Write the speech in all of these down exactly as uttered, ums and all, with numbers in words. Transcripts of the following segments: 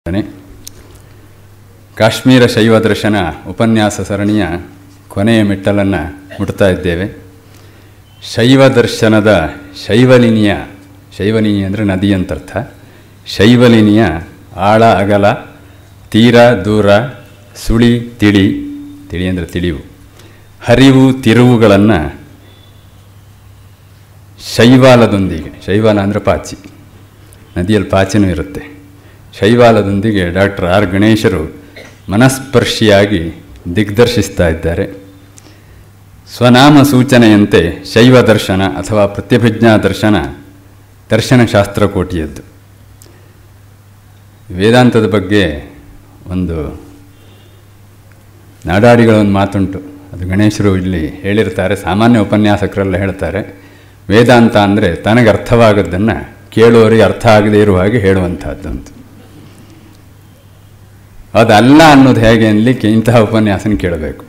ಕಾಶ್ಮೀರ ಶೈವ ದರ್ಶನ ಉಪನ್ಯಾಸ ಸರಣಿಯ ಕೊನೆಯ ಮೆಟ್ಟಲನ್ನು ಮುಟ್ತಾ ಇದ್ದೇವೆ. ಶೈವ ದರ್ಶನದ ಶೈವಲಿನಿಯ ಶೈವಲಿನಿ ಅಂದರೆ ನದಿ ಅಂತರ್ಥ. ಶೈವಲಿನಿಯ ಆಳ ಅಗಲ, ತೀರ ದೂರ, ಸುಳಿ ತಿಳಿ, ತಿಳಿ ಅಂದರೆ ತಿಳಿವು, ಹರಿವು ತಿರುವುಗಳನ್ನು ಶೈವಾಲದೊಂದಿಗೆ, ಶೈವಾಲ ಅಂದರೆ ಪಾಚಿ, ನದಿಯಲ್ಲಿ ಪಾಚಿನೂ ಇರುತ್ತೆ, ಶೈವಾಲದೊಂದಿಗೆ ಡಾಕ್ಟರ್ ಆರ್ ಗಣೇಶರು ಮನಸ್ಪರ್ಶಿಯಾಗಿ ದಿಗ್ದರ್ಶಿಸ್ತಾ ಇದ್ದಾರೆ. ಸ್ವನಾಮ ಸೂಚನೆಯಂತೆ ಶೈವ ದರ್ಶನ ಅಥವಾ ಪ್ರತ್ಯಭಿಜ್ಞಾ ದರ್ಶನ ದರ್ಶನಶಾಸ್ತ್ರ ಕೋಟಿಯದ್ದು. ವೇದಾಂತದ ಬಗ್ಗೆ ಒಂದು ನಾಡಾಡಿಗಳ ಒಂದು ಮಾತುಂಟು, ಅದು ಗಣೇಶರು ಇಲ್ಲಿ ಹೇಳಿರ್ತಾರೆ, ಸಾಮಾನ್ಯ ಉಪನ್ಯಾಸಕರೆಲ್ಲ ಹೇಳ್ತಾರೆ. ವೇದಾಂತ ಅಂದರೆ ತನಗೆ ಅರ್ಥವಾಗದ್ದನ್ನು ಕೇಳುವವರಿಗೆ ಅರ್ಥ ಆಗದೇ ಇರುವ ಹಾಗೆ ಹೇಳುವಂಥದ್ದು ಅಂತ. ಅದಲ್ಲ ಅನ್ನೋದು ಹೇಗೆ ಅನ್ನಲಿಕ್ಕೆ ಇಂತಹ ಉಪನ್ಯಾಸನ ಕೇಳಬೇಕು.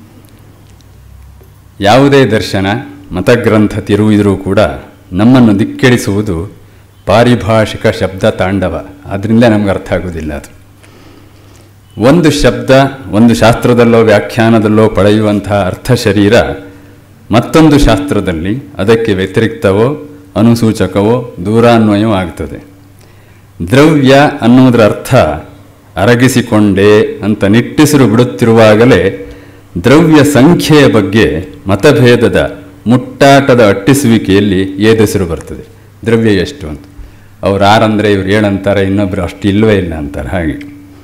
ಯಾವುದೇ ದರ್ಶನ ಮತಗ್ರಂಥ ತಿರುವಿದರೂ ಕೂಡ ನಮ್ಮನ್ನು ದಿಕ್ಕೆಡಿಸುವುದು ಪಾರಿಭಾಷಿಕ ಶಬ್ದ ತಾಂಡವ. ಆದ್ದರಿಂದ ನಮ್ಗೆ ಅರ್ಥ ಆಗೋದಿಲ್ಲ. ಅದು ಒಂದು ಶಬ್ದ ಒಂದು ಶಾಸ್ತ್ರದಲ್ಲೋ ವ್ಯಾಖ್ಯಾನದಲ್ಲೋ ಪಡೆಯುವಂತಹ ಅರ್ಥ ಶರೀರ ಮತ್ತೊಂದು ಶಾಸ್ತ್ರದಲ್ಲಿ ಅದಕ್ಕೆ ವ್ಯತಿರಿಕ್ತವೋ ಅನುಸೂಚಕವೋ ದೂರಾನ್ವಯವೋ ಆಗ್ತದೆ. ದ್ರವ್ಯ ಅನ್ನುವುದರ ಅರ್ಥ ಅರಗಿಸಿಕೊಂಡೇ ಅಂತ ನಿಟ್ಟಿಸಿರು ಬಿಡುತ್ತಿರುವಾಗಲೇ ದ್ರವ್ಯ ಸಂಖ್ಯೆಯ ಬಗ್ಗೆ ಮತಭೇದದ ಮುಟ್ಟಾಟದ ಅಟ್ಟಿಸುವಿಕೆಯಲ್ಲಿ ಏದೆಸರು ಬರ್ತದೆ. ದ್ರವ್ಯ ಎಷ್ಟು ಅಂತ ಅವ್ರು ಆರಂದರೆ ಇವ್ರು ಏಳಂತಾರೆ, ಇನ್ನೊಬ್ಬರು ಅಷ್ಟು ಇಲ್ಲವೇ ಇಲ್ಲ ಅಂತಾರೆ. ಹಾಗೆ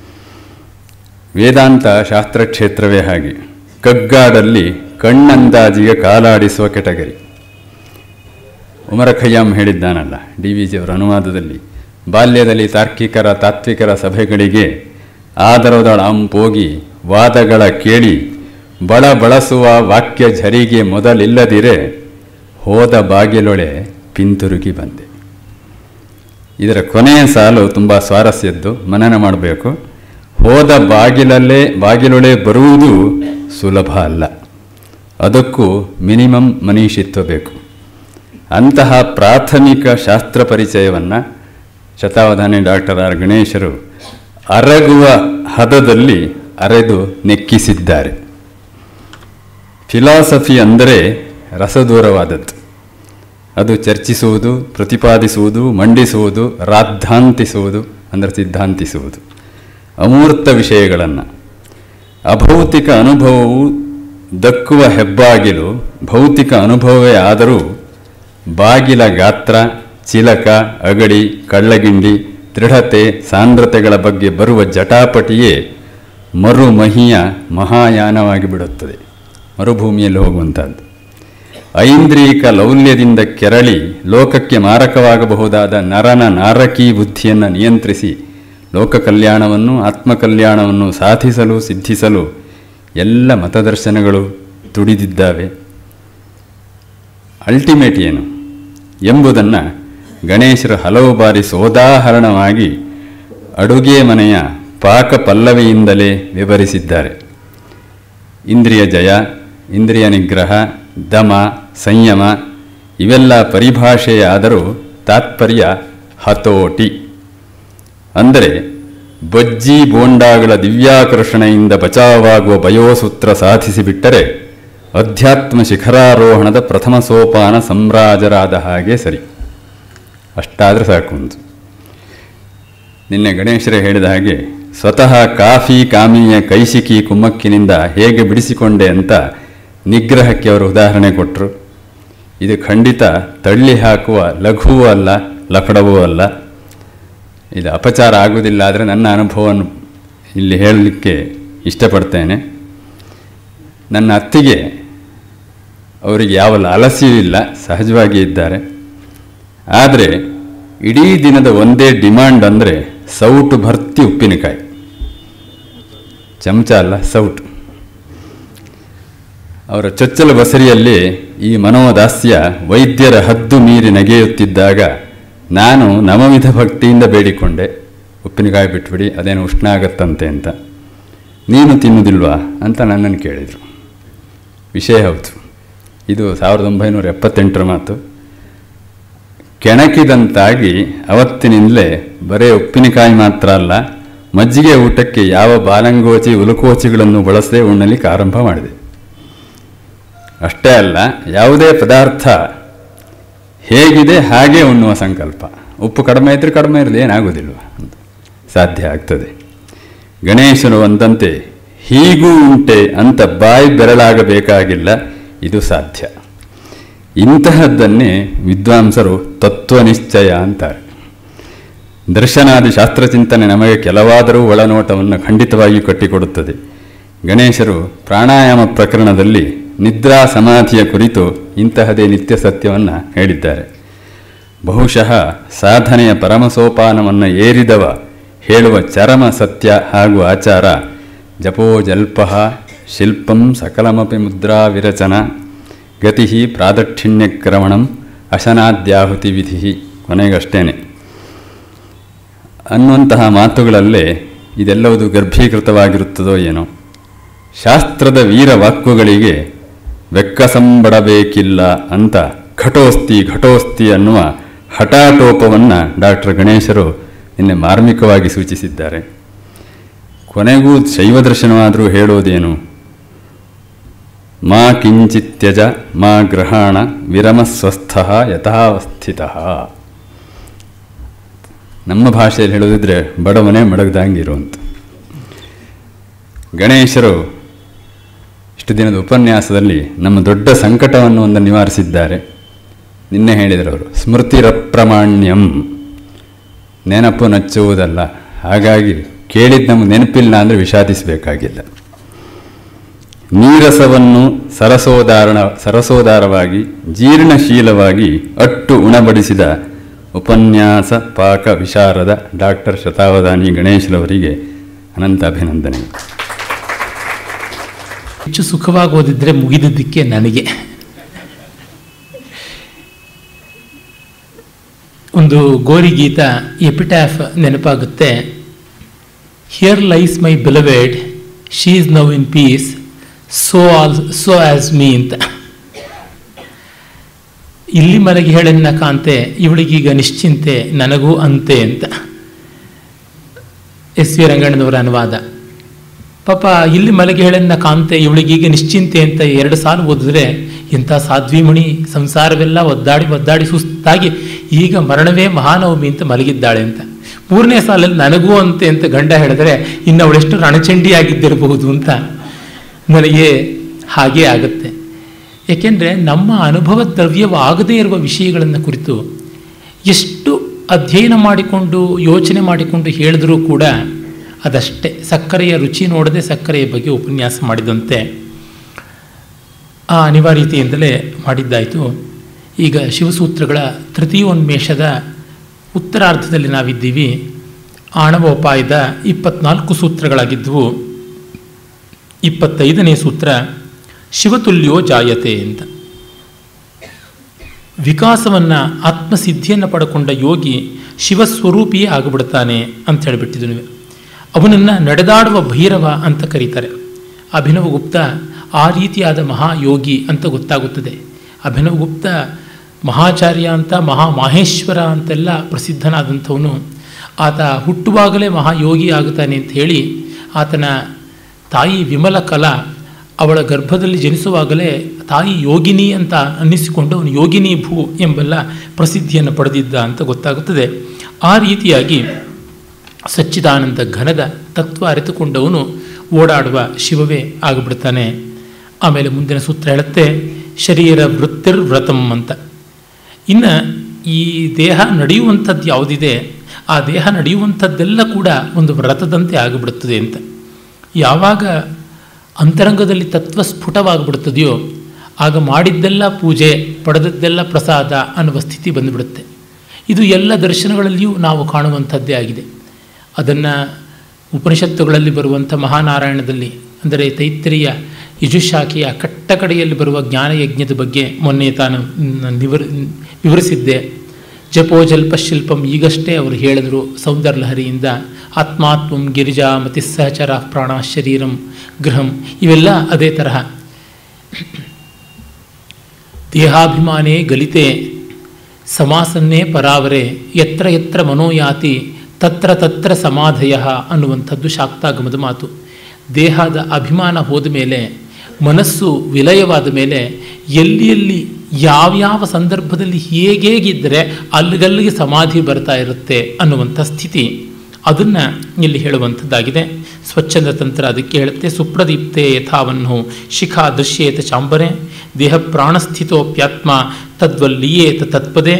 ವೇದಾಂತ ಶಾಸ್ತ್ರಕ್ಷೇತ್ರವೇ ಹಾಗೆ. ಕಗ್ಗಾಡಲ್ಲಿ ಕಣ್ಣಂದಾಜಿಗೆ ಕಾಲಾಡಿಸುವ ಕೆಟಗರಿ. ಉಮರ ಖಯ್ಯಾಮ್ ಹೇಳಿದ್ದಾನಲ್ಲ ಡಿ ವಿ ಜಿಯವರ ಅನುವಾದದಲ್ಲಿ, ಬಾಲ್ಯದಲ್ಲಿ ತಾರ್ಕಿಕರ ತಾತ್ವಿಕರ ಸಭೆಗಳಿಗೆ ಆದರದಳ ಅಂಪೋಗಿ ವಾದಗಳ ಕೇಳಿ ಬಳ ಬಳಸುವ ವಾಕ್ಯ ಝರಿಗೆ ಮೊದಲಿಲ್ಲದಿರೆ ಹೋದ ಬಾಗಿಲೊಳೆ ಪಿಂತುರುಗಿ ಬಂದೆ. ಇದರ ಕೊನೆಯ ಸಾಲು ತುಂಬ ಸ್ವಾರಸ್ಯದ್ದು, ಮನನ ಮಾಡಬೇಕು. ಹೋದ ಬಾಗಿಲಲ್ಲೇ ಬಾಗಿಲೊಳೆ ಬರುವುದು ಸುಲಭ ಅಲ್ಲ, ಅದಕ್ಕೂ ಮಿನಿಮಮ್ ಮನೀಷಿತ್ವ ಬೇಕು. ಅಂತಹ ಪ್ರಾಥಮಿಕ ಶಾಸ್ತ್ರ ಪರಿಚಯವನ್ನು ಶತಾವಧಾನಿ ಡಾಕ್ಟರ್ ಆರ್ ಗಣೇಶರು ಅರಗುವ ಹದದಲ್ಲಿ ಅರೆದು ನೆಕ್ಕಿಸಿದ್ದಾರೆ. ಫಿಲಾಸಫಿ ಅಂದರೆ ರಸದೂರವಾದದ್ದು. ಅದು ಚರ್ಚಿಸುವುದು, ಪ್ರತಿಪಾದಿಸುವುದು, ಮಂಡಿಸುವುದು, ರಾದ್ಧಾಂತಿಸುವುದು ಅಂದರೆ ಸಿದ್ಧಾಂತಿಸುವುದು ಅಮೂರ್ತ ವಿಷಯಗಳನ್ನು. ಅಭೌತಿಕ ಅನುಭವವು ದಕ್ಕುವ ಹೆಬ್ಬಾಗಿಲು ಭೌತಿಕ ಅನುಭವವೇ ಆದರೂ ಬಾಗಿಲ ಗಾತ್ರ, ಚಿಲಕ, ಅಗಡಿ, ಕಳ್ಳಗಿಂಡಿ, ದೃಢತೆ, ಸಾಂದ್ರತೆಗಳ ಬಗ್ಗೆ ಬರುವ ಜಟಾಪಟಿಯೇ ಮರುಮಹಿಯ ಮಹಾಯಾನವಾಗಿ ಬಿಡುತ್ತದೆ. ಮರುಭೂಮಿಯಲ್ಲಿ ಹೋಗುವಂಥದ್ದು. ಐಂದ್ರಿಯಿಕ ಲೌಲ್ಯದಿಂದ ಕೆರಳಿ ಲೋಕಕ್ಕೆ ಮಾರಕವಾಗಬಹುದಾದ ನರನ ನಾರಕೀ ಬುದ್ಧಿಯನ್ನು ನಿಯಂತ್ರಿಸಿ ಲೋಕ ಕಲ್ಯಾಣವನ್ನು ಆತ್ಮಕಲ್ಯಾಣವನ್ನು ಸಾಧಿಸಲು ಸಿದ್ಧಿಸಲು ಎಲ್ಲ ಮತದರ್ಶನಗಳು ತುಡಿದಿದ್ದಾವೆ. ಅಲ್ಟಿಮೇಟ್ ಏನು ಎಂಬುದನ್ನು ಗಣೇಶರು ಹಲವು ಬಾರಿ ಸೋದಾಹರಣವಾಗಿ ಅಡುಗೆ ಮನೆಯ ಪಾಕ ಪಲ್ಲವಿಯಿಂದಲೇ ವಿವರಿಸಿದ್ದಾರೆ. ಇಂದ್ರಿಯ ಜಯ, ಇಂದ್ರಿಯ ನಿಗ್ರಹ, ದಮ, ಸಂಯಮ ಇವೆಲ್ಲ ಪರಿಭಾಷೆಯಾದರೂ ತಾತ್ಪರ್ಯ ಹತೋಟಿ. ಅಂದರೆ ಬಜ್ಜಿ ಬೋಂಡಾಗಳ ದಿವ್ಯಾಕರ್ಷಣೆಯಿಂದ ಬಚಾವಾಗುವ ಬಯೋಸೂತ್ರ ಸಾಧಿಸಿಬಿಟ್ಟರೆ ಅಧ್ಯಾತ್ಮ ಶಿಖರಾರೋಹಣದ ಪ್ರಥಮ ಸೋಪಾನ ಸಮ್ರಾಜರಾದ ಹಾಗೆ ಸರಿ. ಅಷ್ಟಾದರೆ ಸಾಕು ಅಂತ. ನಿನ್ನೆ ಗಣೇಶರೇ ಹೇಳಿದ ಹಾಗೆ ಸ್ವತಃ ಕಾಫಿ ಕಾಮಿಯ ಕೈಶಿಕಿ ಕುಮ್ಮಕ್ಕಿನಿಂದ ಹೇಗೆ ಬಿಡಿಸಿಕೊಂಡೆ ಅಂತ ನಿಗ್ರಹಕ್ಕೆ ಅವರು ಉದಾಹರಣೆ ಕೊಟ್ಟರು. ಇದು ಖಂಡಿತ ತಳ್ಳಿ ಹಾಕುವ ಲಘುವೂ ಅಲ್ಲ, ಲಕಡವೂ ಅಲ್ಲ. ಇದು ಅಪಚಾರ ಆಗುವುದಿಲ್ಲ. ಆದರೆ ನನ್ನ ಅನುಭವವನ್ನು ಇಲ್ಲಿ ಹೇಳಲಿಕ್ಕೆ ಇಷ್ಟಪಡ್ತೇನೆ. ನನ್ನ ಅತ್ತಿಗೆ ಅವರಿಗೆ ಯಾವ ಅಲಸಿಯೂ ಇಲ್ಲ, ಸಹಜವಾಗಿ ಇದ್ದಾರೆ. ಆದರೆ ಇಡೀ ದಿನದ ಒಂದೇ ಡಿಮಾಂಡ್ ಅಂದರೆ ಸೌಟು ಭರ್ತಿ ಉಪ್ಪಿನಕಾಯಿ. ಚಮಚ ಅಲ್ಲ, ಸೌಟು. ಅವರ ಚೊಚ್ಚಲ ಬಸರಿಯಲ್ಲಿ ಈ ಮನೋದಾಸ್ಯ ವೈದ್ಯರ ಹದ್ದು ಮೀರಿ ನಗೆಯುತ್ತಿದ್ದಾಗ ನಾನು ನವವಿಧ ಭಕ್ತಿಯಿಂದ ಬೇಡಿಕೊಂಡೆ, ಉಪ್ಪಿನಕಾಯಿ ಬಿಟ್ಬಿಡಿ, ಅದೇನು ಉಷ್ಣ ಆಗತ್ತಂತೆ ಅಂತ. ನೀನು ತಿನ್ನುವುದಿಲ್ವಾ ಅಂತ ನನ್ನನ್ನು ಕೇಳಿದರು. ವಿಷಯ ಹೌದು, ಇದು ಸಾವಿರದ ಒಂಬೈನೂರ ಎಪ್ಪತ್ತೆಂಟರ ಮಾತು. ಕೆಣಕಿದಂತಾಗಿ ಅವತ್ತಿನಿಂದಲೇ ಬರೀ ಉಪ್ಪಿನಕಾಯಿ ಮಾತ್ರ ಅಲ್ಲ, ಮಜ್ಜಿಗೆ ಊಟಕ್ಕೆ ಯಾವ ಬಾಲಂಗೋಚಿ ಉಲುಕೋಚಿಗಳನ್ನು ಬಳಸದೆ ಉಣ್ಣಲಿಕ್ಕೆ ಆರಂಭ ಮಾಡಿದೆ. ಅಷ್ಟೇ ಅಲ್ಲ, ಯಾವುದೇ ಪದಾರ್ಥ ಹೇಗಿದೆ ಹಾಗೆ ಉಣ್ಣುವ ಸಂಕಲ್ಪ. ಉಪ್ಪು ಕಡಿಮೆ ಇದ್ದರೆ ಕಡಿಮೆ ಇರಲಿ, ಏನಾಗೋದಿಲ್ವ ಅಂತ ಸಾಧ್ಯ ಆಗ್ತದೆ. ಗಣೇಶನು ಅಂದಂತೆ ಹೀಗೂ ಉಂಟೆ ಅಂತ ಬಾಯಿ ಬೆರಳಾಗಬೇಕಾಗಿಲ್ಲ, ಇದು ಸಾಧ್ಯ. ಇಂತಹದ್ದನ್ನೇ ವಿದ್ವಾಂಸರು ತತ್ವನಿಶ್ಚಯ ಅಂತಾರೆ. ದರ್ಶನಾದಿ ಶಾಸ್ತ್ರಚಿಂತನೆ ನಮಗೆ ಕೆಲವಾದರೂ ಒಳನೋಟವನ್ನು ಖಂಡಿತವಾಗಿ ಕಟ್ಟಿಕೊಡುತ್ತದೆ. ಗಣೇಶರು ಪ್ರಾಣಾಯಾಮ ಪ್ರಕರಣದಲ್ಲಿ ನಿದ್ರಾ ಸಮಾಧಿಯ ಕುರಿತು ಇಂತಹದೇ ನಿತ್ಯ ಸತ್ಯವನ್ನು ಹೇಳಿದ್ದಾರೆ. ಬಹುಶಃ ಸಾಧನೆಯ ಪರಮಸೋಪಾನವನ್ನು ಏರಿದವ ಹೇಳುವ ಚರಮ ಸತ್ಯ ಹಾಗೂ ಆಚಾರ ಜಪೋ ಜಲ್ಪಃ ಶಿಲ್ಪಂ ಸಕಲಮಪಿ ಮುದ್ರಾ ವಿರಚನ ಗತಿ ಪ್ರಾದಕ್ಷಿಣ್ಯಕ್ರಮಣಂ ಅಶನಾದ್ಯಾಹುತಿ ವಿಧಿ, ಕೊನೆಗಷ್ಟೇನೆ ಅನ್ನುವಂತಹ ಮಾತುಗಳಲ್ಲೇ ಇದೆಲ್ಲವುದು ಗರ್ಭೀಕೃತವಾಗಿರುತ್ತದೋ ಏನೋ. ಶಾಸ್ತ್ರದ ವೀರ ವಾಕ್ಯಗಳಿಗೆ ಬೆಕ್ಕಸಂಬಡಬೇಕಿಲ್ಲ ಅಂತ ಘಟೋಸ್ತಿ ಘಟೋಸ್ತಿ ಅನ್ನುವ ಹಠಾಟೋಪವನ್ನು ಡಾಕ್ಟರ್ ಗಣೇಶರು ನಿನ್ನೆ ಮಾರ್ಮಿಕವಾಗಿ ಸೂಚಿಸಿದ್ದಾರೆ. ಕೊನೆಗೂ ಶೈವ ದರ್ಶನವಾದರೂ ಹೇಳೋದೇನು? ಮಾ ಕಿಂಚಿತ್ಯಜ ಮಾ ಗ್ರಹಾಣ ವಿರಮಸ್ವಸ್ಥ ಯಥಾವಸ್ಥಿತಃ. ನಮ್ಮ ಭಾಷೆಯಲ್ಲಿ ಹೇಳೋದಿದ್ರೆ ಬಡವನೇ ಮಡಗ್ದಂಗಿರುವಂಥ ಗಣೇಶರು ಇಷ್ಟು ದಿನದ ಉಪನ್ಯಾಸದಲ್ಲಿ ನಮ್ಮ ದೊಡ್ಡ ಸಂಕಟವನ್ನು ಒಂದು ನಿವಾರಿಸಿದ್ದಾರೆ. ನಿನ್ನೆ ಹೇಳಿದರವರು ಸ್ಮೃತಿರಪ್ರಮಾಣ್ಯಂ, ನೆನಪು ನಚ್ಚುವುದಲ್ಲ. ಹಾಗಾಗಿ ಕೇಳಿದ್ದು ನಮಗೆ ನೆನಪಿಲ್ಲ ಅಂದರೆ ವಿಷಾದಿಸಬೇಕಾಗಿಲ್ಲ. ನೀರಸವನ್ನು ಸರಸೋದಾರಣ ಸರಸೋದಾರವಾಗಿ ಜೀರ್ಣಶೀಲವಾಗಿ ಅಟ್ಟು ಉಣಬಡಿಸಿದ ಉಪನ್ಯಾಸ ಪಾಕ ವಿಶಾರದ ಡಾಕ್ಟರ್ ಶತಾವಧಾನಿ ಗಣೇಶರವರಿಗೆ ಅನಂತ ಅಭಿನಂದನೆ. ಹೆಚ್ಚು ಸುಖವಾಗಿ ಓದಿದ್ರೆ ಮುಗಿದಿದ್ದಕ್ಕೆ ನನಗೆ ಒಂದು ಗೋರಿಗೀತ ಎಪಿಟ್ಯಾಫ್ ನೆನಪಾಗುತ್ತೆ. Here lies my beloved, she is now in peace, so all so as me ಅಂತ. ಇಲ್ಲಿ ಮಲಗಿ ಹೇಳನ್ನ ಕಾಂತೆ, ಇವಳಿಗೀಗ ನಿಶ್ಚಿಂತೆ ನನಗೂ ಅಂತೆ ಅಂತ ಎಸ್ ವಿ ರಂಗಣ್ಣನವರ ಅನುವಾದ. ಪಾಪ ಇಲ್ಲಿ ಮಲಗಿ ಹೇಳನ್ನ ಕಾಂತೆ ಇವಳಿಗೀಗ ನಿಶ್ಚಿಂತೆ ಅಂತ ಎರಡು ಸಾಲು ಓದಿದ್ರೆ ಎಂಥ ಸಾಧ್ವಿಮಣಿ, ಸಂಸಾರವೆಲ್ಲ ಒದ್ದಾಡಿ ಒದ್ದಾಡಿ ಸುಸ್ತಾಗಿ ಈಗ ಮರಣವೇ ಮಹಾನವಮಿ ಅಂತ ಮಲಗಿದ್ದಾಳೆ ಅಂತ. ಮೂರನೇ ಸಾಲಲ್ಲಿ ನನಗೂ ಅಂತೆ ಅಂತ ಗಂಡ ಹೇಳಿದ್ರೆ ಇನ್ನು ಅವಳೆಷ್ಟು ರಣಚಂಡಿ ಆಗಿದ್ದಿರಬಹುದು ಅಂತ ನನಗೆ ಹಾಗೇ ಆಗುತ್ತೆ. ಏಕೆಂದರೆ ನಮ್ಮ ಅನುಭವ ದ್ರವ್ಯವಾಗದೇ ಇರುವ ವಿಷಯಗಳನ್ನು ಕುರಿತು ಎಷ್ಟು ಅಧ್ಯಯನ ಮಾಡಿಕೊಂಡು ಯೋಚನೆ ಮಾಡಿಕೊಂಡು ಹೇಳಿದ್ರೂ ಕೂಡ ಅದಷ್ಟೇ. ಸಕ್ಕರೆಯ ರುಚಿ ನೋಡದೆ ಸಕ್ಕರೆಯ ಬಗ್ಗೆ ಉಪನ್ಯಾಸ ಮಾಡಿದಂತೆ ಆ ಅನಿವಾರ್ಯತೆಯಿಂದಲೇ ಮಾಡಿದ್ದಾಯಿತು. ಈಗ ಶಿವಸೂತ್ರಗಳ ತೃತೀಯೋನ್ಮೇಷದ ಉತ್ತರಾರ್ಧದಲ್ಲಿ ನಾವಿದ್ದೀವಿ. ಆಣವೋಪಾಯದ ಇಪ್ಪತ್ನಾಲ್ಕು ಸೂತ್ರಗಳಾಗಿದ್ದವು. ಇಪ್ಪತ್ತೈದನೇ ಸೂತ್ರ ಶಿವತುಲ್ಯೋ ಜಾಯತೆ ಅಂತ. ವಿಕಾಸವನ್ನು ಆತ್ಮಸಿದ್ಧಿಯನ್ನು ಪಡ್ಕೊಂಡ ಯೋಗಿ ಶಿವಸ್ವರೂಪಿಯೇ ಆಗಿಬಿಡ್ತಾನೆ ಅಂತ ಹೇಳಿಬಿಟ್ಟಿದ್ವಿ. ಅವನನ್ನು ನಡೆದಾಡುವ ಭೈರವ ಅಂತ ಕರೀತಾರೆ. ಅಭಿನವಗುಪ್ತ ಆ ರೀತಿಯಾದ ಮಹಾಯೋಗಿ ಅಂತ ಗೊತ್ತಾಗುತ್ತದೆ. ಅಭಿನವಗುಪ್ತ ಮಹಾಚಾರ್ಯ ಅಂತ, ಮಹಾ ಮಾಹೇಶ್ವರ ಅಂತೆಲ್ಲ ಪ್ರಸಿದ್ಧನಾದಂಥವನು. ಆತ ಹುಟ್ಟುವಾಗಲೇ ಮಹಾಯೋಗಿ ಆಗುತ್ತಾನೆ ಅಂತ ಹೇಳಿ ಆತನ ತಾಯಿ ವಿಮಲ ಕಲಾ ಅವಳ ಗರ್ಭದಲ್ಲಿ ಜನಿಸುವಾಗಲೇ ತಾಯಿ ಯೋಗಿನಿ ಅಂತ ಅನ್ನಿಸಿಕೊಂಡು ಅವನು ಯೋಗಿನಿ ಭೂ ಎಂಬೆಲ್ಲ ಪ್ರಸಿದ್ಧಿಯನ್ನು ಪಡೆದಿದ್ದ ಅಂತ ಗೊತ್ತಾಗುತ್ತದೆ. ಆ ರೀತಿಯಾಗಿ ಸಚ್ಚಿದಾನಂದ ಘನದ ತತ್ವ ಅರಿತುಕೊಂಡವನು ಓಡಾಡುವ ಶಿವವೇ ಆಗಿಬಿಡ್ತಾನೆ. ಆಮೇಲೆ ಮುಂದಿನ ಸೂತ್ರ ಹೇಳುತ್ತೆ ಶರೀರ ವೃತ್ತಿರ್ವ್ರತಂ ಅಂತ. ಇನ್ನು ಈ ದೇಹ ನಡೆಯುವಂಥದ್ದು ಯಾವುದಿದೆ ಆ ದೇಹ ನಡೆಯುವಂಥದ್ದೆಲ್ಲ ಕೂಡ ಒಂದು ವ್ರತದಂತೆ ಆಗಿಬಿಡುತ್ತದೆ ಅಂತ. ಯಾವಾಗ ಅಂತರಂಗದಲ್ಲಿ ತತ್ವ ಸ್ಫುಟವಾಗಿಬಿಡುತ್ತದೆಯೋ ಆಗ ಮಾಡಿದ್ದೆಲ್ಲ ಪೂಜೆ, ಪಡೆದದ್ದೆಲ್ಲ ಪ್ರಸಾದ ಅನ್ನುವ ಸ್ಥಿತಿ ಬಂದುಬಿಡುತ್ತೆ. ಇದು ಎಲ್ಲ ದರ್ಶನಗಳಲ್ಲಿಯೂ ನಾವು ಕಾಣುವಂಥದ್ದೇ ಆಗಿದೆ. ಅದನ್ನು ಉಪನಿಷತ್ತುಗಳಲ್ಲಿ ಬರುವಂಥ ಮಹಾನಾರಾಯಣದಲ್ಲಿ ಅಂದರೆ ತೈತ್ರಿಯ ಯಜುಶಾಖೆಯ ಕಟ್ಟಕಡೆಯಲ್ಲಿ ಬರುವ ಜ್ಞಾನಯಜ್ಞದ ಬಗ್ಗೆ ಮೊನ್ನೆ ತಾನು ನಿವರ್ ವಿವರಿಸಿದ್ದೆ. ಜಪೋ ಜಲ್ಪ ಶಿಲ್ಪಂ ಈಗಷ್ಟೇ ಅವರು ಹೇಳಿದರು ಸೌಂದರ್ಯಲಹರಿಯಿಂದ. ಆತ್ಮಾತ್ಮಂ ಗಿರಿಜಾ ಮತಿ ಸಹಚರ ಪ್ರಾಣ ಶರೀರಂ ಗೃಹಂ ಇವೆಲ್ಲ ಅದೇ ತರಹ. ದೇಹಾಭಿಮಾನೇ ಗಲಿತೆ ಸಮಾಸನ್ನೇ ಪರಾವರೆ ಯತ್ರ ಯತ್ರ ಮನೋಯಾತಿ ತತ್ರ ತತ್ರ ಸಮಾಧಯ ಅನ್ನುವಂಥದ್ದು ಶಾಕ್ತಾಗಮದ ಮಾತು. ದೇಹದ ಅಭಿಮಾನ ಹೋದ ಮೇಲೆ, ಮನಸ್ಸು ವಿಲಯವಾದ ಮೇಲೆ, ಎಲ್ಲಿ ಎಲ್ಲಿ ಯಾವ್ಯಾವ ಸಂದರ್ಭದಲ್ಲಿ ಹೇಗೇಗಿದ್ದರೆ ಅಲ್ಲಿಗಲ್ಲಿಗೆ ಸಮಾಧಿ ಬರ್ತಾ ಇರುತ್ತೆ ಅನ್ನುವಂಥ ಸ್ಥಿತಿ, ಅದನ್ನು ಇಲ್ಲಿ ಹೇಳುವಂಥದ್ದಾಗಿದೆ. ಸ್ವಚ್ಛಂದ ತಂತ್ರ ಅದಕ್ಕೆ ಹೇಳುತ್ತೆ. ಸುಪ್ರದೀಪ್ತೆ ಯಥಾವನ್ಹು ಶಿಖಾ ದೃಶ್ಯೇತ ಚಾಂಬರೆ ದೇಹ ಪ್ರಾಣಸ್ಥಿತೋಪ್ಯಾತ್ಮ ತದ್ವಲ್ಲೀಯೇತ ತತ್ಪದೇ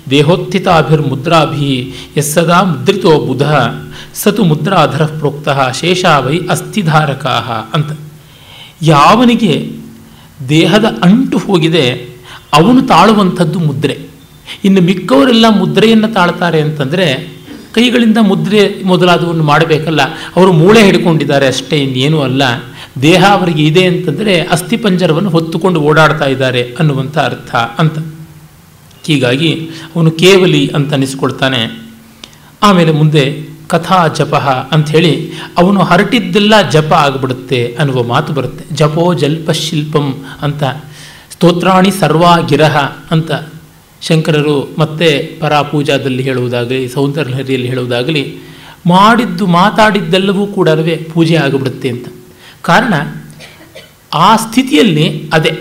ದೇಹೋತ್ಥಿತಾಭಿರ್ಮುದ್ರಾಭಿ ಯಸ್ಸದಾ ಮುದ್ರಿತೋ ಬುಧ ಸತು ಮುದ್ರಾಧರ ಪ್ರೋಕ್ತಃ ಶೇಷಾ ವೈ ಅಸ್ಥಿಧಾರಕಾ ಅಂತ. ಯಾವನಿಗೆ ದೇಹದ ಅಂಟು ಹೋಗಿದೆ ಅವನು ತಾಳುವಂಥದ್ದು ಮುದ್ರೆ. ಇನ್ನು ಮಿಕ್ಕವರೆಲ್ಲ ಮುದ್ರೆಯನ್ನು ತಾಳ್ತಾರೆ ಅಂತಂದರೆ ಕೈಗಳಿಂದ ಮುದ್ರೆ ಮೊದಲಾದವನ್ನು ಮಾಡಬೇಕಲ್ಲ, ಅವರು ಮೂಳೆ ಹಿಡ್ಕೊಂಡಿದ್ದಾರೆ ಅಷ್ಟೇ, ಇನ್ನೇನೂ ಅಲ್ಲ. ದೇಹ ಅವರಿಗೆ ಇದೆ ಅಂತಂದರೆ ಅಸ್ಥಿಪಂಜರವನ್ನು ಹೊತ್ತುಕೊಂಡು ಓಡಾಡ್ತಾ ಇದ್ದಾರೆ ಅನ್ನುವಂಥ ಅರ್ಥ ಅಂತ. ಹೀಗಾಗಿ ಅವನು ಕೇವಲಿ ಅಂತ ಅನಿಸ್ಕೊಳ್ತಾನೆ. ಆಮೇಲೆ ಮುಂದೆ ಕಥಾ ಜಪ ಅಂಥೇಳಿ ಅವನು ಹರಟಿದ್ದೆಲ್ಲ ಜಪ ಆಗಿಬಿಡುತ್ತೆ ಅನ್ನುವ ಮಾತು ಬರುತ್ತೆ. ಜಪೋ ಜಲ್ಪ ಶಿಲ್ಪಂ ಅಂತ, ಸ್ತೋತ್ರಾಣಿ ಸರ್ವಾ ಗಿರಹ ಅಂತ ಶಂಕರರು ಮತ್ತೆ ಪರಾಪೂಜಾದಲ್ಲಿ ಹೇಳುವುದಾಗಲಿ, ಸೌಂದರ್ಯಹರಿಯಲ್ಲಿ ಹೇಳುವುದಾಗಲಿ, ಮಾಡಿದ್ದು ಮಾತಾಡಿದ್ದೆಲ್ಲವೂ ಕೂಡ ಪೂಜೆ ಆಗಿಬಿಡುತ್ತೆ ಅಂತ. ಕಾರಣ ಆ ಸ್ಥಿತಿಯಲ್ಲಿ ಅದೇ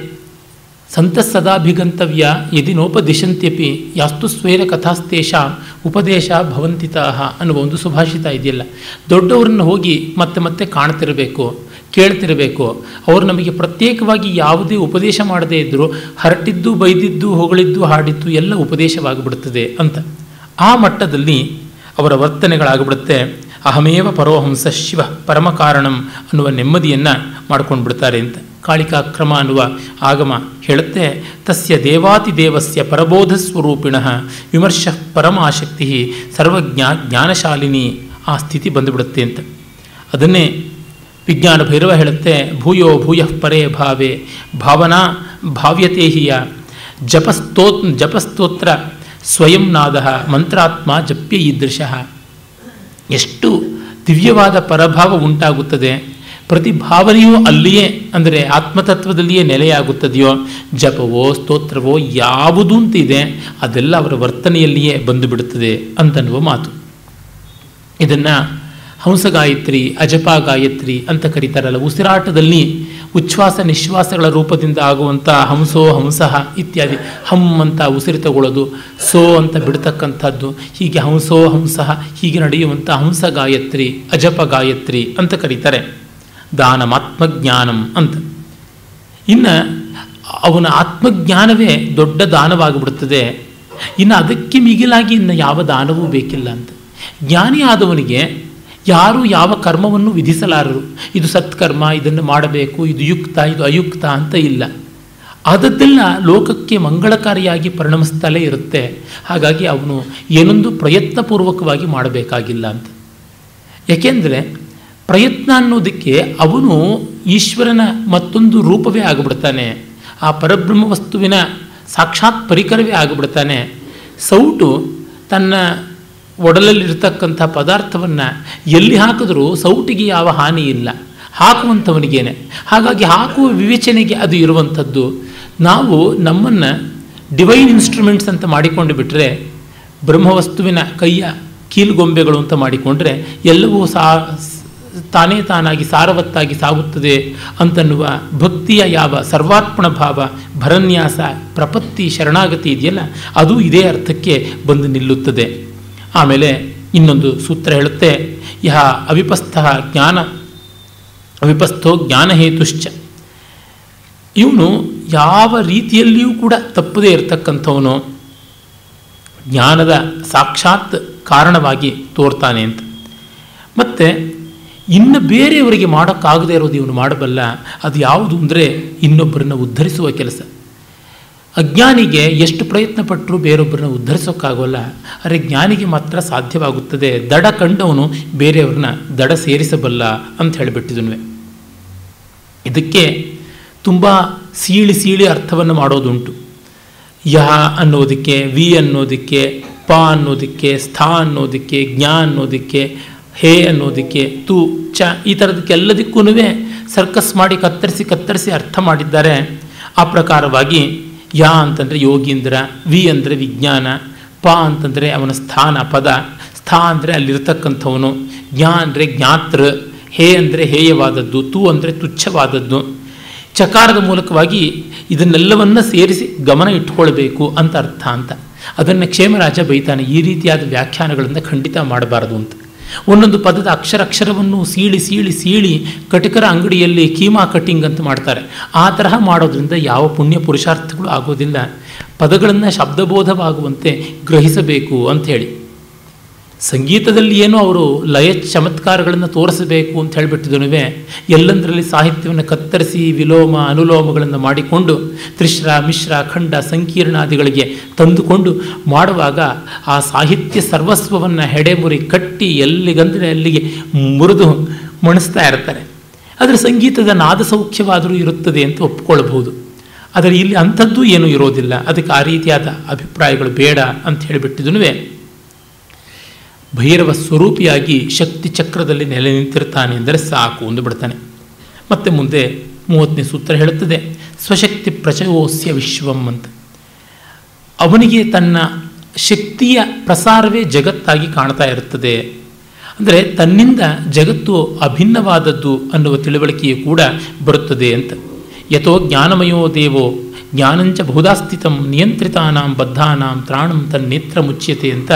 ಸಂತಸ್ಸದಾಭಿಗಂತವ್ಯ ಯದಿ ನೋಪದಿಶಂತ್ಯಪಿ ಯಾಸ್ತು ಸ್ವೇರ ಕಥಾಸ್ತೇಷ ಉಪದೇಶ ಭವಂತಿತಾಹ ಅನ್ನುವ ಒಂದು ಸುಭಾಷಿತ ಇದೆಯಲ್ಲ. ದೊಡ್ಡವರನ್ನು ಹೋಗಿ ಮತ್ತೆ ಮತ್ತೆ ಕಾಣ್ತಿರಬೇಕು, ಕೇಳ್ತಿರಬೇಕು. ಅವರು ನಮಗೆ ಪ್ರತ್ಯೇಕವಾಗಿ ಯಾವುದೇ ಉಪದೇಶ ಮಾಡದೇ ಇದ್ದರೂ ಹರಟಿದ್ದು, ಬೈದಿದ್ದು, ಹೊಗಳಿದ್ದು, ಹಾಡಿದ್ದು ಎಲ್ಲ ಉಪದೇಶವಾಗಿಬಿಡುತ್ತದೆ ಅಂತ. ಆ ಮಟ್ಟದಲ್ಲಿ ಅವರ ವರ್ತನೆಗಳಾಗಿಬಿಡುತ್ತೆ. ಅಹಮೇವ ಪರೋಹಂಸ ಶಿವ ಪರಮಕಾರಣಂ ಅನ್ನುವ ನೆಮ್ಮದಿಯನ್ನು ಮಾಡ್ಕೊಂಡು ಬಿಡ್ತಾರೆ ಅಂತ. ಕಾಳಿಕಾಕ್ರಮ ಅನ್ನುವ ಆಗಮ ಹೇಳುತ್ತೆ. ತಸ್ಯ ದೇವಾತಿದೇವಸ್ಯ ಪರಬೋಧ ಸ್ವರೂಪಿಣಃ ವಿಮರ್ಶ ಪರಮಾಶಕ್ತಿ ಸರ್ವಜ್ಞ ಜ್ಞಾನಶಾಲಿನಿ ಆ ಸ್ಥಿತಿ ಬಂದುಬಿಡುತ್ತೆ ಅಂತ. ಅದನ್ನೇ ವಿಜ್ಞಾನ ಭೈರವ ಹೇಳುತ್ತೆ. ಭೂಯೋ ಭೂಯಃ ಪರೇ ಭಾವೆ ಭಾವನಾ ಭಾವ್ಯತೆ ಹಿಯ ಜಪಸ್ತೋ ಜಪಸ್ತೋತ್ರ ಸ್ವಯಂ ನಾದ ಮಂತ್ರಾತ್ಮ ಜಪ್ಯ ಈದೃಶಃ. ಎಷ್ಟು ದಿವ್ಯವಾದ ಪರಭಾವ ಉಂಟಾಗುತ್ತದೆ. ಪ್ರತಿ ಭಾವನೆಯೂ ಅಲ್ಲಿಯೇ, ಅಂದರೆ ಆತ್ಮತತ್ವದಲ್ಲಿಯೇ ನೆಲೆಯಾಗುತ್ತದೆಯೋ. ಜಪವೋ ಸ್ತೋತ್ರವೋ ಯಾವುದು ಅಂತಿದೆ ಅದೆಲ್ಲ ಅವರ ವರ್ತನೆಯಲ್ಲಿಯೇ ಬಂದು ಬಿಡುತ್ತದೆ ಅಂತನ್ನುವ ಮಾತು. ಇದನ್ನು ಹಂಸ ಗಾಯತ್ರಿ, ಅಜಪ ಗಾಯತ್ರಿ ಅಂತ ಕರೀತಾರಲ್ಲ. ಉಸಿರಾಟದಲ್ಲಿ ಉಚ್ಛ್ವಾಸ ನಿಶ್ವಾಸಗಳ ರೂಪದಿಂದ ಆಗುವಂಥ ಹಂಸೋ ಹಂಸಃ ಇತ್ಯಾದಿ. ಹಮ್ ಅಂತ ಉಸಿರು ತಗೊಳ್ಳೋದು, ಸೋ ಅಂತ ಬಿಡ್ತಕ್ಕಂಥದ್ದು, ಹೀಗೆ ಹಂಸೋ ಹಂಸಃ ಹೀಗೆ ನಡೆಯುವಂಥ ಹಂಸ ಗಾಯತ್ರಿ, ಅಜಪ ಗಾಯತ್ರಿ ಅಂತ ಕರೀತಾರೆ. ದಾನಮಾತ್ಮಜ್ಞಾನಂ ಅಂತ. ಇನ್ನು ಅವನ ಆತ್ಮಜ್ಞಾನವೇ ದೊಡ್ಡ ದಾನವಾಗಿಬಿಡುತ್ತದೆ. ಇನ್ನು ಅದಕ್ಕೆ ಮಿಗಿಲಾಗಿ ಇನ್ನು ಯಾವ ದಾನವೂ ಬೇಕಿಲ್ಲ ಅಂತ. ಜ್ಞಾನಿ ಆದವನಿಗೆ ಯಾರೂ ಯಾವ ಕರ್ಮವನ್ನು ವಿಧಿಸಲಾರರು. ಇದು ಸತ್ಕರ್ಮ, ಇದನ್ನು ಮಾಡಬೇಕು, ಇದು ಯುಕ್ತ, ಇದು ಅಯುಕ್ತ ಅಂತ ಇಲ್ಲ. ಆದದ್ದೆಲ್ಲ ಲೋಕಕ್ಕೆ ಮಂಗಳಕಾರಿಯಾಗಿ ಪರಿಣಮಿಸ್ತಲೇ ಇರುತ್ತೆ. ಹಾಗಾಗಿ ಅವನು ಏನೊಂದು ಪ್ರಯತ್ನಪೂರ್ವಕವಾಗಿ ಮಾಡಬೇಕಾಗಿಲ್ಲ ಅಂತ. ಯಾಕೆಂದರೆ ಪ್ರಯತ್ನ ಅನ್ನೋದಕ್ಕೆ ಅವನು ಈಶ್ವರನ ಮತ್ತೊಂದು ರೂಪವೇ ಆಗಿಬಿಡ್ತಾನೆ. ಆ ಪರಬ್ರಹ್ಮ ವಸ್ತುವಿನ ಸಾಕ್ಷಾತ್ ಪರಿಕರವೇ ಆಗಿಬಿಡ್ತಾನೆ. ಸೌಟು ತನ್ನ ಒಡಲಲ್ಲಿರ್ತಕ್ಕಂಥ ಪದಾರ್ಥವನ್ನು ಎಲ್ಲಿ ಹಾಕಿದ್ರೂ ಸೌಟಿಗೆ ಯಾವ ಹಾನಿ ಇಲ್ಲ, ಹಾಕುವಂಥವನಿಗೇನೆ. ಹಾಗಾಗಿ ಹಾಕುವ ವಿವೇಚನೆಗೆ ಅದು ಇರುವಂಥದ್ದು. ನಾವು ನಮ್ಮನ್ನು ಡಿವೈನ್ ಇನ್ಸ್ಟ್ರೂಮೆಂಟ್ಸ್ ಅಂತ ಮಾಡಿಕೊಂಡು ಬಿಟ್ಟರೆ, ಬ್ರಹ್ಮವಸ್ತುವಿನ ಕೈಯ ಕೀಲುಗೊಂಬೆಗಳು ಅಂತ ಮಾಡಿಕೊಂಡ್ರೆ ಎಲ್ಲವೂ ಸಾ ತಾನೇ ತಾನಾಗಿ ಸಾರವತ್ತಾಗಿ ಸಾಗುತ್ತದೆ ಅಂತನ್ನುವ ಭಕ್ತಿಯ ಯಾವ ಸರ್ವಾರ್ಪಣ ಭಾವ, ಭರನ್ಯಾಸ, ಪ್ರಪತ್ತಿ, ಶರಣಾಗತಿ ಇದೆಯಲ್ಲ, ಅದು ಇದೇ ಅರ್ಥಕ್ಕೆ ಬಂದು ನಿಲ್ಲುತ್ತದೆ. ಆಮೇಲೆ ಇನ್ನೊಂದು ಸೂತ್ರ ಹೇಳುತ್ತೆ. ಯಹ ಅವಿಪಸ್ಥ ಜ್ಞಾನ ಅವಿಪಸ್ಥೋ ಜ್ಞಾನಹೇತುಶ್ಚ. ಇವನು ಯಾವ ರೀತಿಯಲ್ಲಿಯೂ ಕೂಡ ತಪ್ಪದೇ ಇರತಕ್ಕಂಥವನು ಜ್ಞಾನದ ಸಾಕ್ಷಾತ್ ಕಾರಣವಾಗಿ ತೋರ್ತಾನೆ ಅಂತ. ಮತ್ತು ಇನ್ನು ಬೇರೆಯವರಿಗೆ ಮಾಡೋಕ್ಕಾಗದೇ ಇರೋದು ಇವನು ಮಾಡಬಲ್ಲ. ಅದು ಯಾವುದು ಅಂದರೆ ಇನ್ನೊಬ್ಬರನ್ನು ಉದ್ಧರಿಸುವ ಕೆಲಸ. ಅಜ್ಞಾನಿಗೆ ಎಷ್ಟು ಪ್ರಯತ್ನ ಪಟ್ಟರೂ ಬೇರೊಬ್ಬರನ್ನ ಉದ್ಧರಿಸೋಕ್ಕಾಗೋಲ್ಲ. ಆದರೆ ಜ್ಞಾನಿಗೆ ಮಾತ್ರ ಸಾಧ್ಯವಾಗುತ್ತದೆ. ದಡ ಕಂಡವನು ಬೇರೆಯವ್ರನ್ನ ದಡ ಸೇರಿಸಬಲ್ಲ ಅಂತ ಹೇಳಿಬಿಟ್ಟಿದ್ನು. ಇದಕ್ಕೆ ತುಂಬ ಸೀಳಿ ಸೀಳಿ ಅರ್ಥವನ್ನು ಮಾಡೋದುಂಟು. ಯಹ ಅನ್ನೋದಕ್ಕೆ, ವಿ ಅನ್ನೋದಕ್ಕೆ, ಪ ಅನ್ನೋದಕ್ಕೆ, ಸ್ಥಾ ಅನ್ನೋದಕ್ಕೆ, ಜ್ಞಾ ಅನ್ನೋದಕ್ಕೆ, ಹೇ ಅನ್ನೋದಕ್ಕೆ, ತು ಚ ಈ ಥರದಕ್ಕೆಲ್ಲದಕ್ಕೂ ಸರ್ಕಸ್ ಮಾಡಿ ಕತ್ತರಿಸಿ ಕತ್ತರಿಸಿ ಅರ್ಥ ಮಾಡಿದ್ದಾರೆ. ಆ ಪ್ರಕಾರವಾಗಿ ಯಾ ಅಂತಂದರೆ ಯೋಗೀಂದ್ರ, ವಿ ಅಂದರೆ ವಿಜ್ಞಾನ, ಪ ಅಂತಂದರೆ ಅವನ ಸ್ಥಾನ ಪದ, ಸ್ಥಾ ಅಂದರೆ ಅಲ್ಲಿರ್ತಕ್ಕಂಥವನು, ಜ್ಞ ಅಂದರೆ ಜ್ಞಾತೃ, ಹೇ ಅಂದರೆ ಹೇಯವಾದದ್ದು, ತು ಅಂದರೆ ತುಚ್ಛವಾದದ್ದು. ಚಕಾರದ ಮೂಲಕವಾಗಿ ಇದನ್ನೆಲ್ಲವನ್ನ ಸೇರಿಸಿ ಗಮನ ಇಟ್ಕೊಳ್ಬೇಕು ಅಂತ ಅರ್ಥ ಅಂತ. ಅದನ್ನು ಕ್ಷೇಮರಾಜ ಬೈತಾನೆ, ಈ ರೀತಿಯಾದ ವ್ಯಾಖ್ಯಾನಗಳನ್ನು ಖಂಡಿತ ಮಾಡಬಾರದು ಅಂತ. ಒಂದೊಂದು ಪದದ ಅಕ್ಷರಾಕ್ಷರವನ್ನು ಸೀಳಿ ಸೀಳಿ ಸೀಳಿ ಕಟಕರ ಅಂಗಡಿಯಲ್ಲಿ ಕೀಮಾ ಕಟ್ಟಿಂಗ್ ಅಂತ ಮಾಡ್ತಾರೆ. ಆ ತರಹ ಮಾಡೋದ್ರಿಂದ ಯಾವ ಪುಣ್ಯ ಪುರುಷಾರ್ಥಗಳು ಆಗೋದಿಲ್ಲ. ಪದಗಳನ್ನು ಶಬ್ದಬೋಧವಾಗುವಂತೆ ಗ್ರಹಿಸಬೇಕು ಅಂಥೇಳಿ. ಸಂಗೀತದಲ್ಲಿ ಏನೋ ಅವರು ಲಯ ಚಮತ್ಕಾರಗಳನ್ನು ತೋರಿಸಬೇಕು ಅಂತ ಹೇಳಿಬಿಟ್ಟಿದನುವೆ, ಎಲ್ಲಂದರಲ್ಲಿ ಸಾಹಿತ್ಯವನ್ನು ಕತ್ತರಿಸಿ ವಿಲೋಮ ಅನುಲೋಮಗಳನ್ನು ಮಾಡಿಕೊಂಡು ತ್ರಿಶ್ರ ಮಿಶ್ರ ಖಂಡ ಸಂಕೀರ್ಣಾದಿಗಳಿಗೆ ತಂದುಕೊಂಡು ಮಾಡುವಾಗ ಆ ಸಾಹಿತ್ಯ ಸರ್ವಸ್ವವನ್ನು ಹೆಡೆಮುರಿ ಕಟ್ಟಿ ಎಲ್ಲಿಗಂದರೆ ಅಲ್ಲಿಗೆ ಮುರಿದು ಮಣಿಸ್ತಾ ಇರ್ತಾರೆ. ಆದರೆ ಸಂಗೀತದ ನಾದ ಸೌಖ್ಯವಾದರೂ ಇರುತ್ತದೆ ಅಂತ ಒಪ್ಕೊಳ್ಬಹುದು. ಆದರೆ ಇಲ್ಲಿ ಅಂಥದ್ದು ಏನೂ ಇರೋದಿಲ್ಲ. ಅದಕ್ಕೆ ಆ ರೀತಿಯಾದ ಅಭಿಪ್ರಾಯಗಳು ಬೇಡ ಅಂತ ಹೇಳಿಬಿಟ್ಟಿದನುವೆ. ಭೈರವ ಸ್ವರೂಪಿಯಾಗಿ ಶಕ್ತಿ ಚಕ್ರದಲ್ಲಿ ನೆಲೆ ನಿಂತಿರ್ತಾನೆ ಅಂದರೆ ಸಾಕು ಎಂದು ಬಿಡ್ತಾನೆ. ಮತ್ತೆ ಮುಂದೆ ಮೂವತ್ತನೇ ಸೂತ್ರ ಹೇಳುತ್ತದೆ, ಸ್ವಶಕ್ತಿ ಪ್ರಚಯೋಸ್ಯ ವಿಶ್ವಂ ಅಂತ. ಅವನಿಗೆ ತನ್ನ ಶಕ್ತಿಯ ಪ್ರಸಾರವೇ ಜಗತ್ತಾಗಿ ಕಾಣ್ತಾ ಇರುತ್ತದೆ. ಅಂದರೆ ತನ್ನಿಂದ ಜಗತ್ತು ಅಭಿನ್ನವಾದದ್ದು ಅನ್ನುವ ತಿಳುವಳಿಕೆಯೂ ಕೂಡ ಬರುತ್ತದೆ ಅಂತ. ಯಥೋ ಜ್ಞಾನಮಯೋ ದೇವೋ ಜ್ಞಾನಂಚ ಬಹುಧಾಸ್ಥಿತಂ ನಿಯಂತ್ರಿತಾನಾಂ ಬದ್ಧಾನಾಂ ತ್ರಾಣಂ ತನ್ನೇತ್ರ ಮುಚ್ಯತೆ ಅಂತ.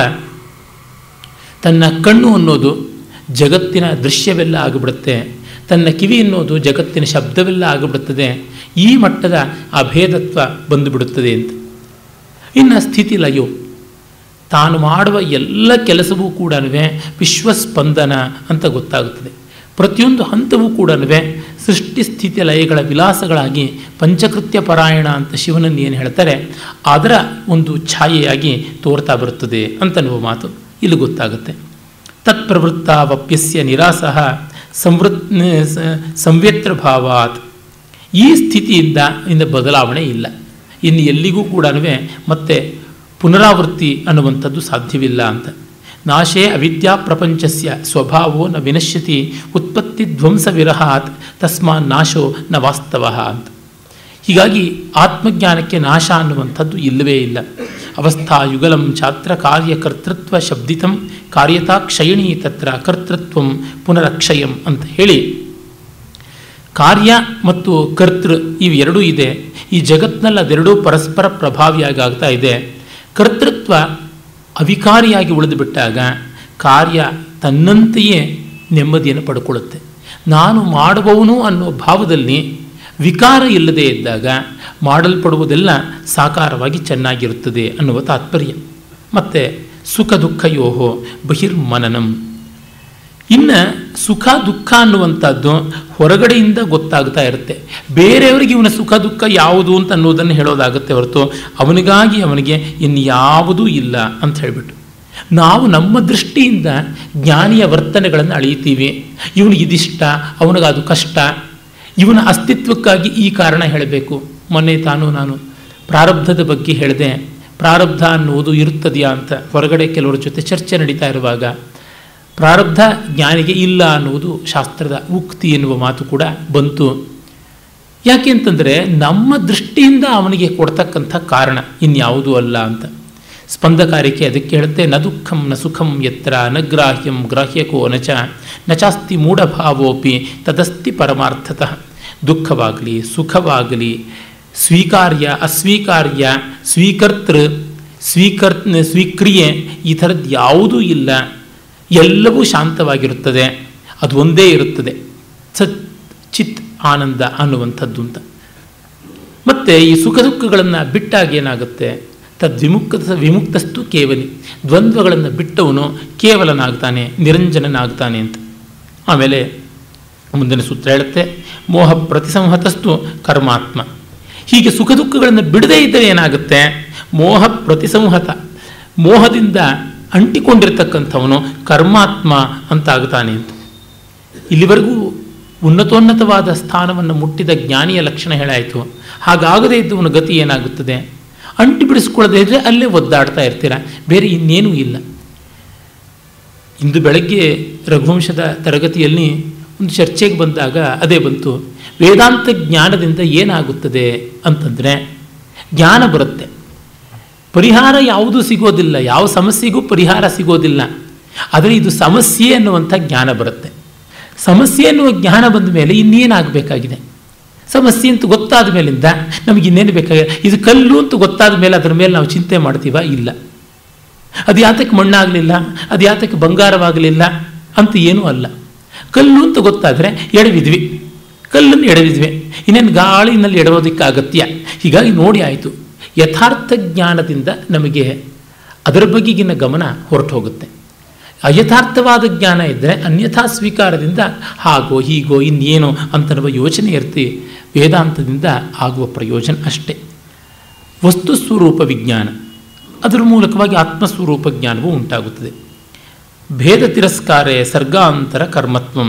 ತನ್ನ ಕಣ್ಣು ಅನ್ನೋದು ಜಗತ್ತಿನ ದೃಶ್ಯವೆಲ್ಲ ಆಗಿಬಿಡುತ್ತೆ, ತನ್ನ ಕಿವಿ ಅನ್ನೋದು ಜಗತ್ತಿನ ಶಬ್ದವೆಲ್ಲ ಆಗಿಬಿಡುತ್ತದೆ. ಈ ಮಟ್ಟದ ಅಭೇದತ್ವ ಬಂದುಬಿಡುತ್ತದೆ ಅಂತ. ಇನ್ನು ಸ್ಥಿತಿ ಲಯೋ, ತಾನು ಮಾಡುವ ಎಲ್ಲ ಕೆಲಸವೂ ಕೂಡ ವಿಶ್ವಸ್ಪಂದನ ಅಂತ ಗೊತ್ತಾಗುತ್ತದೆ. ಪ್ರತಿಯೊಂದು ಹಂತವೂ ಕೂಡ ಸೃಷ್ಟಿ ಸ್ಥಿತಿ ಲಯಗಳ ವಿಲಾಸಗಳಾಗಿ ಪಂಚಕೃತ್ಯ ಪರಾಯಣ ಅಂತ ಶಿವನನ್ನು ಏನು ಹೇಳ್ತಾರೆ ಅದರ ಒಂದು ಛಾಯೆಯಾಗಿ ತೋರ್ತಾ ಬರುತ್ತದೆ ಅಂತನ್ನುವ ಮಾತು ಇಲ್ಲಿ ಗೊತ್ತಾಗುತ್ತೆ. ತತ್ಪ್ರವೃತ್ತ ವಪ್ಯಸ್ಯ ನಿರಾಸಃ ಸಂವೃತ್ ಸಂವ್ಯತ್ರ ಭಾವಾತ್. ಈ ಸ್ಥಿತಿಯಿಂದ ಇಂದ ಬದಲಾವಣೆ ಇಲ್ಲ. ಇನ್ನು ಎಲ್ಲಿಗೂ ಕೂಡ ಮತ್ತೆ ಪುನರಾವೃತ್ತಿ ಅನ್ನುವಂಥದ್ದು ಸಾಧ್ಯವಿಲ್ಲ ಅಂತ. ನಾಶೇ ಅವಿದ್ಯಾ ಪ್ರಪಂಚಸ್ಯ ಸ್ವಭಾವೋ ನ ವಿನಶ್ಯತಿ ಉತ್ಪತ್ತಿ ಧ್ವಂಸ ವಿರಹಾತ್ ತಸ್ಮಾನ್ ನಾಶೋ ನ ವಾಸ್ತವ ಅಂತ. ಹೀಗಾಗಿ ಆತ್ಮಜ್ಞಾನಕ್ಕೆ ನಾಶ ಅನ್ನುವಂಥದ್ದು ಇಲ್ಲವೇ ಇಲ್ಲ. ಅವಸ್ಥಾ ಯುಗಲಂ ಛಾತ್ರ ಕಾರ್ಯ ಕರ್ತೃತ್ವ ಶಬ್ದಿತಂ ಕಾರ್ಯತಾ ಕ್ಷಯಣಿ ತತ್ರ ಕರ್ತೃತ್ವಂ ಪುನರಕ್ಷಯಂ ಅಂತ ಹೇಳಿ, ಕಾರ್ಯ ಮತ್ತು ಕರ್ತೃ ಇವೆರಡೂ ಇದೆ. ಈ ಜಗತ್ತಿನಲ್ಲಿ ಅದೆರಡೂ ಪರಸ್ಪರ ಪ್ರಭಾವಿಯಾಗಿ ಆಗ್ತಾ ಇದೆ. ಕರ್ತೃತ್ವ ಅವಿಕಾರಿಯಾಗಿ ಉಳಿದು ಬಿಟ್ಟಾಗ ಕಾರ್ಯ ತನ್ನಂತೆಯೇ ನೆಮ್ಮದಿಯನ್ನು ಪಡ್ಕೊಳ್ಳುತ್ತೆ. ನಾನು ಮಾಡುವವನು ಅನ್ನೋ ಭಾವದಲ್ಲಿ ವಿಕಾರ ಇಲ್ಲದೆ ಇದ್ದಾಗ ಮಾಡಲ್ಪಡುವುದೆಲ್ಲ ಸಾಕಾರವಾಗಿ ಚೆನ್ನಾಗಿರುತ್ತದೆ ಅನ್ನುವ ತಾತ್ಪರ್ಯ. ಮತ್ತು ಸುಖ ದುಃಖಯೋಹೋ ಬಹಿರ್ಮನನಂ. ಇನ್ನು ಸುಖ ದುಃಖ ಅನ್ನುವಂಥದ್ದು ಹೊರಗಡೆಯಿಂದ ಗೊತ್ತಾಗ್ತಾ ಇರುತ್ತೆ. ಬೇರೆಯವರಿಗೆ ಇವನ ಸುಖ ದುಃಖ ಯಾವುದು ಅಂತ ಅನ್ನೋದನ್ನು ಹೇಳೋದಾಗುತ್ತೆ ಹೊರತು ಅವನಿಗಾಗಿ ಅವನಿಗೆ ಇನ್ಯಾವುದೂ ಇಲ್ಲ ಅಂತ ಹೇಳಿಬಿಟ್ಟು ನಾವು ನಮ್ಮ ದೃಷ್ಟಿಯಿಂದ ಜ್ಞಾನಿಯ ವರ್ತನೆಗಳನ್ನು ಅಳೆಯುತ್ತೀವಿ. ಇವನಿಗೆ ಇದಿಷ್ಟ, ಅವನಿಗದು ಕಷ್ಟ, ಇವನ ಅಸ್ತಿತ್ವಕ್ಕಾಗಿ ಈ ಕಾರಣ ಹೇಳಬೇಕು. ಮೊನ್ನೆ ತಾನು ನಾನು ಪ್ರಾರಬ್ಧದ ಬಗ್ಗೆ ಹೇಳಿದೆ. ಪ್ರಾರಬ್ಧ ಅನ್ನುವುದು ಇರುತ್ತದೆಯಾ ಅಂತ ಹೊರಗಡೆ ಕೆಲವರ ಜೊತೆ ಚರ್ಚೆ ನಡೀತಾ ಇರುವಾಗ ಪ್ರಾರಬ್ಧ ಜ್ಞಾನಿಗೆ ಇಲ್ಲ ಅನ್ನುವುದು ಶಾಸ್ತ್ರದ ಉಕ್ತಿ ಎನ್ನುವ ಮಾತು ಕೂಡ ಬಂತು. ಯಾಕೆ ಅಂತಂದರೆ ನಮ್ಮ ದೃಷ್ಟಿಯಿಂದ ಅವನಿಗೆ ಕೊಡ್ತಕ್ಕಂಥ ಕಾರಣ ಇನ್ಯಾವುದೂ ಅಲ್ಲ ಅಂತ. ಸ್ಪಂದಕಾರಿಕೆ ಅದಕ್ಕೆ ಹೇಳುತ್ತೆ, ನ ದುಃಖಂ ನ ಸುಖಂ ಯತ್ರ ನ ಗ್ರಾಹ್ಯಂ ಗ್ರಾಹ್ಯಕೋ ನಚ ನಚಾಸ್ತಿ ಮೂಢಭಾವೋಪಿ ತದಸ್ತಿ ಪರಮಾರ್ಥತಃ. ದುಃಖವಾಗಲಿ ಸುಖವಾಗಲಿ ಸ್ವೀಕಾರ್ಯ ಅಸ್ವೀಕಾರ್ಯ ಸ್ವೀಕರ್ತೃ ಸ್ವೀಕರ್ ಸ್ವೀಕ್ರಿಯೆ ಈ ಥರದ್ದು ಯಾವುದೂ ಇಲ್ಲ. ಎಲ್ಲವೂ ಶಾಂತವಾಗಿರುತ್ತದೆ. ಅದು ಒಂದೇ ಇರುತ್ತದೆ, ಸತ್ ಚಿತ್ ಆನಂದ ಅನ್ನುವಂಥದ್ದು ಅಂತ. ಮತ್ತು ಈ ಸುಖ ದುಃಖಗಳನ್ನು ಬಿಟ್ಟಾಗ ಏನಾಗುತ್ತೆ, ತದ್ವಿಮುಕ್ತ ವಿಮುಕ್ತಸ್ತು ಕೇವಲಿ. ದ್ವಂದ್ವಗಳನ್ನು ಬಿಟ್ಟವನು ಕೇವಲನಾಗ್ತಾನೆ, ನಿರಂಜನನಾಗ್ತಾನೆ ಅಂತ. ಆಮೇಲೆ ಮುಂದಿನ ಸೂತ್ರ ಹೇಳುತ್ತೆ, ಮೋಹ ಪ್ರತಿಸಂಹತಸ್ತು ಕರ್ಮಾತ್ಮ. ಹೀಗೆ ಸುಖ ದುಃಖಗಳನ್ನು ಬಿಡದೇ ಇದ್ದರೆ ಏನಾಗುತ್ತೆ, ಮೋಹ ಪ್ರತಿಸಂಹತ, ಮೋಹದಿಂದ ಅಂಟಿಕೊಂಡಿರ್ತಕ್ಕಂಥವನು ಕರ್ಮಾತ್ಮ ಅಂತಾಗ್ತಾನೆ ಅಂತ. ಇಲ್ಲಿವರೆಗೂ ಉನ್ನತೋನ್ನತವಾದ ಸ್ಥಾನವನ್ನು ಮುಟ್ಟಿದ ಜ್ಞಾನಿಯ ಲಕ್ಷಣ ಹೇಳಾಯಿತು. ಹಾಗಾಗದೇ ಇದ್ದವನ ಗತಿ ಏನಾಗುತ್ತದೆ, ಅಂಟಿ ಬಿಡಿಸ್ಕೊಳ್ಳದೇ ಇದ್ದರೆ ಅಲ್ಲೇ ಒದ್ದಾಡ್ತಾ ಇರ್ತೀರ, ಬೇರೆ ಇನ್ನೇನೂ ಇಲ್ಲ. ಇಂದು ಬೆಳಗ್ಗೆ ರಘುವಂಶದ ತರಗತಿಯಲ್ಲಿ ಒಂದು ಚರ್ಚೆಗೆ ಬಂದಾಗ ಅದೇ ಬಂತು. ವೇದಾಂತ ಜ್ಞಾನದಿಂದ ಏನಾಗುತ್ತದೆ ಅಂತಂದರೆ, ಜ್ಞಾನ ಬರುತ್ತೆ, ಪರಿಹಾರ ಯಾವುದೂ ಸಿಗೋದಿಲ್ಲ, ಯಾವ ಸಮಸ್ಯೆಗೂ ಪರಿಹಾರ ಸಿಗೋದಿಲ್ಲ. ಆದರೆ ಇದು ಸಮಸ್ಯೆ ಅನ್ನುವಂಥ ಜ್ಞಾನ ಬರುತ್ತೆ. ಸಮಸ್ಯೆ ಅನ್ನುವ ಜ್ಞಾನ ಬಂದ ಮೇಲೆ ಇನ್ನೇನಾಗಬೇಕಾಗಿದೆ? ಸಮಸ್ಯೆ ಅಂತ ಗೊತ್ತಾದ ಮೇಲಿಂದ ನಮಗೆ ಇನ್ನೇನು ಬೇಕಾಗಿದೆ? ಇದು ಕಲ್ಲು ಅಂತ ಗೊತ್ತಾದ ಮೇಲೆ ಅದರ ಮೇಲೆ ನಾವು ಚಿಂತೆ ಮಾಡ್ತೀವ? ಇಲ್ಲ. ಅದು ಯಾತಕ್ಕೆ ಮಣ್ಣಾಗಲಿಲ್ಲ, ಅದು ಯಾತಕ್ಕೆ ಬಂಗಾರವಾಗಲಿಲ್ಲ ಅಂತ ಏನೂ ಅಲ್ಲ. ಕಲ್ಲು ಅಂತ ಗೊತ್ತಾದರೆ ಎಡವಿದ್ವಿ, ಕಲ್ಲನ್ನು ಎಡವಿದ್ವಿ, ಇನ್ನೇನು ಗಾಳಿನಲ್ಲಿ ಎಡವೋದಕ್ಕೆ ಅಗತ್ಯ. ಹೀಗಾಗಿ ನೋಡಿ ಆಯಿತು, ಯಥಾರ್ಥ ಜ್ಞಾನದಿಂದ ನಮಗೆ ಅದರ ಬಗೆಗಿನ ಗಮನ ಹೊರಟು ಹೋಗುತ್ತೆ. ಅಯಥಾರ್ಥವಾದ ಜ್ಞಾನ ಇದ್ದರೆ ಅನ್ಯಥಾ ಸ್ವೀಕಾರದಿಂದ ಹಾಗೋ ಹೀಗೋ ಇನ್ನೇನೋ ಅಂತನ್ನುವ ಯೋಚನೆ ಇರ್ತಿ. ವೇದಾಂತದಿಂದ ಆಗುವ ಪ್ರಯೋಜನ ಅಷ್ಟೇ. ವಸ್ತು ಸ್ವರೂಪ ವಿಜ್ಞಾನ, ಅದರ ಮೂಲಕವಾಗಿ ಆತ್ಮಸ್ವರೂಪ ಜ್ಞಾನವೂ ಉಂಟಾಗುತ್ತದೆ. ಭೇದ ತಿರಸ್ಕಾರೇ ಸರ್ಗಾಂತರ ಕರ್ಮತ್ವಂ.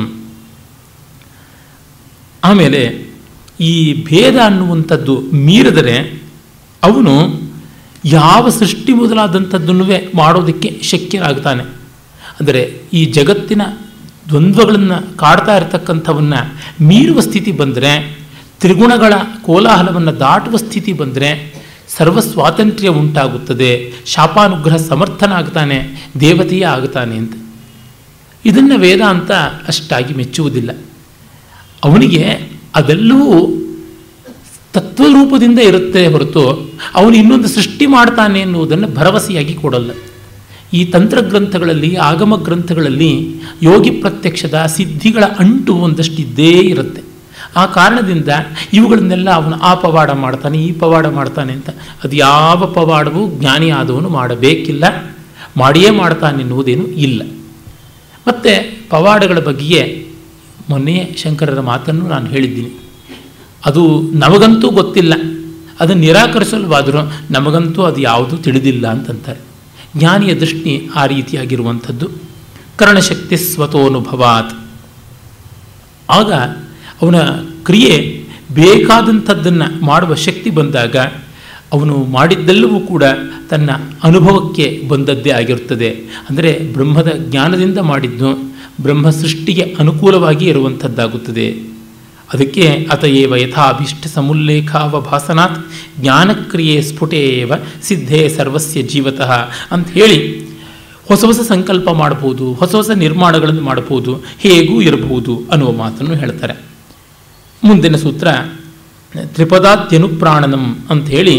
ಆಮೇಲೆ ಈ ಭೇದ ಅನ್ನುವಂಥದ್ದು ಮೀರಿದರೆ ಅವನು ಯಾವ ಸೃಷ್ಟಿ ಮೊದಲಾದಂಥದ್ದನ್ನು ಮಾಡೋದಕ್ಕೆ ಶಕ್ಯರಾಗ್ತಾನೆ. ಅಂದರೆ ಈ ಜಗತ್ತಿನ ದ್ವಂದ್ವಗಳನ್ನು ಕಾಡ್ತಾ ಇರತಕ್ಕಂಥವನ್ನ ಮೀರುವ ಸ್ಥಿತಿ ಬಂದರೆ, ತ್ರಿಗುಣಗಳ ಕೋಲಾಹಲವನ್ನು ದಾಟುವ ಸ್ಥಿತಿ ಬಂದರೆ ಸರ್ವ ಸ್ವಾತಂತ್ರ್ಯ ಉಂಟಾಗುತ್ತದೆ. ಶಾಪಾನುಗ್ರಹ ಸಮರ್ಥನಾಗ್ತಾನೆ, ದೇವತೆಯೇ ಆಗ್ತಾನೆ ಅಂತ. ಇದನ್ನು ವೇದಾಂತ ಅಷ್ಟಾಗಿ ಮೆಚ್ಚುವುದಿಲ್ಲ. ಅವನಿಗೆ ಅದೆಲ್ಲವೂ ತತ್ವರೂಪದಿಂದ ಇರುತ್ತೆ ಹೊರತು ಅವನು ಇನ್ನೊಂದು ಸೃಷ್ಟಿ ಮಾಡ್ತಾನೆ ಎನ್ನುವುದನ್ನು ಭರವಸೆಯಾಗಿ ಕೊಡಲ್ಲ. ಈ ತಂತ್ರಗ್ರಂಥಗಳಲ್ಲಿ, ಆಗಮ ಗ್ರಂಥಗಳಲ್ಲಿ ಯೋಗಿ ಪ್ರತ್ಯಕ್ಷದ ಸಿದ್ಧಿಗಳ ಅಂಟು ಒಂದಷ್ಟು ಇದ್ದೇ ಇರುತ್ತೆ. ಆ ಕಾರಣದಿಂದ ಇವುಗಳನ್ನೆಲ್ಲ ಅವನು ಆ ಪವಾಡ ಮಾಡ್ತಾನೆ, ಈ ಪವಾಡ ಮಾಡ್ತಾನೆ ಅಂತ ಅದು ಯಾವ ಪವಾಡವೂ ಜ್ಞಾನಿ ಆದವನು ಮಾಡಬೇಕಿಲ್ಲ, ಮಾಡಿಯೇ ಮಾಡ್ತಾನೆ ಎನ್ನುವುದೇನು ಇಲ್ಲ. ಮತ್ತು ಪವಾಡಗಳ ಬಗ್ಗೆಯೇ ಮೊನ್ನೆ ಶಂಕರರ ಮಾತನ್ನು ನಾನು ಹೇಳಿದ್ದೀನಿ. ಅದು ನಮಗಂತೂ ಗೊತ್ತಿಲ್ಲ, ಅದನ್ನು ನಿರಾಕರಿಸಲ್ವಾದರೂ ನಮಗಂತೂ ಅದು ಯಾವುದೂ ತಿಳಿದಿಲ್ಲ ಅಂತಂತಾರೆ. ಜ್ಞಾನಿಯ ದೃಷ್ಟಿ ಆ ರೀತಿಯಾಗಿರುವಂಥದ್ದು. ಕರ್ಣಶಕ್ತಿ ಸ್ವತೋನುಭವಾತ್. ಆಗ ಅವನ ಕ್ರಿಯೆ ಬೇಕಾದಂಥದ್ದನ್ನು ಮಾಡುವ ಶಕ್ತಿ ಬಂದಾಗ ಅವನು ಮಾಡಿದ್ದೆಲ್ಲವೂ ಕೂಡ ತನ್ನ ಅನುಭವಕ್ಕೆ ಬಂದದ್ದೇ ಆಗಿರುತ್ತದೆ. ಅಂದರೆ ಬ್ರಹ್ಮದ ಜ್ಞಾನದಿಂದ ಮಾಡಿದ್ದು ಬ್ರಹ್ಮ ಸೃಷ್ಟಿಗೆ ಅನುಕೂಲವಾಗಿ ಇರುವಂಥದ್ದಾಗುತ್ತದೆ. ಅದಕ್ಕೆ ಅತಯೇವ ಯಥಾಭೀಷ್ಟ ಸಮುಲ್ಲೇಖಾವಭಾಸನಾತ್ ಜ್ಞಾನಕ್ರಿಯೆ ಸ್ಫುಟೇವ ಸಿದ್ಧೇ ಸರ್ವಸ್ಯ ಜೀವತಃ ಅಂತ ಹೇಳಿ ಹೊಸ ಹೊಸ ಸಂಕಲ್ಪ ಮಾಡ್ಬೋದು, ಹೊಸ ಹೊಸ ನಿರ್ಮಾಣಗಳನ್ನು ಮಾಡ್ಬೋದು, ಹೇಗೂ ಇರಬಹುದು ಅನ್ನುವ ಮಾತನ್ನು ಹೇಳ್ತಾರೆ. ಮುಂದಿನ ಸೂತ್ರ ತ್ರಿಪದಾತ್ಯನುಪ್ರಾಣನಂ ಅಂಥೇಳಿ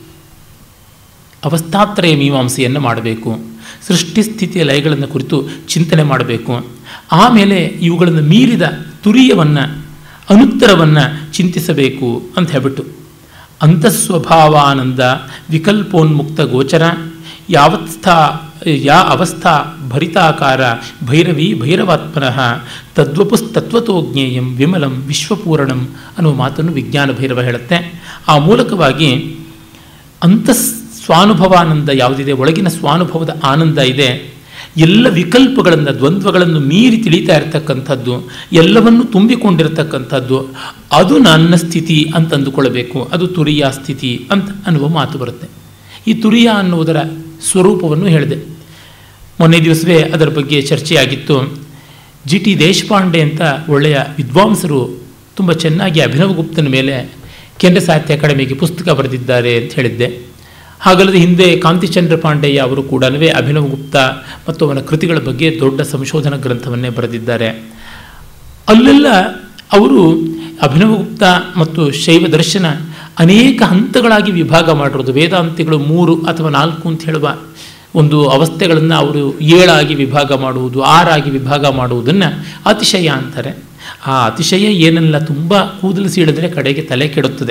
ಅವಸ್ಥಾತ್ರಯ ಮೀಮಾಂಸೆಯನ್ನು ಮಾಡಬೇಕು. ಸೃಷ್ಟಿ ಸ್ಥಿತಿಯ ಲಯಗಳನ್ನು ಕುರಿತು ಚಿಂತನೆ ಮಾಡಬೇಕು. ಆಮೇಲೆ ಇವುಗಳನ್ನು ಮೀರಿದ ತುರಿಯವನ್ನು, ಅನುತ್ತರವನ್ನು ಚಿಂತಿಸಬೇಕು ಅಂತ ಹೇಳ್ಬಿಟ್ಟು ಅಂತಃಸ್ವಭಾವಾನಂದ ವಿಕಲ್ಪೋನ್ಮುಕ್ತ ಗೋಚರ ಯಾವತ್ಸ್ಥಾ ಯಾ ಅವಸ್ಥಾ ಭರಿತಾಕಾರ ಭೈರವಿ ಭೈರವಾತ್ಮನಃ ತದ್ವಪುಸ್ತತ್ವತೋ ಜ್ಞೇಯಂ ವಿಮಲಂ ವಿಶ್ವಪೂರಣಂ ಅನ್ನುವ ಮಾತನ್ನು ವಿಜ್ಞಾನ ಭೈರವ ಹೇಳುತ್ತೆ. ಆ ಮೂಲಕವಾಗಿ ಅಂತಃ ಸ್ವಾನುಭವಾನಂದ ಯಾವುದಿದೆ, ಒಳಗಿನ ಸ್ವಾನುಭವದ ಆನಂದ ಇದೆ, ಎಲ್ಲ ವಿಕಲ್ಪಗಳನ್ನು, ದ್ವಂದ್ವಗಳನ್ನು ಮೀರಿ ತಿಳಿತಾ ಇರತಕ್ಕಂಥದ್ದು, ಎಲ್ಲವನ್ನು ತುಂಬಿಕೊಂಡಿರತಕ್ಕಂಥದ್ದು, ಅದು ನನ್ನ ಸ್ಥಿತಿ ಅಂತ ಅಂದುಕೊಳ್ಳಬೇಕು. ಅದು ತುರಿಯ ಸ್ಥಿತಿ ಅಂತ ಅನ್ನುವ ಮಾತು ಬರುತ್ತೆ. ಈ ತುರಿಯ ಅನ್ನುವುದರ ಸ್ವರೂಪವನ್ನು ಹೇಳಿದೆ. ಮೊನ್ನೆ ದಿವಸವೇ ಅದರ ಬಗ್ಗೆ ಚರ್ಚೆಯಾಗಿತ್ತು. ಜಿ ಟಿ ದೇಶಪಾಂಡೆ ಅಂತ ಒಳ್ಳೆಯ ವಿದ್ವಾಂಸರು ತುಂಬ ಚೆನ್ನಾಗಿ ಅಭಿನವಗುಪ್ತನ ಮೇಲೆ ಕೇಂದ್ರ ಸಾಹಿತ್ಯ ಅಕಾಡೆಮಿಗೆ ಪುಸ್ತಕ ಬರೆದಿದ್ದಾರೆ ಅಂತ ಹೇಳಿದ್ದೆ. ಹಾಗಲ್ಲದೆ ಹಿಂದೆ ಕಾಂತಿಚಂದ್ರ ಪಾಂಡೆಯ ಅವರು ಕೂಡ ಅಭಿನವಗುಪ್ತ ಮತ್ತು ಅವನ ಕೃತಿಗಳ ಬಗ್ಗೆ ದೊಡ್ಡ ಸಂಶೋಧನಾ ಗ್ರಂಥವನ್ನೇ ಬರೆದಿದ್ದಾರೆ. ಅಲ್ಲೆಲ್ಲ ಅವರು ಅಭಿನವಗುಪ್ತ ಮತ್ತು ಶೈವ ದರ್ಶನ ಅನೇಕ ಹಂತಗಳಾಗಿ ವಿಭಾಗ ಮಾಡಿರೋದು. ವೇದಾಂತಿಗಳು ಮೂರು ಅಥವಾ ನಾಲ್ಕು ಅಂತ ಹೇಳುವ ಒಂದು ಅವಸ್ಥೆಗಳನ್ನು ಅವರು ಏಳಾಗಿ ವಿಭಾಗ ಮಾಡುವುದು, ಆರಾಗಿ ವಿಭಾಗ ಮಾಡುವುದನ್ನು ಅತಿಶಯ ಅಂತಾರೆ. ಆ ಅತಿಶಯ ಏನೆಲ್ಲ ತುಂಬ ಕೂದಲು ಸೀಳಿದ್ರೆ ಕಡೆಗೆ ತಲೆ ಕೆಡುತ್ತದೆ.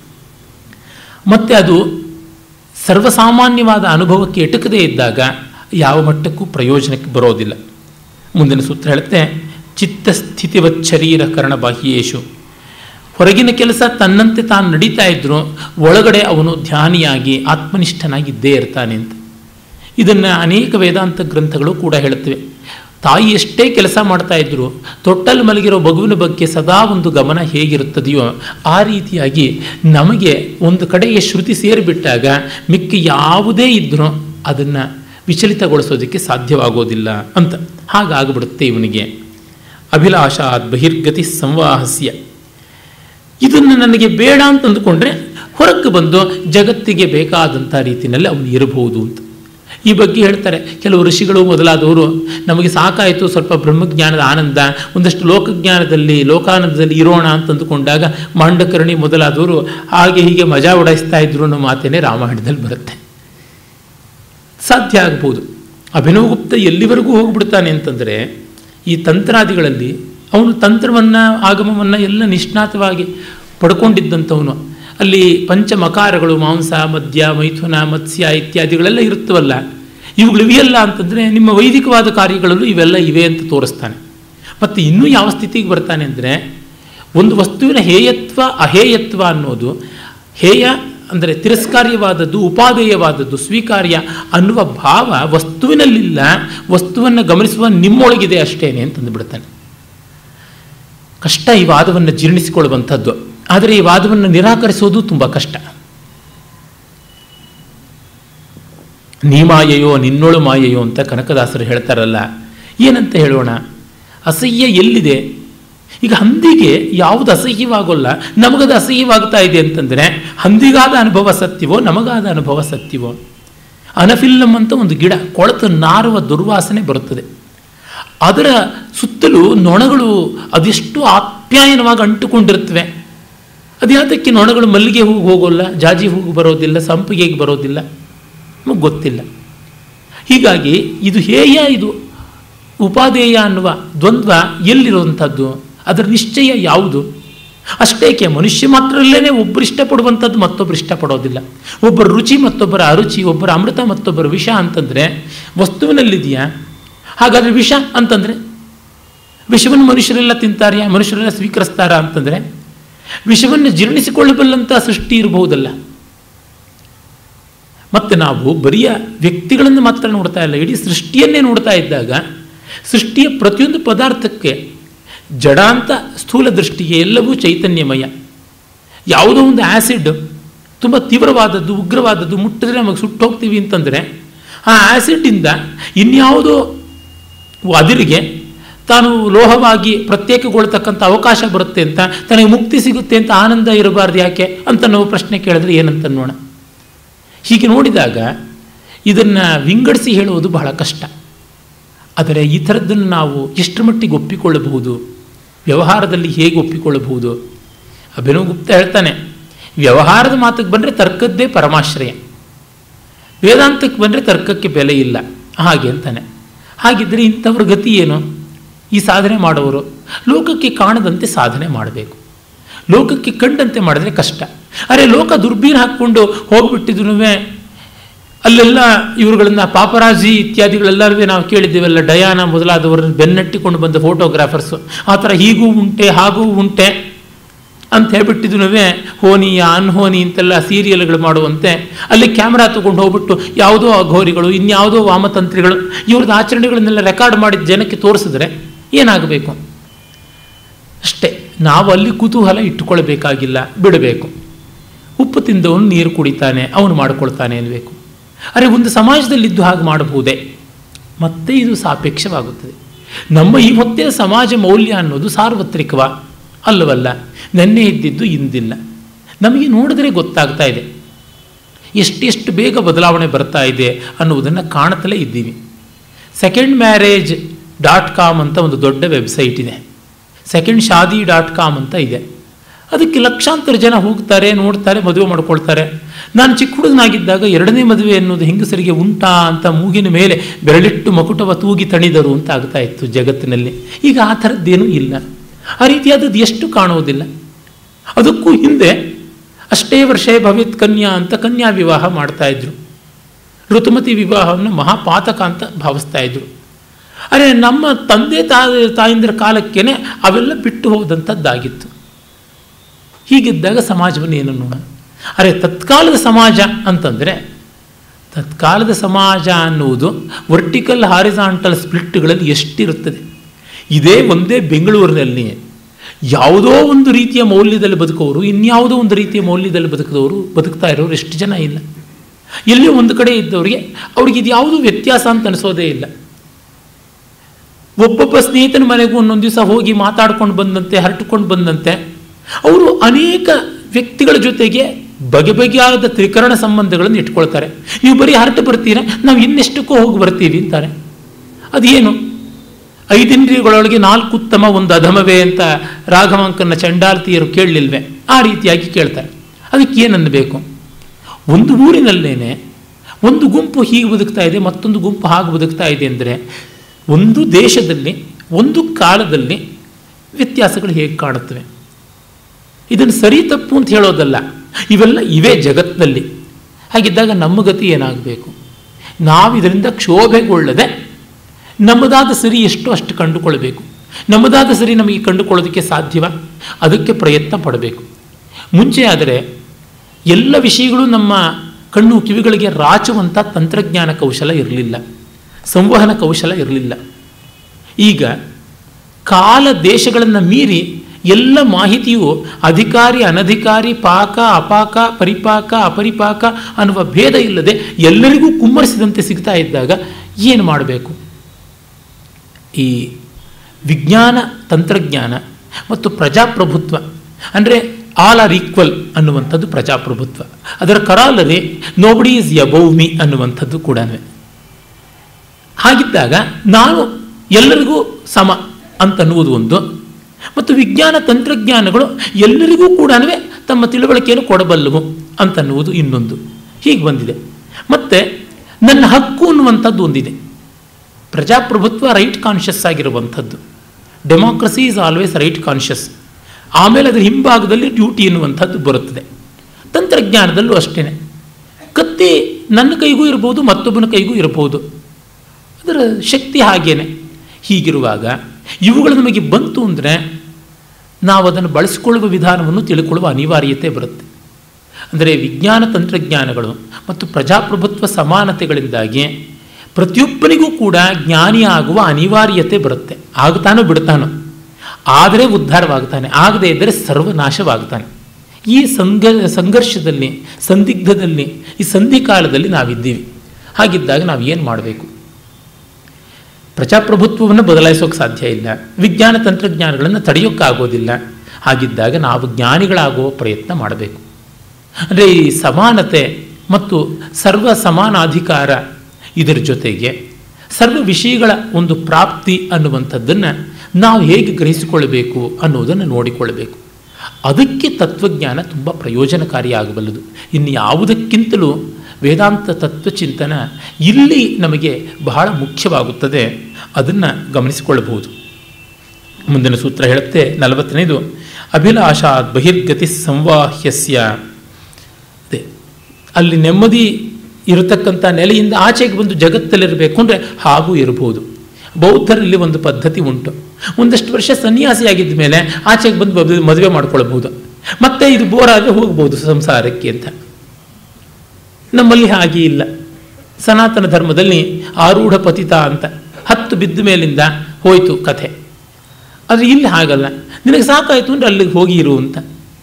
ಮತ್ತು ಅದು ಸರ್ವಸಾಮಾನ್ಯವಾದ ಅನುಭವಕ್ಕೆ ಎಟಕದೇ ಇದ್ದಾಗ ಯಾವ ಮಟ್ಟಕ್ಕೂ ಪ್ರಯೋಜನಕ್ಕೆ ಬರೋದಿಲ್ಲ. ಮುಂದಿನ ಸೂತ್ರ ಹೇಳುತ್ತೆ, ಚಿತ್ತಸ್ಥಿತಿವತ್ ಶರೀರ ಕರ್ಣ ಬಾಹ್ಯೇಶು. ಹೊರಗಿನ ಕೆಲಸ ತನ್ನಂತೆ ತಾನು ನಡೀತಾ ಇದ್ದರೂ ಒಳಗಡೆ ಅವನು ಧ್ಯಾನಿಯಾಗಿ ಆತ್ಮನಿಷ್ಠನಾಗಿದ್ದೇ ಇರ್ತಾನೆ ಅಂತ. ಇದನ್ನು ಅನೇಕ ವೇದಾಂತ ಗ್ರಂಥಗಳು ಕೂಡ ಹೇಳುತ್ತವೆ. ತಾಯಿ ಎಷ್ಟೇ ಕೆಲಸ ಮಾಡ್ತಾ ಇದ್ರು ತೊಟ್ಟಲ್ಲಿ ಮಲಗಿರೋ ಮಗುವಿನ ಬಗ್ಗೆ ಸದಾ ಒಂದು ಗಮನ ಹೇಗಿರುತ್ತದೆಯೋ ಆ ರೀತಿಯಾಗಿ ನಮಗೆ ಒಂದು ಕಡೆಗೆ ಶ್ರುತಿ ಸೇರಿಬಿಟ್ಟಾಗ ಮಿಕ್ಕಿ ಯಾವುದೇ ಇದ್ರೂ ಅದನ್ನು ವಿಚಲಿತಗೊಳಿಸೋದಕ್ಕೆ ಸಾಧ್ಯವಾಗೋದಿಲ್ಲ ಅಂತ. ಹಾಗಾಗ್ಬಿಡುತ್ತೆ ಇವನಿಗೆ. ಅಭಿಲಾಷಾತ್ ಬಹಿರ್ಗತಿ ಸಂವಾಹಸ್ಯ. ಇದನ್ನು ನನಗೆ ಬೇಡ ಅಂತ ಅಂದುಕೊಂಡ್ರೆ ಹೊರಕ್ಕೆ ಬಂದು ಜಗತ್ತಿಗೆ ಬೇಕಾದಂಥ ರೀತಿಯಲ್ಲಿ ಅವನು ಇರಬಹುದು ಅಂತ. ಈ ಬಗ್ಗೆ ಹೇಳ್ತಾರೆ ಕೆಲವು ಋಷಿಗಳು ಮೊದಲಾದವರು, ನಮಗೆ ಸಾಕಾಯಿತು ಸ್ವಲ್ಪ ಬ್ರಹ್ಮಜ್ಞಾನದ ಆನಂದ, ಒಂದಷ್ಟು ಲೋಕಜ್ಞಾನದಲ್ಲಿ ಲೋಕಾನಂದದಲ್ಲಿ ಇರೋಣ ಅಂತಂದುಕೊಂಡಾಗ ಮಾಂಡಕರ್ಣಿ ಮೊದಲಾದವರು ಹಾಗೆ ಹೀಗೆ ಮಜಾ ಉಡಾಯಿಸ್ತಾ ಇದ್ರು ಅನ್ನೋ ಮಾತೇನೆ ರಾಮಾಯಣದಲ್ಲಿ ಬರುತ್ತೆ. ಸಾಧ್ಯ ಆಗ್ಬೋದು. ಅಭಿನವಗುಪ್ತ ಎಲ್ಲಿವರೆಗೂ ಹೋಗ್ಬಿಡ್ತಾನೆ ಅಂತಂದರೆ, ಈ ತಂತ್ರಾದಿಗಳಲ್ಲಿ ಅವನು ತಂತ್ರವನ್ನು ಆಗಮವನ್ನು ಎಲ್ಲ ನಿಷ್ಣಾತವಾಗಿ ಪಡ್ಕೊಂಡಿದ್ದಂಥವನು. ಅಲ್ಲಿ ಪಂಚಮಕಾರಗಳು ಮಾಂಸ, ಮದ್ಯ, ಮೈಥುನ, ಮತ್ಸ್ಯ ಇತ್ಯಾದಿಗಳೆಲ್ಲ ಇರುತ್ತವಲ್ಲ, ಇವುಗಳು ಇವೆಯಲ್ಲ ಅಂತಂದರೆ ನಿಮ್ಮ ವೈದಿಕವಾದ ಕಾರ್ಯಗಳಲ್ಲೂ ಇವೆಲ್ಲ ಇವೆ ಅಂತ ತೋರಿಸ್ತಾನೆ. ಮತ್ತು ಇನ್ನೂ ಯಾವ ಸ್ಥಿತಿಗೆ ಬರ್ತಾನೆ ಅಂದರೆ, ಒಂದು ವಸ್ತುವಿನ ಹೇಯತ್ವ ಅಹೇಯತ್ವ ಅನ್ನೋದು, ಹೇಯ ಅಂದರೆ ತಿರಸ್ಕಾರ್ಯವಾದದ್ದು, ಉಪಾದೇಯವಾದದ್ದು, ಸ್ವೀಕಾರ್ಯ ಅನ್ನುವ ಭಾವ ವಸ್ತುವಿನಲ್ಲಿಲ್ಲ, ವಸ್ತುವನ್ನು ಗಮನಿಸುವ ನಿಮ್ಮೊಳಗಿದೆ ಅಷ್ಟೇನೆ ಅಂತಂದು ಬಿಡ್ತಾನೆ. ಕಷ್ಟ ಈ ವಾದವನ್ನು ಜೀರ್ಣಿಸಿಕೊಳ್ಳುವಂಥದ್ದು. ಆದರೆ ಈ ವಾದವನ್ನು ನಿರಾಕರಿಸೋದು ತುಂಬ ಕಷ್ಟ. ನೀ ಮಾಯೆಯೋ ನಿನ್ನೊಳು ಮಾಯೆಯೋ ಅಂತ ಕನಕದಾಸರು ಹೇಳ್ತಾರಲ್ಲ, ಏನಂತ ಹೇಳೋಣ? ಅಸಹ್ಯ ಎಲ್ಲಿದೆ? ಈಗ ಹಂದಿಗೆ ಯಾವುದು ಅಸಹ್ಯವಾಗೋಲ್ಲ, ನಮಗದು ಅಸಹ್ಯವಾಗ್ತಾ ಇದೆ ಅಂತಂದರೆ ಹಂದಿಗಾದ ಅನುಭವ ಸತ್ಯವೋ ನಮಗಾದ ಅನುಭವ ಸತ್ಯವೋ? ಅನಫಿಲ್ಲಮ್ ಅಂತ ಒಂದು ಗಿಡ, ಕೊಳೆತು ನಾರುವ ದುರ್ವಾಸನೆ ಬರುತ್ತದೆ. ಅದರ ಸುತ್ತಲೂ ನೊಣಗಳು ಅದೆಷ್ಟು ಆಪ್ಯಾಯನವಾಗಿ ಅಂಟುಕೊಂಡಿರುತ್ತವೆ. ಅದ್ಯಾತಕ್ಕೆ ನೊಣಗಳು ಮಲ್ಲಿಗೆ ಹೂವು ಹೋಗೋಲ್ಲ, ಜಾಜಿ ಹೂವು ಬರೋದಿಲ್ಲ, ಸಂಪಿಗೆಗೆ ಬರೋದಿಲ್ಲ? ನಮಗೆ ಗೊತ್ತಿಲ್ಲ. ಹೀಗಾಗಿ ಇದು ಹೇಯ, ಇದು ಉಪಾದೇಯ ಅನ್ನುವ ದ್ವಂದ್ವ ಎಲ್ಲಿರುವಂಥದ್ದು? ಅದರ ನಿಶ್ಚಯ ಯಾವುದು? ಅಷ್ಟೇಕೆ ಮನುಷ್ಯ ಮಾತ್ರಲ್ಲೇ ಒಬ್ಬರು ಇಷ್ಟಪಡುವಂಥದ್ದು ಮತ್ತೊಬ್ಬರು ಇಷ್ಟಪಡೋದಿಲ್ಲ. ಒಬ್ಬರ ರುಚಿ ಮತ್ತೊಬ್ಬರ ಅರುಚಿ, ಒಬ್ಬರ ಅಮೃತ ಮತ್ತೊಬ್ಬರ ವಿಷ ಅಂತಂದರೆ ವಸ್ತುವಿನಲ್ಲಿದೆಯಾ? ಹಾಗಾದರೆ ವಿಷ ಅಂತಂದರೆ ವಿಷವನ್ನು ಮನುಷ್ಯರೆಲ್ಲ ತಿಂತಾರ್ಯಾ, ಮನುಷ್ಯರೆಲ್ಲ ಸ್ವೀಕರಿಸ್ತಾರಾ ಅಂತಂದರೆ ವಿಷವನ್ನು ಜೀರ್ಣಿಸಿಕೊಳ್ಳಬಲ್ಲಂಥ ಸೃಷ್ಟಿ ಇರಬಹುದಲ್ಲ. ಮತ್ತು ನಾವು ಬರಿಯ ವ್ಯಕ್ತಿಗಳನ್ನು ಮಾತ್ರ ನೋಡ್ತಾ ಇಲ್ಲ, ಇಡೀ ಸೃಷ್ಟಿಯನ್ನೇ ನೋಡ್ತಾ ಇದ್ದಾಗ ಸೃಷ್ಟಿಯ ಪ್ರತಿಯೊಂದು ಪದಾರ್ಥಕ್ಕೆ ಜಡಾಂತ ಸ್ಥೂಲ ದೃಷ್ಟಿಗೆ ಎಲ್ಲವೂ ಚೈತನ್ಯಮಯ. ಯಾವುದೋ ಒಂದು ಆ್ಯಸಿಡ್ ತುಂಬ ತೀವ್ರವಾದದ್ದು, ಉಗ್ರವಾದದ್ದು, ಮುಟ್ಟಿದ್ರೆ ನಮಗೆ ಸುಟ್ಟು ಹೋಗ್ತೀವಿ ಅಂತಂದರೆ ಆ ಆ್ಯಸಿಡ್ಡಿಂದ ಇನ್ಯಾವುದೋ ಅದಿರಿಗೆ ತಾನು ಲೋಹವಾಗಿ ಪ್ರತ್ಯೇಕಗೊಳ್ತಕ್ಕಂಥ ಅವಕಾಶ ಬರುತ್ತೆ ಅಂತ, ತನಗೆ ಮುಕ್ತಿ ಸಿಗುತ್ತೆ ಅಂತ ಆನಂದ ಇರಬಾರ್ದು ಯಾಕೆ ಅಂತ ನಾವು ಪ್ರಶ್ನೆ ಕೇಳಿದ್ರೆ ಏನಂತ ನೋಡೋಣ. ಹೀಗೆ ನೋಡಿದಾಗ ಇದನ್ನು ವಿಂಗಡಿಸಿ ಹೇಳುವುದು ಬಹಳ ಕಷ್ಟ. ಆದರೆ ಈ ಥರದ್ದನ್ನು ನಾವು ಎಷ್ಟರ ಮಟ್ಟಿಗೆ ಒಪ್ಪಿಕೊಳ್ಳಬಹುದು, ವ್ಯವಹಾರದಲ್ಲಿ ಹೇಗೆ ಒಪ್ಪಿಕೊಳ್ಳಬಹುದು? ಅಭಿನವಗುಪ್ತ ಹೇಳ್ತಾನೆ, ವ್ಯವಹಾರದ ಮಾತಿಗೆ ಬಂದರೆ ತರ್ಕದ್ದೇ ಪರಮಾಶ್ರಯ, ವೇದಾಂತಕ್ಕೆ ಬಂದರೆ ತರ್ಕಕ್ಕೆ ಬೆಲೆ ಇಲ್ಲ ಹಾಗೆ ಅಂತಾನೆ. ಹಾಗಿದ್ದರೆ ಇಂಥವ್ರ ಗತಿ ಏನು? ಈ ಸಾಧನೆ ಮಾಡೋರು ಲೋಕಕ್ಕೆ ಕಾಣದಂತೆ ಸಾಧನೆ ಮಾಡಬೇಕು, ಲೋಕಕ್ಕೆ ಕಂಡಂತೆ ಮಾಡಿದ್ರೆ ಕಷ್ಟ. ಅರೆ ಲೋಕ ದುರ್ಬೀನ್ ಹಾಕ್ಕೊಂಡು ಹೋಗ್ಬಿಟ್ಟಿದ್ರು ಅಲ್ಲೆಲ್ಲ ಇವುಗಳನ್ನು ಪಾಪರಾಜಿ ಇತ್ಯಾದಿಗಳೆಲ್ಲರೂ ನಾವು ಕೇಳಿದ್ದೇವೆಲ್ಲ, ಡಯಾನ ಮೊದಲಾದವರನ್ನು ಬೆನ್ನಟ್ಟಿಕೊಂಡು ಬಂದ ಫೋಟೋಗ್ರಾಫರ್ಸು ಆ ಥರ ಹೀಗೂ ಉಂಟೆ ಹಾಗೂ ಉಂಟೆ ಅಂತ ಹೇಳ್ಬಿಟ್ಟಿದ್ರು. ಹೋನಿಯ ಅನ್ಹೋನಿ ಅಂತೆಲ್ಲ ಸೀರಿಯಲ್ಗಳು ಮಾಡುವಂತೆ ಅಲ್ಲಿ ಕ್ಯಾಮ್ರಾ ತಗೊಂಡು ಹೋಗ್ಬಿಟ್ಟು ಯಾವುದೋ ಅಘೋರಿಗಳು ಇನ್ಯಾವುದೋ ವಾಮತಂತ್ರಿಗಳು ಇವ್ರದ್ದು ಆಚರಣೆಗಳನ್ನೆಲ್ಲ ರೆಕಾರ್ಡ್ ಮಾಡಿದ ಜನಕ್ಕೆ ತೋರಿಸಿದ್ರೆ ಏನಾಗಬೇಕು? ಅಷ್ಟೇ. ನಾವು ಅಲ್ಲಿ ಕುತೂಹಲ ಇಟ್ಟುಕೊಳ್ಬೇಕಾಗಿಲ್ಲ, ಬಿಡಬೇಕು. ಉಪ್ಪು ತಿಂದವನು ನೀರು ಕುಡಿತಾನೆ, ಅವನು ಮಾಡಿಕೊಳ್ತಾನೆ ಅನ್ಬೇಕು. ಅರೆ ಒಂದು ಸಮಾಜದಲ್ಲಿದ್ದು ಹಾಗೆ ಮಾಡಬಹುದೇ? ಮತ್ತೆ ಇದು ಸಾಪೇಕ್ಷವಾಗುತ್ತದೆ. ನಮ್ಮ ಈ ಹೊತ್ತಿನ ಸಮಾಜ ಮೌಲ್ಯ ಅನ್ನೋದು ಸಾರ್ವತ್ರಿಕವಾ? ಅಲ್ಲವಲ್ಲ. ನೆನ್ನೆ ಇದ್ದಿದ್ದು ಇಂದಿಲ್ಲ. ನಮಗೆ ನೋಡಿದ್ರೆ ಗೊತ್ತಾಗ್ತಾ ಇದೆ ಎಷ್ಟೆಷ್ಟು ಬೇಗ ಬದಲಾವಣೆ ಬರ್ತಾ ಇದೆ ಅನ್ನುವುದನ್ನು ಕಾಣುತ್ತಲೇ ಇದ್ದೀವಿ. ಸೆಕೆಂಡ್ ಮ್ಯಾರೇಜ್ ಡಾಟ್ ಕಾಮ್ ಅಂತ ಒಂದು ದೊಡ್ಡ ವೆಬ್ಸೈಟ್ ಇದೆ, ಸೆಕೆಂಡ್ ಶಾದಿ ಡಾಟ್ ಕಾಮ್ ಅಂತ ಇದೆ. ಅದಕ್ಕೆ ಲಕ್ಷಾಂತರ ಜನ ಹೋಗ್ತಾರೆ, ನೋಡ್ತಾರೆ, ಮದುವೆ ಮಾಡ್ಕೊಳ್ತಾರೆ. ನಾನು ಚಿಕ್ಕ ಹುಡುಗನಾಗಿದ್ದಾಗ ಎರಡನೇ ಮದುವೆ ಅನ್ನೋದು ಹೆಂಗಸರಿಗೆ ಉಂಟಾ ಅಂತ ಮೂಗಿನ ಮೇಲೆ ಬೆರಳಿಟ್ಟು ಮಕುಟವ ತೂಗಿ ತಣಿದರು ಅಂತ ಆಗ್ತಾ ಇತ್ತು ಜಗತ್ತಿನಲ್ಲಿ. ಈಗ ಆ ಥರದ್ದೇನೂ ಇಲ್ಲ. ಆ ರೀತಿಯಾದದ್ದು ಎಷ್ಟು ಕಾಣುವುದಿಲ್ಲ. ಅದಕ್ಕೂ ಹಿಂದೆ ಅಷ್ಟೇ ವರ್ಷ ಭವೇತ್ ಕನ್ಯಾ ಅಂತ ಕನ್ಯಾ ವಿವಾಹ ಮಾಡ್ತಾ ಇದ್ರು. ಋತುಮತಿ ವಿವಾಹವನ್ನು ಮಹಾಪಾತಕ ಅಂತ ಭಾವಿಸ್ತಾ ಇದ್ರು. ಅರೆ ನಮ್ಮ ತಂದೆ ತಾಯಿ ತಾಯಿಂದ್ರ ಕಾಲಕ್ಕೇನೆ ಅವೆಲ್ಲ ಬಿಟ್ಟು ಹೋದಂಥದ್ದಾಗಿತ್ತು. ಹೀಗಿದ್ದಾಗ ಸಮಾಜವನ್ನು ಏನು ನೋಡ? ಅರೆ ತತ್ಕಾಲದ ಸಮಾಜ ಅಂತಂದರೆ, ತತ್ಕಾಲದ ಸಮಾಜ ಅನ್ನುವುದು ವರ್ಟಿಕಲ್ ಹಾರಿಸಾಂಟಲ್ ಸ್ಪ್ಲಿಟ್ಗಳಲ್ಲಿ ಎಷ್ಟಿರುತ್ತದೆ. ಇದೇ ಒಂದೇ ಬೆಂಗಳೂರಿನಲ್ಲಿ ಯಾವುದೋ ಒಂದು ರೀತಿಯ ಮೌಲ್ಯದಲ್ಲಿ ಬದುಕೋರು, ಇನ್ಯಾವುದೋ ಒಂದು ರೀತಿಯ ಮೌಲ್ಯದಲ್ಲಿ ಬದುಕಿದವರು ಬದುಕ್ತಾ ಇರೋರು ಎಷ್ಟು ಜನ ಇಲ್ಲ. ಎಲ್ಲಿ ಒಂದು ಕಡೆ ಇದ್ದವರಿಗೆ ಅವ್ರಿಗೆ ಇದು ಯಾವುದೂ ವ್ಯತ್ಯಾಸ ಅಂತ ಅನಿಸೋದೇ ಇಲ್ಲ. ಒಬ್ಬೊಬ್ಬ ಸ್ನೇಹಿತನ ಮನೆಗೂ ಒಂದೊಂದು ದಿವಸ ಹೋಗಿ ಮಾತಾಡ್ಕೊಂಡು ಬಂದಂತೆ, ಹರಟುಕೊಂಡು ಬಂದಂತೆ ಅವರು ಅನೇಕ ವ್ಯಕ್ತಿಗಳ ಜೊತೆಗೆ ಬಗೆ ಬಗೆಯಾದ ತ್ರಿಕರಣ ಸಂಬಂಧಗಳನ್ನು ಇಟ್ಕೊಳ್ತಾರೆ. ನೀವು ಬರೀ ಹರಟು ಬರ್ತೀರಾ, ನಾವು ಇನ್ನೆಷ್ಟಕ್ಕೂ ಹೋಗಿ ಬರ್ತೀವಿ ಅಂತಾರೆ. ಅದೇನು ಐದಿನಿಗಳೊಳಗೆ ನಾಲ್ಕು ಉತ್ತಮ ಒಂದು ಅಧಮವೇ ಅಂತ ರಾಘವಾಂಕನ ಚಂಡಾಲ್ತಿಯರು ಕೇಳಲಿಲ್ವೇ? ಆ ರೀತಿಯಾಗಿ ಕೇಳ್ತಾರೆ. ಅದಕ್ಕೆ ಏನನ್ನಬೇಕು? ಒಂದು ಊರಿನಲ್ಲೇನೆ ಒಂದು ಗುಂಪು ಹೀಗೆ ಬದುಕ್ತಾ ಇದೆ, ಮತ್ತೊಂದು ಗುಂಪು ಹಾಗೆ ಬದುಕ್ತಾ ಇದೆ ಅಂದರೆ ಒಂದು ದೇಶದಲ್ಲಿ ಒಂದು ಕಾಲದಲ್ಲಿ ವ್ಯತ್ಯಾಸಗಳು ಹೇಗೆ ಕಾಣುತ್ತವೆ? ಇದನ್ನು ಸರಿ ತಪ್ಪು ಅಂತ ಹೇಳೋದಲ್ಲ, ಇವೆಲ್ಲ ಇವೇ ಜಗತ್ತಿನಲ್ಲಿ. ಹಾಗಿದ್ದಾಗ ನಮ್ಮ ಗತಿ ಏನಾಗಬೇಕು? ನಾವು ಇದರಿಂದ ಕ್ಷೋಭೆಗೊಳ್ಳದೆ ನಮ್ಮದಾದ ಸರಿ ಎಷ್ಟು ಅಷ್ಟು ಕಂಡುಕೊಳ್ಬೇಕು. ನಮ್ಮದಾದ ಸರಿ ನಮಗೆ ಕಂಡುಕೊಳ್ಳೋದಕ್ಕೆ ಸಾಧ್ಯವ? ಅದಕ್ಕೆ ಪ್ರಯತ್ನ ಪಡಬೇಕು. ಮುಂಚೆ ಆದರೆ ಎಲ್ಲ ವಿಷಯಗಳು ನಮ್ಮ ಕಣ್ಣು ಕಿವಿಗಳಿಗೆ ರಾಚುವಂಥ ತಂತ್ರಜ್ಞಾನ ಕೌಶಲ ಇರಲಿಲ್ಲ, ಸಂವಹನ ಕೌಶಲ ಇರಲಿಲ್ಲ. ಈಗ ಕಾಲ ದೇಶಗಳನ್ನು ಮೀರಿ ಎಲ್ಲ ಮಾಹಿತಿಯು ಅಧಿಕಾರಿ ಅನಧಿಕಾರಿ, ಪಾಕ ಅಪಾಕ, ಪರಿಪಾಕ ಅಪರಿಪಾಕ ಅನ್ನುವ ಭೇದ ಇಲ್ಲದೆ ಎಲ್ಲರಿಗೂ ಕುಮ್ಮರಿಸಿದಂತೆ ಸಿಗ್ತಾ ಇದ್ದಾಗ ಏನು ಮಾಡಬೇಕು? ಈ ವಿಜ್ಞಾನ ತಂತ್ರಜ್ಞಾನ ಮತ್ತು ಪ್ರಜಾಪ್ರಭುತ್ವ ಅಂದರೆ ಆಲ್ ಆರ್ ಈಕ್ವಲ್ ಅನ್ನುವಂಥದ್ದು ಪ್ರಜಾಪ್ರಭುತ್ವ. ಅದರ ಕರಾಲಲ್ಲಿ ನೋಬಡಿ ಈಸ್ ಅಬೌವ್ ಮೀ ಅನ್ನುವಂಥದ್ದು ಕೂಡ. ಹಾಗಿದ್ದಾಗ ನಾನು ಎಲ್ಲರಿಗೂ ಸಮ ಅಂತನ್ನುವುದು ಒಂದು, ಮತ್ತು ವಿಜ್ಞಾನ ತಂತ್ರಜ್ಞಾನಗಳು ಎಲ್ಲರಿಗೂ ಕೂಡ ತಮ್ಮ ತಿಳುವಳಿಕೆಯನ್ನು ಕೊಡಬಲ್ಲವು ಅಂತನ್ನುವುದು ಇನ್ನೊಂದು. ಹೀಗೆ ಬಂದಿದೆ. ಮತ್ತು ನನ್ನ ಹಕ್ಕು ಅನ್ನುವಂಥದ್ದು ಒಂದಿದೆ. ಪ್ರಜಾಪ್ರಭುತ್ವ ರೈಟ್ ಕಾನ್ಷಿಯಸ್ ಆಗಿರುವಂಥದ್ದು. Democracy is always right conscious. ಆಮೇಲೆ ಅದರ ಹಿಂಭಾಗದಲ್ಲಿ ಡ್ಯೂಟಿ ಎನ್ನುವಂಥದ್ದು ಬರುತ್ತದೆ. ತಂತ್ರಜ್ಞಾನದಲ್ಲೂ ಅಷ್ಟೇ. ಕತ್ತಿ ನನ್ನ ಕೈಗೂ ಇರ್ಬೋದು, ಮತ್ತೊಬ್ಬನ ಕೈಗೂ ಇರಬಹುದು. ಅದರ ಶಕ್ತಿ ಹಾಗೇನೆ. ಹೀಗಿರುವಾಗ ಇವುಗಳು ನಮಗೆ ಬಂತು ಅಂದರೆ ನಾವು ಅದನ್ನು ಬಳಸಿಕೊಳ್ಳುವ ವಿಧಾನವನ್ನು ತಿಳ್ಕೊಳ್ಳುವ ಅನಿವಾರ್ಯತೆ ಬರುತ್ತೆ. ಅಂದರೆ ವಿಜ್ಞಾನ ತಂತ್ರಜ್ಞಾನಗಳು ಮತ್ತು ಪ್ರಜಾಪ್ರಭುತ್ವ ಸಮಾನತೆಗಳಿಂದಾಗಿ ಪ್ರತಿಯೊಬ್ಬನಿಗೂ ಕೂಡ ಜ್ಞಾನಿ ಆಗುವ ಅನಿವಾರ್ಯತೆ ಬರುತ್ತೆ. ಆಗ್ತಾನೋ ಬಿಡ್ತಾನೋ, ಆದರೆ ಉದ್ಧಾರವಾಗ್ತಾನೆ, ಆಗದೇ ಇದ್ದರೆ ಸರ್ವನಾಶವಾಗ್ತಾನೆ. ಈ ಸಂಘ ಸಂಘರ್ಷದಲ್ಲಿ, ಸಂದಿಗ್ಧದಲ್ಲಿ, ಈ ಸಂಧಿಕಾಲದಲ್ಲಿ ನಾವಿದ್ದೀವಿ. ಹಾಗಿದ್ದಾಗ ನಾವು ಏನು ಮಾಡಬೇಕು? ಪ್ರಜಾಪ್ರಭುತ್ವವನ್ನು ಬದಲಾಯಿಸೋಕೆ ಸಾಧ್ಯ ಇಲ್ಲ, ವಿಜ್ಞಾನ ತಂತ್ರಜ್ಞಾನಗಳನ್ನು ತಡೆಯೋಕ್ಕಾಗೋದಿಲ್ಲ. ಹಾಗಿದ್ದಾಗ ನಾವು ಜ್ಞಾನಿಗಳಾಗುವ ಪ್ರಯತ್ನ ಮಾಡಬೇಕು. ಅಂದರೆ ಈ ಸಮಾನತೆ ಮತ್ತು ಸರ್ವ ಸಮಾನಾಧಿಕಾರ, ಇದರ ಜೊತೆಗೆ ಸರ್ವ ವಿಷಯಗಳ ಒಂದು ಪ್ರಾಪ್ತಿ ಅನ್ನುವಂಥದ್ದನ್ನು ನಾವು ಹೇಗೆ ಗ್ರಹಿಸಿಕೊಳ್ಳಬೇಕು ಅನ್ನೋದನ್ನು ನೋಡಿಕೊಳ್ಳಬೇಕು. ಅದಕ್ಕೆ ತತ್ವಜ್ಞಾನ ತುಂಬ ಪ್ರಯೋಜನಕಾರಿಯಾಗಬಲ್ಲದು. ಇನ್ನು ಯಾವುದಕ್ಕಿಂತಲೂ ವೇದಾಂತ ತತ್ವಚಿಂತನ ಇಲ್ಲಿ ನಮಗೆ ಬಹಳ ಮುಖ್ಯವಾಗುತ್ತದೆ. ಅದನ್ನು ಗಮನಿಸಿಕೊಳ್ಳಬಹುದು. ಮುಂದಿನ ಸೂತ್ರ ಹೇಳುತ್ತೆ, ನಲವತ್ತನೇದು, ಅಭಿಲಾಷಾತ್ ಬಹಿರ್ಗತಿ ಸಂವಾಹ್ಯಸ್ಯ. ಅಲ್ಲಿ ನೆಮ್ಮದಿ ಇರತಕ್ಕಂಥ ನೆಲೆಯಿಂದ ಆಚೆಗೆ ಬಂದು ಜಗತ್ತಲ್ಲಿರಬೇಕು ಅಂದರೆ ಹಾಗೂ ಇರಬಹುದು. ಬೌದ್ಧರಲ್ಲಿ ಒಂದು ಪದ್ಧತಿ ಉಂಟು. ಒಂದಷ್ಟು ವರ್ಷ ಸನ್ಯಾಸಿಯಾಗಿದ್ದ ಮೇಲೆ ಆಚೆಗೆ ಬಂದು ಮದುವೆ ಮಾಡ್ಕೊಳ್ಬಹುದು, ಮತ್ತೆ ಇದು ಬೋರ್ ಆದರೆ ಹೋಗ್ಬೋದು ಸಂಸಾರಕ್ಕೆ ಅಂತ. ನಮ್ಮಲ್ಲಿ ಹಾಗೆ ಇಲ್ಲ. ಸನಾತನ ಧರ್ಮದಲ್ಲಿ ಆರೂಢ ಪತಿತ ಅಂತ, ಹತ್ತು ಬಿದ್ದ ಮೇಲಿಂದ ಹೋಯಿತು ಕಥೆ. ಆದರೆ ಇಲ್ಲಿ ಹಾಗಲ್ಲ, ನಿನಗೆ ಸಾಕಾಯಿತು ಅಂದರೆ ಅಲ್ಲಿಗೆ ಹೋಗಿ ಇರು ಅಂತ.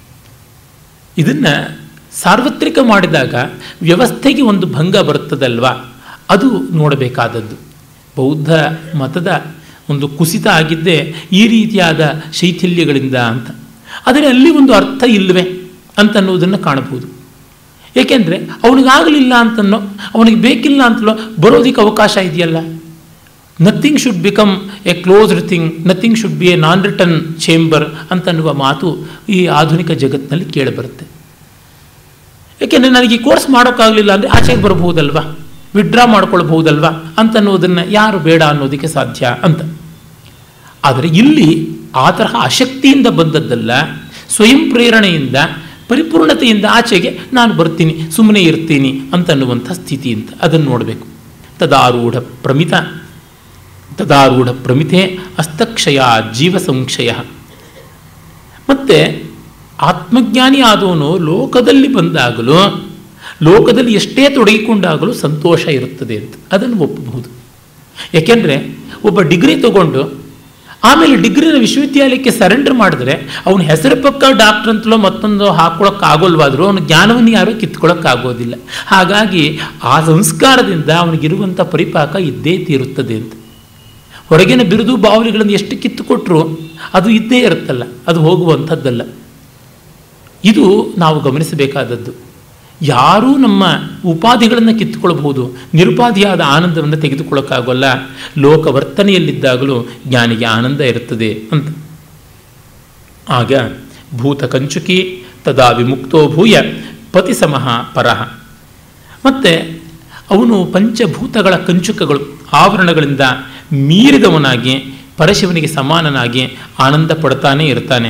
ಇದನ್ನು ಸಾರ್ವತ್ರಿಕ ಮಾಡಿದಾಗ ವ್ಯವಸ್ಥೆಗೆ ಒಂದು ಭಂಗ ಬರುತ್ತದಲ್ವಾ, ಅದು ನೋಡಬೇಕಾದದ್ದು. ಬೌದ್ಧ ಮತದ ಒಂದು ಕುಸಿತ ಆಗಿದ್ದೇ ಈ ರೀತಿಯಾದ ಶೈಥಿಲ್ಯಗಳಿಂದ ಅಂತ. ಆದರೆ ಅಲ್ಲಿ ಒಂದು ಅರ್ಥ ಇಲ್ಲವೇ ಅಂತನ್ನುವುದನ್ನು ಕಾಣಬಹುದು. ಏಕೆಂದರೆ ಅವನಿಗಾಗಲಿಲ್ಲ ಅಂತನೋ, ಅವನಿಗೆ ಬೇಕಿಲ್ಲ ಅಂತಲೋ ಬರೋದಕ್ಕೆ ಅವಕಾಶ ಇದೆಯಲ್ಲ. Nothing should become a closed thing, nothing should be a non return chamber ಅಂತನ್ನುವ ಮಾತು ಈ ಆಧುನಿಕ ಜಗತ್ತಿನಲ್ಲಿ ಕೇಳಿಬರುತ್ತೆ. ಏಕೆಂದರೆ ನನಗೆ ಈ ಕೋರ್ಸ್ ಮಾಡೋಕ್ಕಾಗಲಿಲ್ಲ ಅಂದರೆ ಆಚೆಗೆ ಬರಬಹುದಲ್ವಾ, ವಿಡ್ರಾ ಮಾಡ್ಕೊಳ್ಬಹುದಲ್ವಾ ಅಂತನ್ನುವುದನ್ನು ಯಾರು ಬೇಡ ಅನ್ನೋದಕ್ಕೆ ಸಾಧ್ಯ ಅಂತ. ಆದರೆ ಇಲ್ಲಿ ಆ ತರಹ ಅಶಕ್ತಿಯಿಂದ ಬಂದದ್ದಲ್ಲ, ಸ್ವಯಂ ಪ್ರೇರಣೆಯಿಂದ ಪರಿಪೂರ್ಣತೆಯಿಂದ ಆಚೆಗೆ ನಾನು ಬರ್ತೀನಿ, ಸುಮ್ಮನೆ ಇರ್ತೀನಿ ಅಂತನ್ನುವಂಥ ಸ್ಥಿತಿ ಅಂತ ಅದನ್ನು ನೋಡಬೇಕು. ತದಾರೂಢ ಪ್ರಮಿತ ತದಾರೂಢ ಪ್ರಮಿತೆ ಅಸ್ತಕ್ಷಯ ಜೀವ ಸಂಕ್ಷಯ. ಮತ್ತು ಆತ್ಮಜ್ಞಾನಿ ಆದವನು ಲೋಕದಲ್ಲಿ ಬಂದಾಗಲೂ, ಲೋಕದಲ್ಲಿ ಎಷ್ಟೇ ತೊಡಗಿಕೊಂಡಾಗಲೂ ಸಂತೋಷ ಇರುತ್ತದೆ ಅಂತ ಅದನ್ನು ಒಪ್ಪಬಹುದು. ಏಕೆಂದರೆ ಒಬ್ಬ ಡಿಗ್ರಿ ತಗೊಂಡು ಆಮೇಲೆ ಡಿಗ್ರಿನ ವಿಶ್ವವಿದ್ಯಾಲಯಕ್ಕೆ ಸರೆಂಡರ್ ಮಾಡಿದ್ರೆ ಅವನ ಹೆಸರು ಪಕ್ಕ ಡಾಕ್ಟರ್ ಅಂತಲೋ ಮತ್ತೊಂದು ಹಾಕ್ಕೊಳಕ್ಕಾಗೋಲ್ವಾದರೂ ಅವನ ಜ್ಞಾನವನ್ನು ಯಾರೂ ಕಿತ್ಕೊಳ್ಳೋಕ್ಕಾಗೋದಿಲ್ಲ. ಹಾಗಾಗಿ ಆ ಸಂಸ್ಕಾರದಿಂದ ಅವನಿಗಿರುವಂಥ ಪರಿಪಾಕ ಇದ್ದೇ ತೀರುತ್ತದೆ ಅಂತ. ಹೊರಗಿನ ಬಿರುದು ಬಾವಲಿಗಳನ್ನು ಎಷ್ಟು ಕಿತ್ತುಕೊಟ್ರೂ ಅದು ಇದ್ದೇ ಇರುತ್ತಲ್ಲ, ಅದು ಹೋಗುವಂಥದ್ದಲ್ಲ. ಇದು ನಾವು ಗಮನಿಸಬೇಕಾದದ್ದು. ಯಾರೂ ನಮ್ಮ ಉಪಾಧಿಗಳನ್ನು ಕಿತ್ತುಕೊಳ್ಬಹುದು, ನಿರುಪಾಧಿಯಾದ ಆನಂದವನ್ನು ತೆಗೆದುಕೊಳ್ಳೋಕ್ಕಾಗೋಲ್ಲ. ಲೋಕವರ್ತನೆಯಲ್ಲಿದ್ದಾಗಲೂ ಜ್ಞಾನಿಗೆ ಆನಂದ ಇರುತ್ತದೆ ಅಂತ. ಆಗ ಭೂತ ಕಂಚುಕಿ ತದಾ ವಿಮುಕ್ತೋ ಭೂಯ ಪತಿ ಸಮಃ ಪರಃ. ಮತ್ತು ಅವನು ಪಂಚಭೂತಗಳ ಕಂಚುಕಗಳು ಆವರಣಗಳಿಂದ ಮೀರಿದವನಾಗಿ ಪರಶಿವನಿಗೆ ಸಮಾನನಾಗಿ ಆನಂದ ಪಡ್ತಾನೆ ಇರ್ತಾನೆ.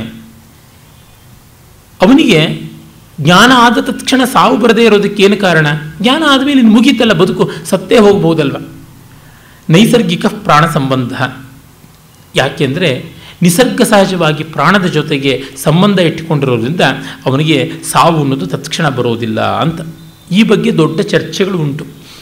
ಅವನಿಗೆ ಜ್ಞಾನ ಆದ ತಕ್ಷಣ ಸಾವು ಬರದೇ ಇರೋದಕ್ಕೆ ಏನು ಕಾರಣ? ಜ್ಞಾನ ಆದಮೇಲೆ ಮುಗೀತಲ್ಲ ಬದುಕು, ಸತ್ತೇ ಹೋಗ್ಬೋದಲ್ವ. ನೈಸರ್ಗಿಕ ಪ್ರಾಣ ಸಂಬಂಧ. ಯಾಕೆಂದರೆ ನಿಸರ್ಗ ಸಹಜವಾಗಿ ಪ್ರಾಣದ ಜೊತೆಗೆ ಸಂಬಂಧ ಇಟ್ಟುಕೊಂಡಿರೋದ್ರಿಂದ ಅವನಿಗೆ ಸಾವು ಅನ್ನೋದು ತತ್ಕ್ಷಣ ಬರೋದಿಲ್ಲ ಅಂತ. ಈ ಬಗ್ಗೆ ದೊಡ್ಡ ಚರ್ಚೆಗಳು ಉಂಟು.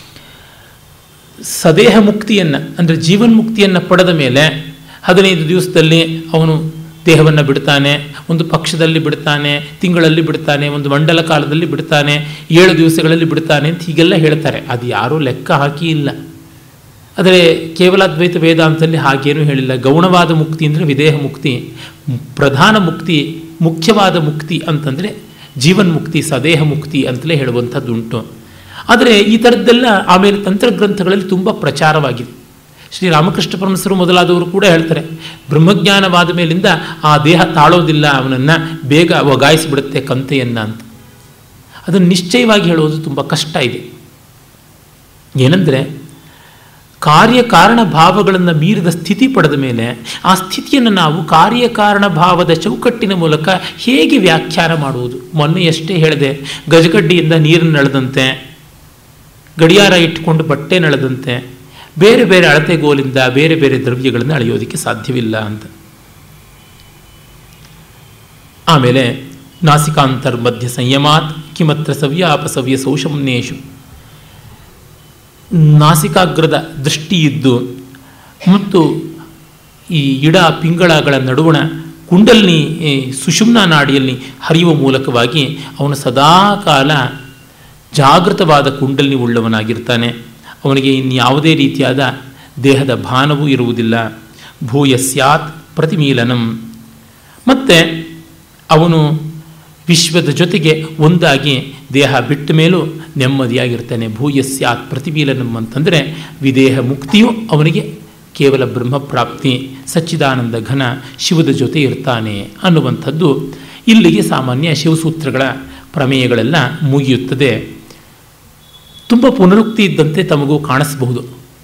ಸದೇಹ ಮುಕ್ತಿಯನ್ನು ಅಂದರೆ ಜೀವನ್ಮುಕ್ತಿಯನ್ನು ಪಡೆದ ಮೇಲೆ ಹದಿನೈದು ದಿವಸದಲ್ಲಿ ಅವನು ದೇಹವನ್ನು ಬಿಡ್ತಾನೆ, ಒಂದು ಪಕ್ಷದಲ್ಲಿ ಬಿಡ್ತಾನೆ, ತಿಂಗಳಲ್ಲಿ ಬಿಡ್ತಾನೆ, ಒಂದು ಮಂಡಲ ಕಾಲದಲ್ಲಿ ಬಿಡ್ತಾನೆ, ಏಳು ದಿವಸಗಳಲ್ಲಿ ಬಿಡ್ತಾನೆ ಅಂತ ಹೀಗೆಲ್ಲ ಹೇಳ್ತಾರೆ. ಅದು ಯಾರೂ ಲೆಕ್ಕ ಹಾಕಿ ಇಲ್ಲ. ಆದರೆ ಕೇವಲ ಅದ್ವೈತ ವೇದಾಂತದಲ್ಲಿ ಹಾಗೇನೂ ಹೇಳಿಲ್ಲ. ಗೌಣವಾದ ಮುಕ್ತಿ ಅಂದರೆ ವಿದೇಹ ಮುಕ್ತಿ, ಪ್ರಧಾನ ಮುಕ್ತಿ, ಮುಖ್ಯವಾದ ಮುಕ್ತಿ ಅಂತಂದರೆ ಜೀವನ್ಮುಕ್ತಿ, ಸದೇಹ ಮುಕ್ತಿ ಅಂತಲೇ ಹೇಳುವಂಥದ್ದುಂಟು. ಆದರೆ ಈ ಥರದ್ದೆಲ್ಲ ಆಮೇಲೆ ತಂತ್ರಗ್ರಂಥಗಳಲ್ಲಿ ತುಂಬ ಪ್ರಚಾರವಾಗಿದೆ. ಶ್ರೀರಾಮಕೃಷ್ಣ ಪರಮಹಂಸರು ಮೊದಲಾದವರು ಕೂಡ ಹೇಳ್ತಾರೆ, ಬ್ರಹ್ಮಜ್ಞಾನವಾದ ಮೇಲಿಂದ ಆ ದೇಹ ತಾಳೋದಿಲ್ಲ, ಅವನನ್ನು ಬೇಗ ಒಗಾಯಿಸಿಬಿಡುತ್ತೆ ಕಂತೆಯನ್ನು ಅಂತ. ಅದನ್ನು ನಿಶ್ಚಯವಾಗಿ ಹೇಳೋದು ತುಂಬ ಕಷ್ಟ ಇದೆ. ಏನಂದರೆ ಕಾರ್ಯಕಾರಣ ಭಾವಗಳನ್ನು ಮೀರಿದ ಸ್ಥಿತಿ ಪಡೆದ ಮೇಲೆ ಆ ಸ್ಥಿತಿಯನ್ನು ನಾವು ಕಾರ್ಯಕಾರಣ ಭಾವದ ಚೌಕಟ್ಟಿನ ಮೂಲಕ ಹೇಗೆ ವ್ಯಾಖ್ಯಾನ ಮಾಡುವುದು? ಮೊನ್ನೆಯಷ್ಟೇ ಹೇಳಿದೆ, ಗಜಗಡ್ಡಿಯಿಂದ ನೀರು ನಳೆದಂತೆ, ಗಡಿಯಾರ ಇಟ್ಟುಕೊಂಡು ಬಟ್ಟೆ ನಳೆದಂತೆ ಬೇರೆ ಬೇರೆ ಅಳತೆಗೋಲಿಂದ ಬೇರೆ ಬೇರೆ ದ್ರವ್ಯಗಳನ್ನು ಅಳೆಯೋದಕ್ಕೆ ಸಾಧ್ಯವಿಲ್ಲ ಅಂತ. ಆಮೇಲೆ ನಾಸಿಕಾಂತರ್ಮಧ್ಯ ಸಂಯಮಾತ್ ಕಿಮತ್ರ ಸವ್ಯಾಪಸವ್ಯ ಸೌಷಮ್ನೇಶು. ನಾಸಿಕಾಗ್ರದ ದೃಷ್ಟಿ ಇದ್ದು ಮತ್ತು ಈ ಇಡ ಪಿಂಗಳಗಳ ನಡುವಣ ಕುಂಡಲಿನಿ ಸುಷುಮ್ನ ನಾಡಿಯಲ್ಲಿ ಹರಿಯುವ ಮೂಲಕವಾಗಿ ಅವನು ಸದಾಕಾಲ ಜಾಗೃತವಾದ ಕುಂಡಲಿನಿ ಉಳ್ಳವನಾಗಿರ್ತಾನೆ. ಅವನಿಗೆ ಇನ್ಯಾವುದೇ ರೀತಿಯಾದ ದೇಹದ ಭಾನವೂ ಇರುವುದಿಲ್ಲ. ಭೂಯ ಸ್ಯಾತ್ ಪ್ರತಿಮೀಲನಂ. ಮತ್ತು ಅವನು ವಿಶ್ವದ ಜೊತೆಗೆ ಒಂದಾಗಿ ದೇಹ ಬಿಟ್ಟ ಮೇಲೂ ನೆಮ್ಮದಿಯಾಗಿರ್ತಾನೆ. ಭೂಯ ಸ್ಯಾತ್ ಪ್ರತಿಮೀಲನಂ ಅಂತಂದರೆ ವಿದೇಹ ಮುಕ್ತಿಯು ಅವನಿಗೆ ಕೇವಲ ಬ್ರಹ್ಮಪ್ರಾಪ್ತಿ, ಸಚ್ಚಿದಾನಂದ ಘನ ಶಿವದ ಜೊತೆ ಇರ್ತಾನೆ ಅನ್ನುವಂಥದ್ದು. ಇಲ್ಲಿಗೆ ಸಾಮಾನ್ಯ ಶಿವಸೂತ್ರಗಳ ಪ್ರಮೇಯಗಳೆಲ್ಲ ಮುಗಿಯುತ್ತದೆ. ತುಂಬ ಪುನರುಕ್ತಿ ಇದ್ದಂತೆ ತಮಗೂ ಕಾಣಿಸಬಹುದು.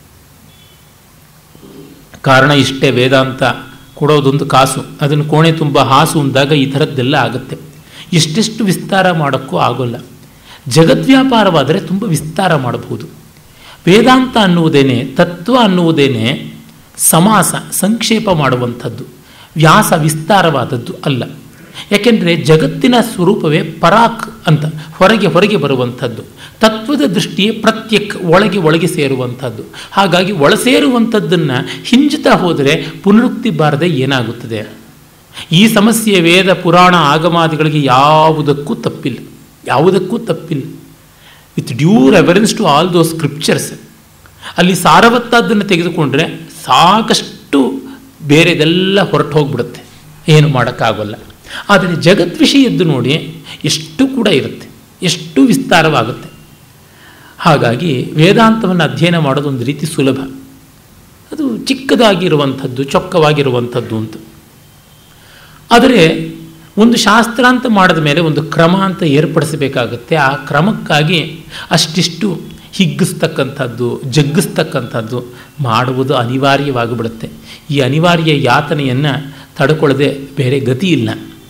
ಕಾರಣ ಇಷ್ಟೇ, ವೇದಾಂತ ಕೊಡೋದೊಂದು ಕಾಸು, ಅದನ್ನು ಕೋಣೆ ತುಂಬ ಹಾಸು ಅಂದಾಗ ಈ ಥರದ್ದೆಲ್ಲ ಆಗುತ್ತೆ. ಎಷ್ಟೆಷ್ಟು ವಿಸ್ತಾರ ಮಾಡೋಕ್ಕೂ ಆಗೋಲ್ಲ. ಜಗದ್ವ್ಯಾಪಾರವಾದರೆ ತುಂಬ ವಿಸ್ತಾರ ಮಾಡಬಹುದು. ವೇದಾಂತ ಅನ್ನುವುದೇನೆ, ತತ್ವ ಅನ್ನುವುದೇನೆ ಸಮಾಸ ಸಂಕ್ಷೇಪ ಮಾಡುವಂಥದ್ದು, ವ್ಯಾಸ ವಿಸ್ತಾರವಾದದ್ದು ಅಲ್ಲ. ಯಾಕೆಂದರೆ ಜಗತ್ತಿನ ಸ್ವರೂಪವೇ ಪರಾಕ್ ಅಂತ ಹೊರಗೆ ಹೊರಗೆ ಬರುವಂಥದ್ದು, ತತ್ವದ ದೃಷ್ಟಿಯೇ ಪ್ರತ್ಯಕ್ ಒಳಗೆ ಒಳಗೆ ಸೇರುವಂಥದ್ದು. ಹಾಗಾಗಿ ಒಳ ಸೇರುವಂಥದ್ದನ್ನು ಹಿಂಜುತ್ತಾ ಹೋದರೆ ಪುನರುಕ್ತಿ ಬಾರದೆ ಏನಾಗುತ್ತದೆ? ಈ ಸಮಸ್ಯೆ ವೇದ ಪುರಾಣ ಆಗಮಾದಿಗಳಿಗೆ ಯಾವುದಕ್ಕೂ ತಪ್ಪಿಲ್ಲ, ಯಾವುದಕ್ಕೂ ತಪ್ಪಿಲ್ಲ. With due reference to all those scriptures, ಅಲ್ಲಿ ಸಾರವತ್ತಾದ್ದನ್ನು ತೆಗೆದುಕೊಂಡ್ರೆ ಸಾಕಷ್ಟು ಬೇರೆದೆಲ್ಲ ಹೊರಟು ಹೋಗ್ಬಿಡುತ್ತೆ, ಏನು ಮಾಡೋಕ್ಕಾಗೋಲ್ಲ. ಆದರೆ ಜಗದ್ವಿಷಯದ್ದು ನೋಡಿ ಎಷ್ಟು ಕೂಡ ಇರುತ್ತೆ, ಎಷ್ಟು ವಿಸ್ತಾರವಾಗುತ್ತೆ. ಹಾಗಾಗಿ ವೇದಾಂತವನ್ನು ಅಧ್ಯಯನ ಮಾಡೋದು ಒಂದು ರೀತಿ ಸುಲಭ. ಅದು ಚಿಕ್ಕದಾಗಿರುವಂಥದ್ದು, ಚೊಕ್ಕವಾಗಿರುವಂಥದ್ದು ಅಂತ. ಆದರೆ ಒಂದು ಶಾಸ್ತ್ರ ಅಂತ ಮಾಡಿದ ಮೇಲೆ ಒಂದು ಕ್ರಮ ಅಂತ ಏರ್ಪಡಿಸಬೇಕಾಗುತ್ತೆ. ಆ ಕ್ರಮಕ್ಕಾಗಿ ಅಷ್ಟಿಷ್ಟು ಹಿಗ್ಗಿಸ್ತಕ್ಕಂಥದ್ದು, ಜಗ್ಗಿಸ್ತಕ್ಕಂಥದ್ದು ಮಾಡುವುದು ಅನಿವಾರ್ಯವಾಗಿಬಿಡುತ್ತೆ. ಈ ಅನಿವಾರ್ಯ ಯಾತನೆಯನ್ನು ತಡ್ಕೊಳ್ಳದೆ ಬೇರೆ ಗತಿ ಇಲ್ಲ.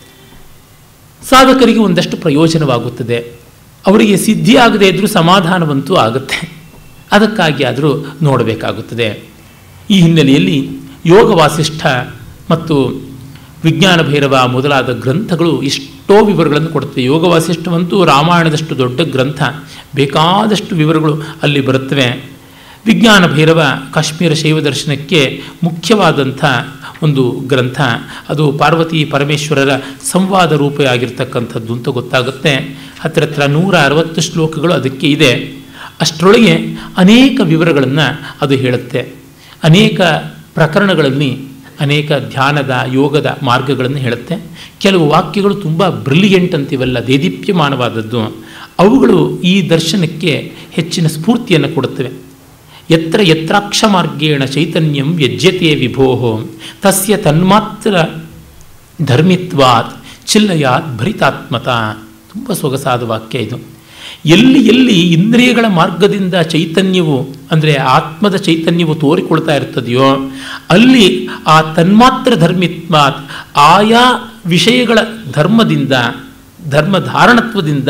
ಸಾಧಕರಿಗೆ ಒಂದಷ್ಟು ಪ್ರಯೋಜನವಾಗುತ್ತದೆ, ಅವರಿಗೆ ಸಿದ್ಧಿಯಾಗದೇ ಇದ್ದರೂ ಸಮಾಧಾನವಂತೂ ಆಗುತ್ತೆ. ಅದಕ್ಕಾಗಿ ಆದರೂ ನೋಡಬೇಕಾಗುತ್ತದೆ. ಈ ಹಿನ್ನೆಲೆಯಲ್ಲಿ ಯೋಗ ವಾಸಿಷ್ಠ ಮತ್ತು ವಿಜ್ಞಾನ ಭೈರವ ಮೊದಲಾದ ಗ್ರಂಥಗಳು ಎಷ್ಟೋ ವಿವರಗಳನ್ನು ಕೊಡುತ್ತವೆ. ಯೋಗ ವಾಸಿಷ್ಠವಂತೂ ರಾಮಾಯಣದಷ್ಟು ದೊಡ್ಡ ಗ್ರಂಥ, ಬೇಕಾದಷ್ಟು ವಿವರಗಳು ಅಲ್ಲಿ ಬರುತ್ತವೆ. ವಿಜ್ಞಾನ ಭೈರವ ಕಾಶ್ಮೀರ ಶೈವ ದರ್ಶನಕ್ಕೆ ಮುಖ್ಯವಾದಂಥ ಒಂದು ಗ್ರಂಥ. ಅದು ಪಾರ್ವತಿ ಪರಮೇಶ್ವರರ ಸಂವಾದ ರೂಪ ಆಗಿರ್ತಕ್ಕಂಥದ್ದು ಅಂತ ಗೊತ್ತಾಗುತ್ತೆ. ಹತ್ತಿರ ಹತ್ರ ನೂರ ಅರವತ್ತು ಶ್ಲೋಕಗಳು ಅದಕ್ಕೆ ಇದೆ. ಅಷ್ಟರೊಳಗೆ ಅನೇಕ ವಿವರಗಳನ್ನು ಅದು ಹೇಳುತ್ತೆ. ಅನೇಕ ಪ್ರಕರಣಗಳಲ್ಲಿ ಅನೇಕ ಧ್ಯಾನದ ಯೋಗದ ಮಾರ್ಗಗಳನ್ನು ಹೇಳುತ್ತೆ. ಕೆಲವು ವಾಕ್ಯಗಳು ತುಂಬ ಬ್ರಿಲಿಯಂಟ್ ಅಂತೀವಲ್ಲ, ದೇದೀಪ್ಯಮಾನವಾದದ್ದು, ಅವುಗಳು ಈ ದರ್ಶನಕ್ಕೆ ಹೆಚ್ಚಿನ ಸ್ಫೂರ್ತಿಯನ್ನು ಕೊಡುತ್ತವೆ. ಯತ್ರ ಯತ್ರಾಕ್ಷ ಮಾರ್ಗೇಣ ಚೈತನ್ಯಂ ವ್ಯಜ್ಯತೆ ವಿಭೋಹೋ ತಸ್ಯ ತನ್ಮಾತ್ರ ಧರ್ಮಿತ್ವಾತ್ ಚಿಲ್ಲಯಾತ್ ಭರಿತಾತ್ಮತ. ತುಂಬ ಸೊಗಸಾದ ವಾಕ್ಯ ಇದು. ಎಲ್ಲಿ ಎಲ್ಲಿ ಇಂದ್ರಿಯಗಳ ಮಾರ್ಗದಿಂದ ಚೈತನ್ಯವು ಅಂದರೆ ಆತ್ಮದ ಚೈತನ್ಯವು ತೋರಿಕೊಳ್ತಾ ಇರ್ತದೆಯೋ ಅಲ್ಲಿ ಆ ತನ್ಮಾತ್ರ ಧರ್ಮಿತ್ವಾತ್ ಆಯಾ ವಿಷಯಗಳ ಧರ್ಮದಿಂದ ಧರ್ಮಧಾರಣತ್ವದಿಂದ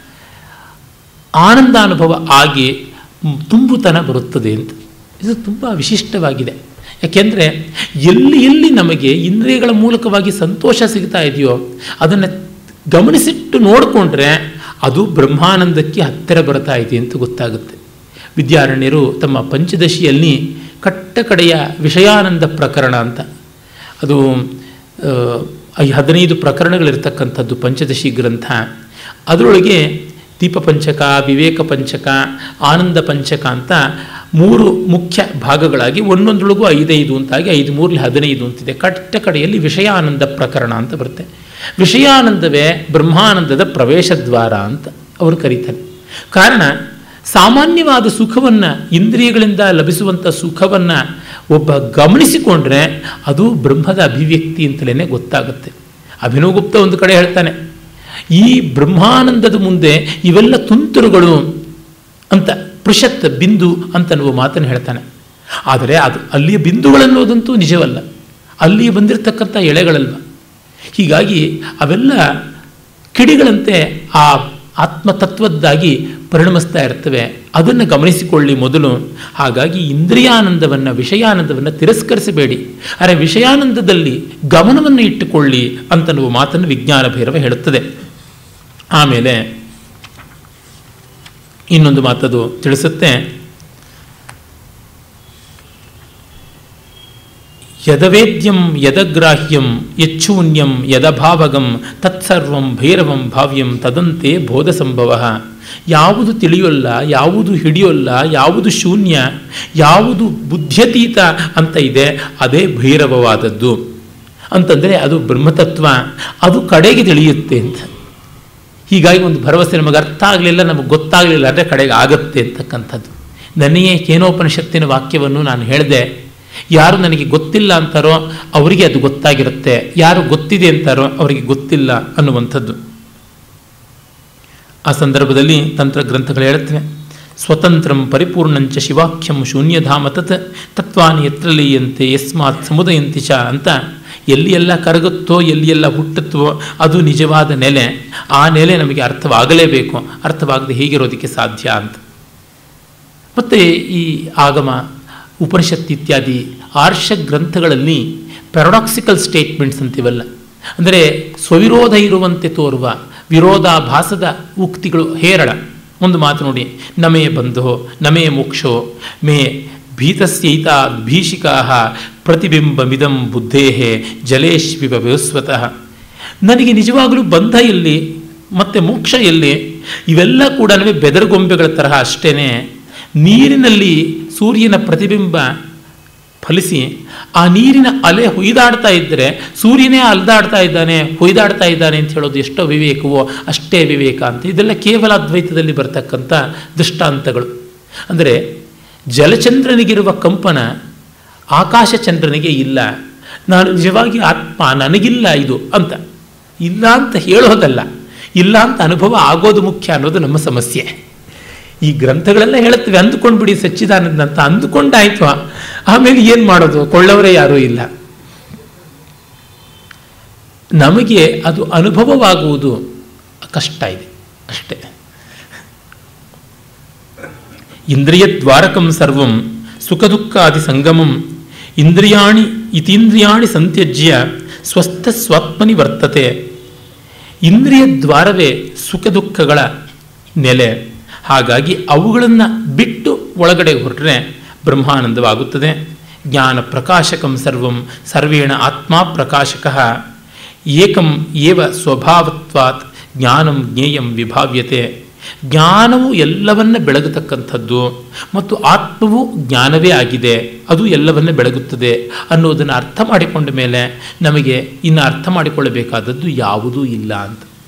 ಆನಂದಾನುಭವ ಆಗಿ ತುಂಬುತನ ಬರುತ್ತದೆ ಅಂತ. ಇದು ತುಂಬ ವಿಶಿಷ್ಟವಾಗಿದೆ. ಯಾಕೆಂದರೆ ಎಲ್ಲಿ ಎಲ್ಲಿ ನಮಗೆ ಇಂದ್ರಿಯಗಳ ಮೂಲಕವಾಗಿ ಸಂತೋಷ ಸಿಗ್ತಾ ಇದೆಯೋ ಅದನ್ನು ಗಮನಿಸಿಟ್ಟು ನೋಡಿಕೊಂಡ್ರೆ ಅದು ಬ್ರಹ್ಮಾನಂದಕ್ಕೆ ಹತ್ತಿರ ಬರ್ತಾ ಇದೆ ಅಂತ ಗೊತ್ತಾಗುತ್ತೆ. ವಿದ್ಯಾರಣ್ಯರು ತಮ್ಮ ಪಂಚದಶಿಯಲ್ಲಿ ಕಟ್ಟ ಕಡೆಯ ವಿಷಯಾನಂದ ಪ್ರಕರಣ ಅಂತ, ಅದು ಈ ಹದಿನೈದು ಪ್ರಕರಣಗಳಿರ್ತಕ್ಕಂಥದ್ದು ಪಂಚದಶಿ ಗ್ರಂಥ. ಅದರೊಳಗೆ ದೀಪ ಪಂಚಕ, ವಿವೇಕ ಪಂಚಕ, ಆನಂದ ಪಂಚಕ ಅಂತ ಮೂರು ಮುಖ್ಯ ಭಾಗಗಳಾಗಿ ಒಂದೊಂದರೊಳಗೂ ಐದೈದು ಅಂತಾಗಿ ಐದು ಮೂರಲಿ ಹದಿನೈದು ಅಂತಿದೆ. ಕಟ್ಟ ಕಡೆಯಲ್ಲಿ ವಿಷಯಾನಂದ ಪ್ರಕರಣ ಅಂತ ಬರುತ್ತೆ. ವಿಷಯಾನಂದವೇ ಬ್ರಹ್ಮಾನಂದದ ಪ್ರವೇಶ ದ್ವಾರ ಅಂತ ಅವರು ಕರೀತಾರೆ. ಕಾರಣ ಸಾಮಾನ್ಯವಾದ ಸುಖವನ್ನು, ಇಂದ್ರಿಯಗಳಿಂದ ಲಭಿಸುವಂಥ ಸುಖವನ್ನು ಒಬ್ಬ ಗಮನಿಸಿಕೊಂಡ್ರೆ ಅದು ಬ್ರಹ್ಮದ ಅಭಿವ್ಯಕ್ತಿ ಅಂತಲೇ ಗೊತ್ತಾಗುತ್ತೆ. ಅಭಿನವ್ ಗುಪ್ತ ಒಂದು ಕಡೆ ಹೇಳ್ತಾನೆ, ಈ ಬ್ರಹ್ಮಾನಂದದ ಮುಂದೆ ಇವೆಲ್ಲ ತುಂತುರುಗಳು ಅಂತ, ಪೃಷತ್ ಬಿಂದು ಅಂತನ್ನುವ ಮಾತನ್ನು ಹೇಳ್ತಾನೆ. ಆದರೆ ಅದು ಅಲ್ಲಿಯ ಬಿಂದುಗಳನ್ನೋದಂತೂ ನಿಜವಲ್ಲ, ಅಲ್ಲಿ ಬಂದಿರತಕ್ಕಂಥ ಎಳೆಗಳಲ್ವ. ಹೀಗಾಗಿ ಅವೆಲ್ಲ ಕಿಡಿಗಳಂತೆ ಆ ಆತ್ಮತತ್ವದ್ದಾಗಿ ಪರಿಣಮಿಸ್ತಾ ಇರ್ತವೆ. ಅದನ್ನು ಗಮನಿಸಿಕೊಳ್ಳಿ ಮೊದಲು. ಹಾಗಾಗಿ ಇಂದ್ರಿಯಾನಂದವನ್ನು, ವಿಷಯಾನಂದವನ್ನು ತಿರಸ್ಕರಿಸಬೇಡಿ, ಆದರೆ ವಿಷಯಾನಂದದಲ್ಲಿ ಗಮನವನ್ನು ಇಟ್ಟುಕೊಳ್ಳಿ ಅಂತನ್ನುವ ಮಾತನ್ನು ವಿಜ್ಞಾನ ಭೈರವ ಹೇಳುತ್ತದೆ. ಆಮೇಲೆ ಇನ್ನೊಂದು ಮಾತದು ತಿಳಿಸುತ್ತೆ, ಯದವೇದ್ಯಂ ಯದಗ್ರಾಹ್ಯಂ ಯಚ್ಛೂನ್ಯಂ ಯದಭಾವಗಂ ತತ್ಸರ್ವಂ ಭೈರವಂ ಭಾವ್ಯಂ ತದಂತೆ ಬೋಧ ಸಂಭವ. ಯಾವುದು ತಿಳಿಯೋಲ್ಲ, ಯಾವುದು ಹಿಡಿಯೋಲ್ಲ, ಯಾವುದು ಶೂನ್ಯ, ಯಾವುದು ಬುದ್ಧ್ಯತೀತ ಅಂತ ಇದೆ ಅದೇ ಭೈರವವಾದದ್ದು ಅಂತಂದರೆ ಅದು ಬ್ರಹ್ಮತತ್ವ, ಅದು ಕಡೆಗೆ ತಿಳಿಯುತ್ತೆ ಅಂತ. ಹೀಗಾಗಿ ಒಂದು ಭರವಸೆ ನಮಗೆ ಅರ್ಥ ಆಗಲಿಲ್ಲ, ನಮಗೆ ಗೊತ್ತಾಗಲಿಲ್ಲ ಅಂದರೆ ಕಡೆಗೆ ಆಗುತ್ತೆ ಅಂತಕ್ಕಂಥದ್ದು. ನನಗೆ ಕೇನೋಪನಿಷತ್ತಿನ ವಾಕ್ಯವನ್ನು ನಾನು ಹೇಳಿದೆ, ಯಾರು ನನಗೆ ಗೊತ್ತಿಲ್ಲ ಅಂತಾರೋ ಅವರಿಗೆ ಅದು ಗೊತ್ತಾಗಿರುತ್ತೆ, ಯಾರು ಗೊತ್ತಿದೆ ಅಂತಾರೋ ಅವರಿಗೆ ಗೊತ್ತಿಲ್ಲ ಅನ್ನುವಂಥದ್ದು. ಆ ಸಂದರ್ಭದಲ್ಲಿ ತಂತ್ರಗ್ರಂಥಗಳು ಹೇಳುತ್ತವೆ, ಸ್ವತಂತ್ರಂ ಪರಿಪೂರ್ಣಂಚ ಶಿವಾಖ್ಯಂ ಶೂನ್ಯಧಾಮ ತತ್ ತತ್ವಾನಿ ಎತ್ರ ಲೀಯಂತೆ ಯಸ್ಮಾತ್ ಸಮುದಯಂತಿ ಚ ಅಂತ. ಎಲ್ಲಿ ಎಲ್ಲ ಕರಗುತ್ತೋ, ಎಲ್ಲಿ ಎಲ್ಲ ಹುಟ್ಟುತ್ತೋ ಅದು ನಿಜವಾದ ನೆಲೆ. ಆ ನೆಲೆ ನಮಗೆ ಅರ್ಥವಾಗಲೇಬೇಕು, ಅರ್ಥವಾಗದೆ ಹೀಗಿರೋದಕ್ಕೆ ಸಾಧ್ಯ ಅಂತ. ಮತ್ತು ಈ ಆಗಮ, ಉಪನಿಷತ್ ಇತ್ಯಾದಿ ಆರ್ಷ ಗ್ರಂಥಗಳಲ್ಲಿ ಪ್ಯಾರಾಡಾಕ್ಸಿಕಲ್ ಸ್ಟೇಟ್ಮೆಂಟ್ಸ್ ಅಂತಿವಲ್ಲ, ಅಂದರೆ ಸ್ವವಿರೋಧ ಇರುವಂತೆ ತೋರುವ ವಿರೋಧಾಭಾಸದ ಉಕ್ತಿಗಳು ಹೇರಳ. ಒಂದು ಮಾತು ನೋಡಿ, ನಮೇ ಬಂಧೋ ನಮೇ ಮೋಕ್ಷೋ ಮೇ ಭೀತಸ್ಯೈತಾ ಭೀಷಿಕಾ ಪ್ರತಿಬಿಂಬಮಿದಂ ಬುದ್ಧೇಹೇ ಜಲೇಶ್ವಿವ ವ್ಯವಸ್ವತಃ. ನನಗೆ ನಿಜವಾಗಲೂ ಬಂಧ ಎಲ್ಲಿ ಮತ್ತು ಮೋಕ್ಷ ಎಲ್ಲಿ? ಇವೆಲ್ಲ ಕೂಡ ಬೆದರುಗೊಂಬೆಗಳ ತರಹ ಅಷ್ಟೇ. ನೀರಿನಲ್ಲಿ ಸೂರ್ಯನ ಪ್ರತಿಬಿಂಬ ಫಲಿಸಿ ಆ ನೀರಿನ ಅಲೆ ಹೊಯ್ದಾಡ್ತಾ ಇದ್ದರೆ ಸೂರ್ಯನೇ ಅಲ್ದಾಡ್ತಾ ಇದ್ದಾನೆ, ಹೊಯ್ದಾಡ್ತಾ ಇದ್ದಾನೆ ಅಂತ ಹೇಳೋದು ಎಷ್ಟೋ ವಿವೇಕವೋ ಅಷ್ಟೇ ವಿವೇಕ ಅಂತ. ಇದೆಲ್ಲ ಕೇವಲ ಅದ್ವೈತದಲ್ಲಿ ಬರ್ತಕ್ಕಂಥ ದೃಷ್ಟಾಂತಗಳು. ಅಂದರೆ ಜಲಚಂದ್ರನಿಗಿರುವ ಕಂಪನ ಆಕಾಶಚಂದ್ರನಿಗೆ ಇಲ್ಲ. ನಾನು ನಿಜವಾಗಿ ಆತ್ಮ ನನಗಿಲ್ಲ ಇದು ಅಂತ ಇಲ್ಲ ಅಂತ ಹೇಳೋದಲ್ಲ, ಇಲ್ಲ ಅಂತ ಅನುಭವ ಆಗೋದು ಮುಖ್ಯ ಅನ್ನೋದು ನಮ್ಮ ಸಮಸ್ಯೆ. ಈ ಗ್ರಂಥಗಳೆಲ್ಲ ಹೇಳುತ್ತವೆ ಅಂದುಕೊಂಡು ಬಿಡಿ ಸಚ್ಚಿದಾನಂದ ಅಂತ, ಅಂದುಕೊಂಡಾಯ್ತು, ಆಮೇಲೆ ಏನು ಮಾಡೋದು, ಕೊಳ್ಳವರೇ ಯಾರೂ ಇಲ್ಲ. ನಮಗೆ ಅದು ಅನುಭವವಾಗುವುದು ಕಷ್ಟ ಇದೆ ಅಷ್ಟೇ. ಇಂದ್ರಿಯ ದ್ವಾರಕಂ ಸರ್ವಂ ಸುಖ ದುಃಖಾದಿ ಸಂಗಮಂ ಇಂದ್ರಿಯಾಣಿ ಇತೀಂದ್ರಿಯಾಣಿ ಸಂತ್ಯಜ್ಯ ಸ್ವಸ್ಥ ಸ್ವಾತ್ಮನಿ ವರ್ತತೆ. ಇಂದ್ರಿಯ ದ್ವಾರವೇ ಸುಖ ದುಃಖಗಳ ನೆಲೆ. ಹಾಗಾಗಿ ಅವುಗಳನ್ನು ಬಿಟ್ಟು ಒಳಗಡೆ ಹೊರಟ್ರೆ ಬ್ರಹ್ಮಾನಂದವಾಗುತ್ತದೆ. ಜ್ಞಾನ ಪ್ರಕಾಶಕಂ ಸರ್ವಂ ಸರ್ವೇಣ ಆತ್ಮ ಪ್ರಕಾಶಕಃ ಏಕಂ ಏವ ಸ್ವಭಾವತ್ವಾತ್ ಜ್ಞಾನಂ ಜ್ಞೇಯಂ ವಿಭಾವ್ಯತೆ. ಜ್ಞಾನವು ಎಲ್ಲವನ್ನ ಬೆಳಗತಕ್ಕಂಥದ್ದು ಮತ್ತು ಆತ್ಮವು ಜ್ಞಾನವೇ ಆಗಿದೆ, ಅದು ಎಲ್ಲವನ್ನ ಬೆಳಗುತ್ತದೆ ಅನ್ನೋದನ್ನು ಅರ್ಥ ಮಾಡಿಕೊಂಡ ಮೇಲೆ ನಮಗೆ ಇನ್ನು ಅರ್ಥ ಮಾಡಿಕೊಳ್ಳಬೇಕಾದದ್ದು ಯಾವುದೂ ಇಲ್ಲ ಅಂತ.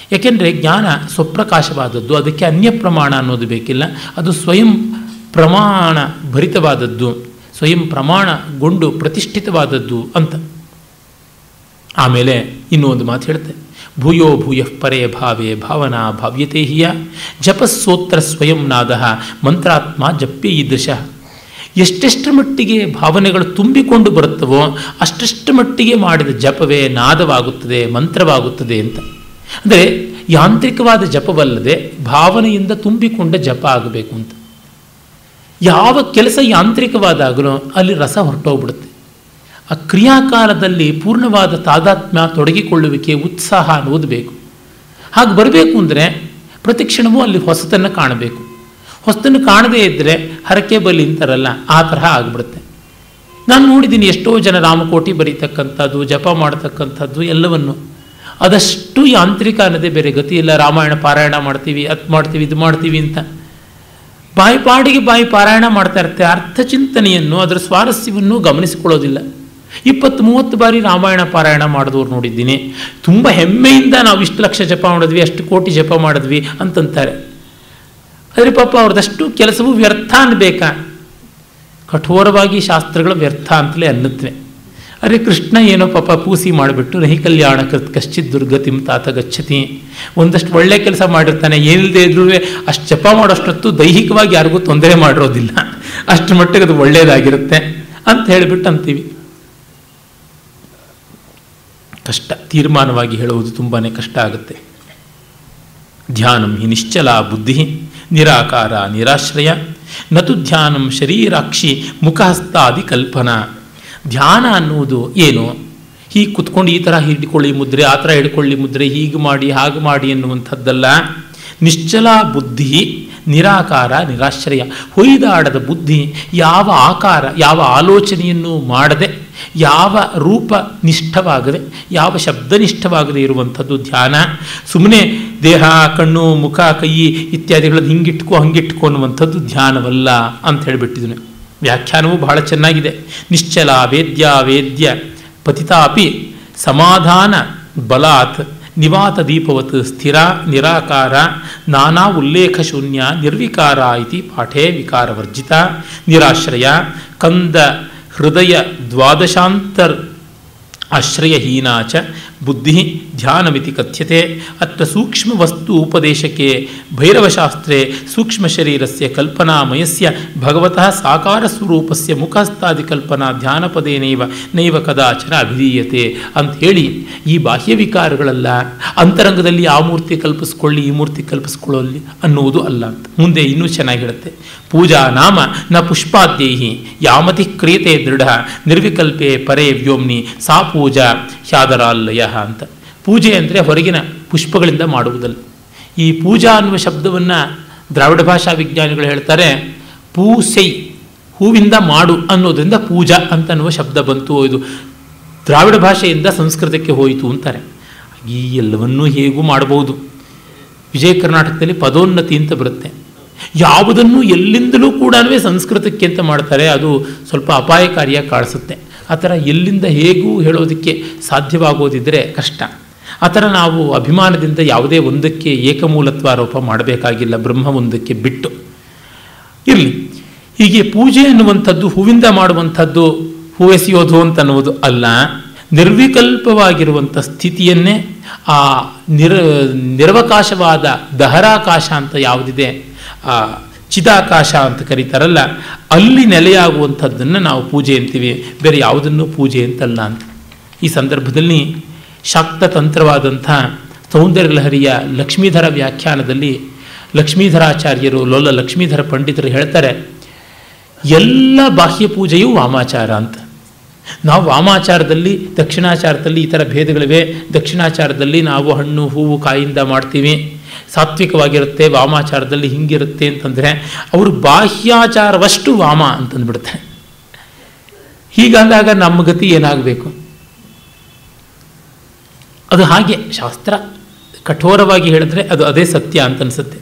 ಯಾಕೆಂದರೆ ಜ್ಞಾನ ಸ್ವಪ್ರಕಾಶವಾದದ್ದು, ಅದಕ್ಕೆ ಅನ್ಯ ಪ್ರಮಾಣ ಅನ್ನೋದು ಬೇಕಿಲ್ಲ. ಅದು ಸ್ವಯಂ ಪ್ರಮಾಣ ಭರಿತವಾದದ್ದು, ಸ್ವಯಂ ಪ್ರಮಾಣಗೊಂಡು ಪ್ರತಿಷ್ಠಿತವಾದದ್ದು ಅಂತ. ಆಮೇಲೆ ಇನ್ನೂ ಒಂದು ಮಾತು ಹೇಳುತ್ತೆ, ಭೂಯೋ ಭೂಯಃ ಪರೇ ಭಾವೇ ಭಾವನಾ ಭಾವ್ಯತೆ ಹಿಯ ಜಪಸ್ಸೋತ್ರ ಸ್ವಯಂ ನಾದ ಮಂತ್ರಾತ್ಮ ಜಪ್ಯ ಈದೃಶ. ಎಷ್ಟೆಷ್ಟರ ಮಟ್ಟಿಗೆ ಭಾವನೆಗಳು ತುಂಬಿಕೊಂಡು ಬರುತ್ತವೋ ಅಷ್ಟಷ್ಟು ಮಟ್ಟಿಗೆ ಮಾಡಿದ ಜಪವೇ ನಾದವಾಗುತ್ತದೆ, ಮಂತ್ರವಾಗುತ್ತದೆ ಅಂತ. ಅಂದರೆ ಯಾಂತ್ರಿಕವಾದ ಜಪವಲ್ಲದೆ ಭಾವನೆಯಿಂದ ತುಂಬಿಕೊಂಡ ಜಪ ಆಗಬೇಕು ಅಂತ. ಯಾವ ಕೆಲಸ ಯಾಂತ್ರಿಕವಾದಾಗಲೂ ಅಲ್ಲಿ ರಸ ಹೊರಟೋಗ್ಬಿಡುತ್ತೆ. ಆ ಕ್ರಿಯಾಕಾಲದಲ್ಲಿ ಪೂರ್ಣವಾದ ತಾದಾತ್ಮ್ಯ, ತೊಡಗಿಕೊಳ್ಳುವಿಕೆ, ಉತ್ಸಾಹ ಅನ್ನೋದು ಬೇಕು. ಹಾಗೆ ಬರಬೇಕು ಅಂದರೆ ಪ್ರತಿಕ್ಷಣವೂ ಅಲ್ಲಿ ಹೊಸತನ್ನು ಕಾಣಬೇಕು. ಹೊಸತನ್ನು ಕಾಣದೇ ಇದ್ದರೆ ಹರಕೆ ಬಲಿ ಅಂತಾರಲ್ಲ, ಆ ತರಹ ಆಗಿಬಿಡುತ್ತೆ. ನಾನು ನೋಡಿದ್ದೀನಿ ಎಷ್ಟೋ ಜನ ರಾಮಕೋಟಿ ಬರೀತಕ್ಕಂಥದ್ದು, ಜಪ ಮಾಡತಕ್ಕಂಥದ್ದು ಎಲ್ಲವನ್ನು. ಅದಷ್ಟು ಯಾಂತ್ರಿಕ ಅನ್ನೋದೇ ಬೇರೆ ಗತಿ ಇಲ್ಲ. ರಾಮಾಯಣ ಪಾರಾಯಣ ಮಾಡ್ತೀವಿ, ಅದು ಮಾಡ್ತೀವಿ, ಇದು ಮಾಡ್ತೀವಿ ಅಂತ ಬಾಯಿ ಪಾಡಿಗೆ ಬಾಯಿ ಪಾರಾಯಣ ಮಾಡ್ತಾ ಇರುತ್ತೆ. ಅರ್ಥಚಿಂತನೆಯನ್ನು, ಅದರ ಸ್ವಾರಸ್ಯವನ್ನು ಗಮನಿಸಿಕೊಳ್ಳೋದಿಲ್ಲ. ಇಪ್ಪತ್ತು ಮೂವತ್ತು ಬಾರಿ ರಾಮಾಯಣ ಪಾರಾಯಣ ಮಾಡಿದವ್ರು ನೋಡಿದ್ದೀನಿ. ತುಂಬ ಹೆಮ್ಮೆಯಿಂದ ನಾವು ಇಷ್ಟು ಲಕ್ಷ ಜಪ ಮಾಡಿದ್ವಿ, ಅಷ್ಟು ಕೋಟಿ ಜಪ ಮಾಡಿದ್ವಿ ಅಂತಂತಾರೆ. ಆದರೆ ಪಾಪ ಅವ್ರದಷ್ಟು ಕೆಲಸವೂ ವ್ಯರ್ಥ ಅನ್ನಬೇಕಾ? ಕಠೋರವಾಗಿ ಶಾಸ್ತ್ರಗಳು ವ್ಯರ್ಥ ಅಂತಲೇ ಅನ್ನುತ್ತವೆ. ಅರೆ ಕೃಷ್ಣ ಏನೋ ಪಾಪ ಪೂಸಿ ಮಾಡಿಬಿಟ್ಟು ನಹಿ ಕಲ್ಯಾಣ ಕೃತ್ ಕಶ್ಚಿತ್ ದುರ್ಗತಿಂ ತಾತ ಗಚ್ಚತಿ, ಒಂದಷ್ಟು ಒಳ್ಳೆ ಕೆಲಸ ಮಾಡಿರ್ತಾನೆ, ಏನಿಲ್ಲದೆ ಇದ್ರೂ ಅಷ್ಟು ಜಪ ಮಾಡೋಷ್ಟೊತ್ತು ದೈಹಿಕವಾಗಿ ಯಾರಿಗೂ ತೊಂದರೆ ಮಾಡಿರೋದಿಲ್ಲ, ಅಷ್ಟು ಮಟ್ಟಿಗೆ ಅದು ಒಳ್ಳೆಯದಾಗಿರುತ್ತೆ ಅಂತ ಹೇಳಿಬಿಟ್ಟು ಅಂತೀವಿ. ಕಷ್ಟ, ತೀರ್ಮಾನವಾಗಿ ಹೇಳುವುದು ತುಂಬಾ ಕಷ್ಟ ಆಗುತ್ತೆ. ಧ್ಯಾನಂ ಹಿ ನಿಶ್ಚಲ ಬುದ್ಧಿ ನಿರಾಕಾರ ನಿರಾಶ್ರಯ ನತು ಧ್ಯಾನಂ ಶರೀರಾಕ್ಷಿ ಮುಖಹಸ್ತಾದಿ ಕಲ್ಪನಾ. ಧ್ಯಾನ ಅನ್ನುವುದು ಏನು? ಹೀಗೆ ಕುತ್ಕೊಂಡು ಈ ಥರ ಹಿಡ್ಕೊಳ್ಳಿ ಮುದ್ರೆ, ಆ ಥರ ಹಿಡ್ಕೊಳ್ಳಿ ಮುದ್ರೆ, ಹೀಗೆ ಮಾಡಿ ಹಾಗೆ ಮಾಡಿ ಎನ್ನುವಂಥದ್ದಲ್ಲ. ನಿಶ್ಚಲ ಬುದ್ಧಿ ನಿರಾಕಾರ ನಿರಾಶ್ರಯ. ಹೊಯ್ದಾಡದ ಬುದ್ಧಿ, ಯಾವ ಆಕಾರ ಯಾವ ಆಲೋಚನೆಯನ್ನು ಮಾಡದೆ, ಯಾವ ರೂಪ ನಿಷ್ಠವಾಗದೆ, ಯಾವ ಶಬ್ದನಿಷ್ಠವಾಗದೆ ಇರುವಂಥದ್ದು ಧ್ಯಾನ. ಸುಮ್ಮನೆ ದೇಹ, ಕಣ್ಣು, ಮುಖ, ಕೈ ಇತ್ಯಾದಿಗಳನ್ನು ಹಿಂಗಿಟ್ಕೋ ಹಂಗಿಟ್ಕೋ ಅನ್ನುವಂಥದ್ದು ಧ್ಯಾನವಲ್ಲ ಅಂತ ಹೇಳಿಬಿಟ್ಟಿದ್ದೀನಿ. ವ್ಯಾಖ್ಯಾನವೂ ಬಹಳ ಚೆನ್ನಾಗಿದೆ. ನಿಶ್ಚಲ ವೇದ್ಯ ವೇದ್ಯ ಪತಿತಾಪಿ ಸಮಾಧಾನ ಬಲಾತ್ ನಿವಾತ ದೀಪವತ್ ಸ್ಥಿರ ನಿರಾಕಾರ ನಾನಾ ಉಲ್ಲೇಖ ಶೂನ್ಯ ನಿರ್ವಿಕಾರ ಇತಿ ಪಾಠೇ ವಿಕಾರವರ್ಜಿತ ನಿರಾಶ್ರಯ ಕಂದ ಹೃದಯ ದ್ವಾದಶಾಂತರ್ ಆಶ್ರಯಹೀನಾ ಚ ಬುದ್ಧಿ ಧ್ಯಾನಮಿತಿ ಕಥ್ಯತೆ. ಅತ್ರ ಸೂಕ್ಷ್ಮ ವಸ್ತು ಉಪದೇಶಕ್ಕೆ ಭೈರವಶಾಸ್ತ್ರೇ ಸೂಕ್ಷ್ಮ ಶರೀರಸ್ಯ ಕಲ್ಪನಾಮಯಸ್ಯ ಭಗವತಃ ಸಾಕಾರ ಸ್ವರೂಪಸ್ಯ ಮುಖಸ್ಥಾದಿ ಕಲ್ಪನಾ ಧ್ಯಾನಪದೇನೈವ ನೈವ ಕದಾಚನ ಅಭಿಧೀಯತೆ ಅಂತ ಹೇಳಿ, ಈ ಬಾಹ್ಯ ವಿಕಾರಗಳಲ್ಲ, ಅಂತರಂಗದಲ್ಲಿ ಆ ಮೂರ್ತಿ ಕಲ್ಪಿಸ್ಕೊಳ್ಳಿ ಈ ಮೂರ್ತಿ ಕಲ್ಪಿಸ್ಕೊಳ್ಳಿ ಅನ್ನುವುದು ಅಲ್ಲ ಅಂತ ಮುಂದೆ ಇನ್ನೂ ಚೆನ್ನಾಗಿ ಹೇಳುತ್ತೆ. ಪೂಜಾ ನಾಮ ನ ಪುಷ್ಪಾದ್ಯೈ ಯಾಮತಿ ಕ್ರಿಯತೆ ದೃಢ ನಿರ್ವಿಕಲ್ಪೆ ಪರೇ ವ್ಯೋಮ್ನಿ ಸಾ ಪೂಜಾ ಹ್ಯಾದರಾಲ್ಲಯ ಅಂತ. ಪೂಜೆ ಅಂದರೆ ಹೊರಗಿನ ಪುಷ್ಪಗಳಿಂದ ಮಾಡುವುದಲ್ಲ. ಈ ಪೂಜಾ ಅನ್ನುವ ಶಬ್ದವನ್ನು ದ್ರಾವಿಡ ಭಾಷಾ ವಿಜ್ಞಾನಿಗಳು ಹೇಳ್ತಾರೆ, ಪೂಸೈ ಹೂವಿಂದ ಮಾಡು ಅನ್ನೋದರಿಂದ ಪೂಜಾ ಅಂತ ಅನ್ನುವ ಶಬ್ದ ಬಂತು. ಇದು ದ್ರಾವಿಡ ಭಾಷೆಯಿಂದ ಸಂಸ್ಕೃತಕ್ಕೆ ಹೋಯಿತು ಅಂತಾರೆ. ಈ ಎಲ್ಲವನ್ನೂ ಹೇಗೂ ಮಾಡಬಹುದು. ವಿಜಯ ಕರ್ನಾಟಕದಲ್ಲಿ ಪದೋನ್ನತಿ ಅಂತ ಬರುತ್ತೆ. ಯಾವುದನ್ನು ಎಲ್ಲಿಂದಲೂ ಕೂಡ ಸಂಸ್ಕೃತಕ್ಕೆ ಅಂತ ಮಾಡ್ತಾರೆ, ಅದು ಸ್ವಲ್ಪ ಅಪಾಯಕಾರಿಯಾಗಿ ಕಾಣಿಸುತ್ತೆ. ಆ ಥರ ಎಲ್ಲಿಂದ ಹೇಗೂ ಹೇಳೋದಕ್ಕೆ ಸಾಧ್ಯವಾಗೋದಿದ್ದರೆ ಕಷ್ಟ. ಆ ಥರ ನಾವು ಅಭಿಮಾನದಿಂದ ಯಾವುದೇ ಒಂದಕ್ಕೆ ಏಕಮೂಲತ್ವಾರೋಪ ಮಾಡಬೇಕಾಗಿಲ್ಲ, ಬ್ರಹ್ಮ ಒಂದಕ್ಕೆ ಬಿಟ್ಟು ಇರಲಿ. ಹೀಗೆ ಪೂಜೆ ಅನ್ನುವಂಥದ್ದು ಹೂವಿಂದ ಮಾಡುವಂಥದ್ದು, ಹೂವೆಸೆಯೋದು ಅಂತ ಅನ್ನೋದು ಅಲ್ಲ. ನಿರ್ವಿಕಲ್ಪವಾಗಿರುವಂಥ ಸ್ಥಿತಿಯನ್ನೇ ಆ ನಿರ ನಿರವಕಾಶವಾದ ದಹರಾಕಾಶ ಅಂತ ಯಾವುದಿದೆ, ಆ ಚಿದಾಕಾಶ ಅಂತ ಕರೀತಾರಲ್ಲ, ಅಲ್ಲಿ ನೆಲೆಯಾಗುವಂಥದ್ದನ್ನು ನಾವು ಪೂಜೆ ಅಂತೀವಿ, ಬೇರೆ ಯಾವುದನ್ನು ಪೂಜೆ ಅಂತಲ್ಲ ಅಂತ. ಈ ಸಂದರ್ಭದಲ್ಲಿ ಶಾಕ್ತ ತಂತ್ರವಾದಂಥ ಸೌಂದರ್ಯ ಲಹರಿಯ ಲಕ್ಷ್ಮೀಧರ ವ್ಯಾಖ್ಯಾನದಲ್ಲಿ ಲಕ್ಷ್ಮೀಧರಾಚಾರ್ಯರು, ಲೋಲ ಲಕ್ಷ್ಮೀಧರ ಪಂಡಿತರು ಹೇಳ್ತಾರೆ, ಎಲ್ಲ ಬಾಹ್ಯ ಪೂಜೆಯೂ ವಾಮಾಚಾರ ಅಂತ. ನಾವು ವಾಮಾಚಾರದಲ್ಲಿ ದಕ್ಷಿಣಾಚಾರದಲ್ಲಿ ಈ ಥರ ಭೇದಗಳಿವೆ. ದಕ್ಷಿಣಾಚಾರದಲ್ಲಿ ನಾವು ಹಣ್ಣು ಹೂವು ಕಾಯಿಂದ ಮಾಡ್ತೀವಿ, ಸಾತ್ವಿಕವಾಗಿರುತ್ತೆ. ವಾಮಾಚಾರದಲ್ಲಿ ಹಿಂಗಿರುತ್ತೆ ಅಂತಂದರೆ ಅವರು ಬಾಹ್ಯಾಚಾರವಷ್ಟು ವಾಮ ಅಂತಂದ್ಬಿಡ್ತಾರೆ. ಹೀಗಾದಾಗ ನಮ್ಮ ಗತಿ ಏನಾಗಬೇಕು? ಅದು ಹಾಗೆ ಶಾಸ್ತ್ರ ಕಠೋರವಾಗಿ ಹೇಳಿದ್ರೆ ಅದು ಅದೇ ಸತ್ಯ ಅಂತ ಅನಿಸುತ್ತೆ.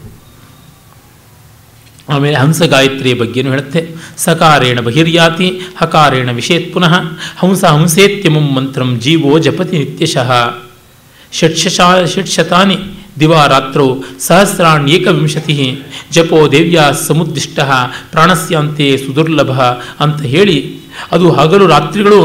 ಆಮೇಲೆ ಹಂಸ ಗಾಯತ್ರಿಯ ಬಗ್ಗೆನೂ ಹೇಳುತ್ತೆ. ಸಕಾರೇಣ ಬಹಿರ್ಯಾತಿ ಹಕಾರೇಣ ವಿಷೇತ್ ಪುನಃ ಹಂಸ ಹಂಸೇತ್ಯಮಂ ಮಂತ್ರಂ ಜೀವೋ ಜಪತಿ ನಿತ್ಯಶಃ ಷಟ್ಶಾ ಷಟ್ಶತಾನಿ ದಿವಾರಾತ್ರೌ ಸಹಸ್ರಾಣ್ಯೇಕವಿಂಶತಿ ಜಪೋ ದೇವ್ಯ ಸಮುದ್ದಿಷ್ಟ ಪ್ರಾಣಸ್ಯಾಂತೆ ಸುದುರ್ಲಭ ಅಂತ ಹೇಳಿ ಅದು ಹಗಲು ರಾತ್ರಿಗಳು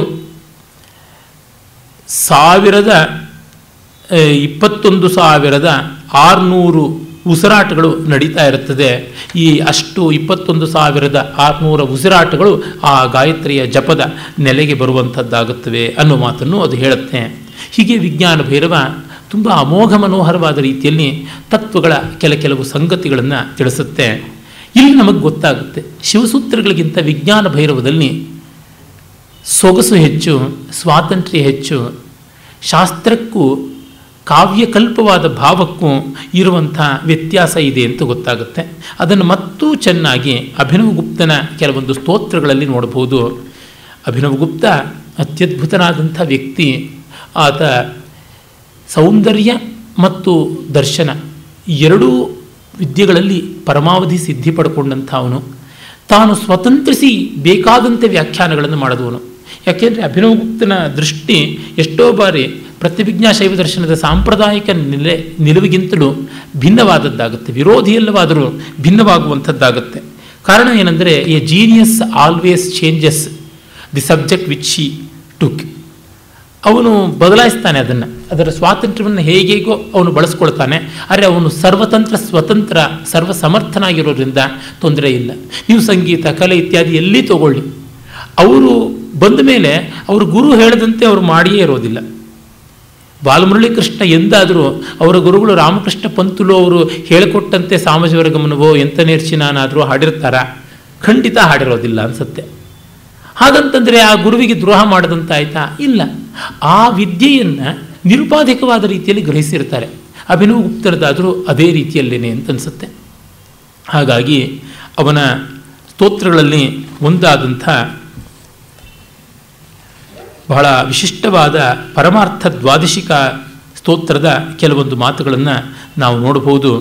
ಸಾವಿರದ ಇಪ್ಪತ್ತೊಂದು ಸಾವಿರದ ಆರುನೂರು ಉಸಿರಾಟಗಳು ನಡೀತಾ ಇರುತ್ತದೆ. ಈ ಅಷ್ಟು ಇಪ್ಪತ್ತೊಂದು ಸಾವಿರದ ಆರುನೂರ ಉಸಿರಾಟಗಳು ಆ ಗಾಯತ್ರಿಯ ಜಪದ ನೆಲೆಗೆ ಬರುವಂಥದ್ದಾಗುತ್ತವೆ ಅನ್ನೋ ಮಾತನ್ನು ಅದು ಹೇಳುತ್ತೆ. ಹೀಗೆ ವಿಜ್ಞಾನ ಭೈರವ ತುಂಬ ಅಮೋಘ ಮನೋಹರವಾದ ರೀತಿಯಲ್ಲಿ ತತ್ವಗಳ ಕೆಲ ಕೆಲವು ಸಂಗತಿಗಳನ್ನು ತಿಳಿಸುತ್ತೆ. ಇಲ್ಲಿ ನಮಗೆ ಗೊತ್ತಾಗುತ್ತೆ ಶಿವಸೂತ್ರಗಳಿಗಿಂತ ವಿಜ್ಞಾನ ಭೈರವದಲ್ಲಿ ಸೊಗಸು ಹೆಚ್ಚು, ಸ್ವಾತಂತ್ರ್ಯ ಹೆಚ್ಚು, ಶಾಸ್ತ್ರಕ್ಕೂ ಕಾವ್ಯಕಲ್ಪವಾದ ಭಾವಕ್ಕೂ ಇರುವಂಥ ವ್ಯತ್ಯಾಸ ಇದೆ ಅಂತ ಗೊತ್ತಾಗುತ್ತೆ. ಅದನ್ನು ಮತ್ತೂ ಚೆನ್ನಾಗಿ ಅಭಿನವಗುಪ್ತನ ಕೆಲವೊಂದು ಸ್ತೋತ್ರಗಳಲ್ಲಿ ನೋಡಬಹುದು. ಅಭಿನವಗುಪ್ತ ಅತ್ಯದ್ಭುತನಾದಂಥ ವ್ಯಕ್ತಿ. ಆತ ಸೌಂದರ್ಯ ಮತ್ತು ದರ್ಶನ ಎರಡೂ ವಿದ್ಯೆಗಳಲ್ಲಿ ಪರಮಾವಧಿ ಸಿದ್ಧಿ ಪಡ್ಕೊಂಡಂಥ ಅವನು. ತಾನು ಸ್ವತಂತ್ರಿಸಿ ಬೇಕಾದಂತೆ ವ್ಯಾಖ್ಯಾನಗಳನ್ನು ಮಾಡಿದವನು. ಯಾಕೆಂದರೆ ಅಭಿನವಗುಪ್ತನ ದೃಷ್ಟಿ ಎಷ್ಟೋ ಬಾರಿ ಪ್ರತಿಭಿಜ್ಞಾ ಶೈವ ದರ್ಶನದ ಸಾಂಪ್ರದಾಯಿಕ ನಿಲೆ ನಿಲುವಿಗಿಂತಲೂ ಭಿನ್ನವಾದದ್ದಾಗುತ್ತೆ, ವಿರೋಧಿಯಲ್ಲವಾದರೂ ಭಿನ್ನವಾಗುವಂಥದ್ದಾಗುತ್ತೆ. ಕಾರಣ ಏನಂದರೆ a genius always changes the subject which she took. ಅವನು ಬದಲಾಯಿಸ್ತಾನೆ ಅದನ್ನು, ಅದರ ಸ್ವಾತಂತ್ರ್ಯವನ್ನು ಹೇಗೇಗೋ ಅವನು ಬಳಸ್ಕೊಳ್ತಾನೆ. ಆದರೆ ಅವನು ಸರ್ವತಂತ್ರ ಸ್ವತಂತ್ರ ಸರ್ವ ಸಮರ್ಥನಾಗಿರೋದ್ರಿಂದ ತೊಂದರೆ ಇಲ್ಲ. ನೀವು ಸಂಗೀತ ಕಲೆ ಇತ್ಯಾದಿ ಎಲ್ಲಿ ತಗೊಳ್ಳಿ, ಅವರು ಬಂದ ಮೇಲೆ ಅವರು ಗುರು ಹೇಳದಂತೆ ಅವರು ಮಾಡಿಯೇ ಇರೋದಿಲ್ಲ. ಬಾಲಮುರಳಿ ಕೃಷ್ಣ ಎಂದಾದರೂ ಅವರ ಗುರುಗಳು ರಾಮಕೃಷ್ಣ ಪಂತುಲು ಅವರು ಹೇಳಿಕೊಟ್ಟಂತೆ ಸಾಮಜವರ ಗಮನವೋ ಎಂತ ನೇರ್ಚಿನಾನಾದರೂ ಹಾಡಿರ್ತಾರ? ಖಂಡಿತ ಹಾಡಿರೋದಿಲ್ಲ ಅನಿಸುತ್ತೆ. ಹಾಗಂತಂದರೆ ಆ ಗುರುವಿಗೆ ದ್ರೋಹ ಮಾಡದಂತಾಯ್ತಾ? ಇಲ್ಲ. ಆ ವಿದ್ಯೆಯನ್ನು ನಿರುಪಾಧಿಕವಾದ ರೀತಿಯಲ್ಲಿ ಗ್ರಹಿಸಿರ್ತಾರೆ. ಅಭಿನವಗುಪ್ತರದಾದರೂ ಅದೇ ರೀತಿಯಲ್ಲೇನೆ ಅಂತ ಅನಿಸುತ್ತೆ. ಹಾಗಾಗಿ ಅವನ ಸ್ತೋತ್ರಗಳಲ್ಲಿ ಒಂದಾದಂಥ ಬಹಳ ವಿಶಿಷ್ಟವಾದ ಪರಮಾರ್ಥ ದ್ವಾದಶಿಕ ಸ್ತೋತ್ರದ ಕೆಲವೊಂದು ಮಾತುಗಳನ್ನು ನಾವು ನೋಡಬಹುದು.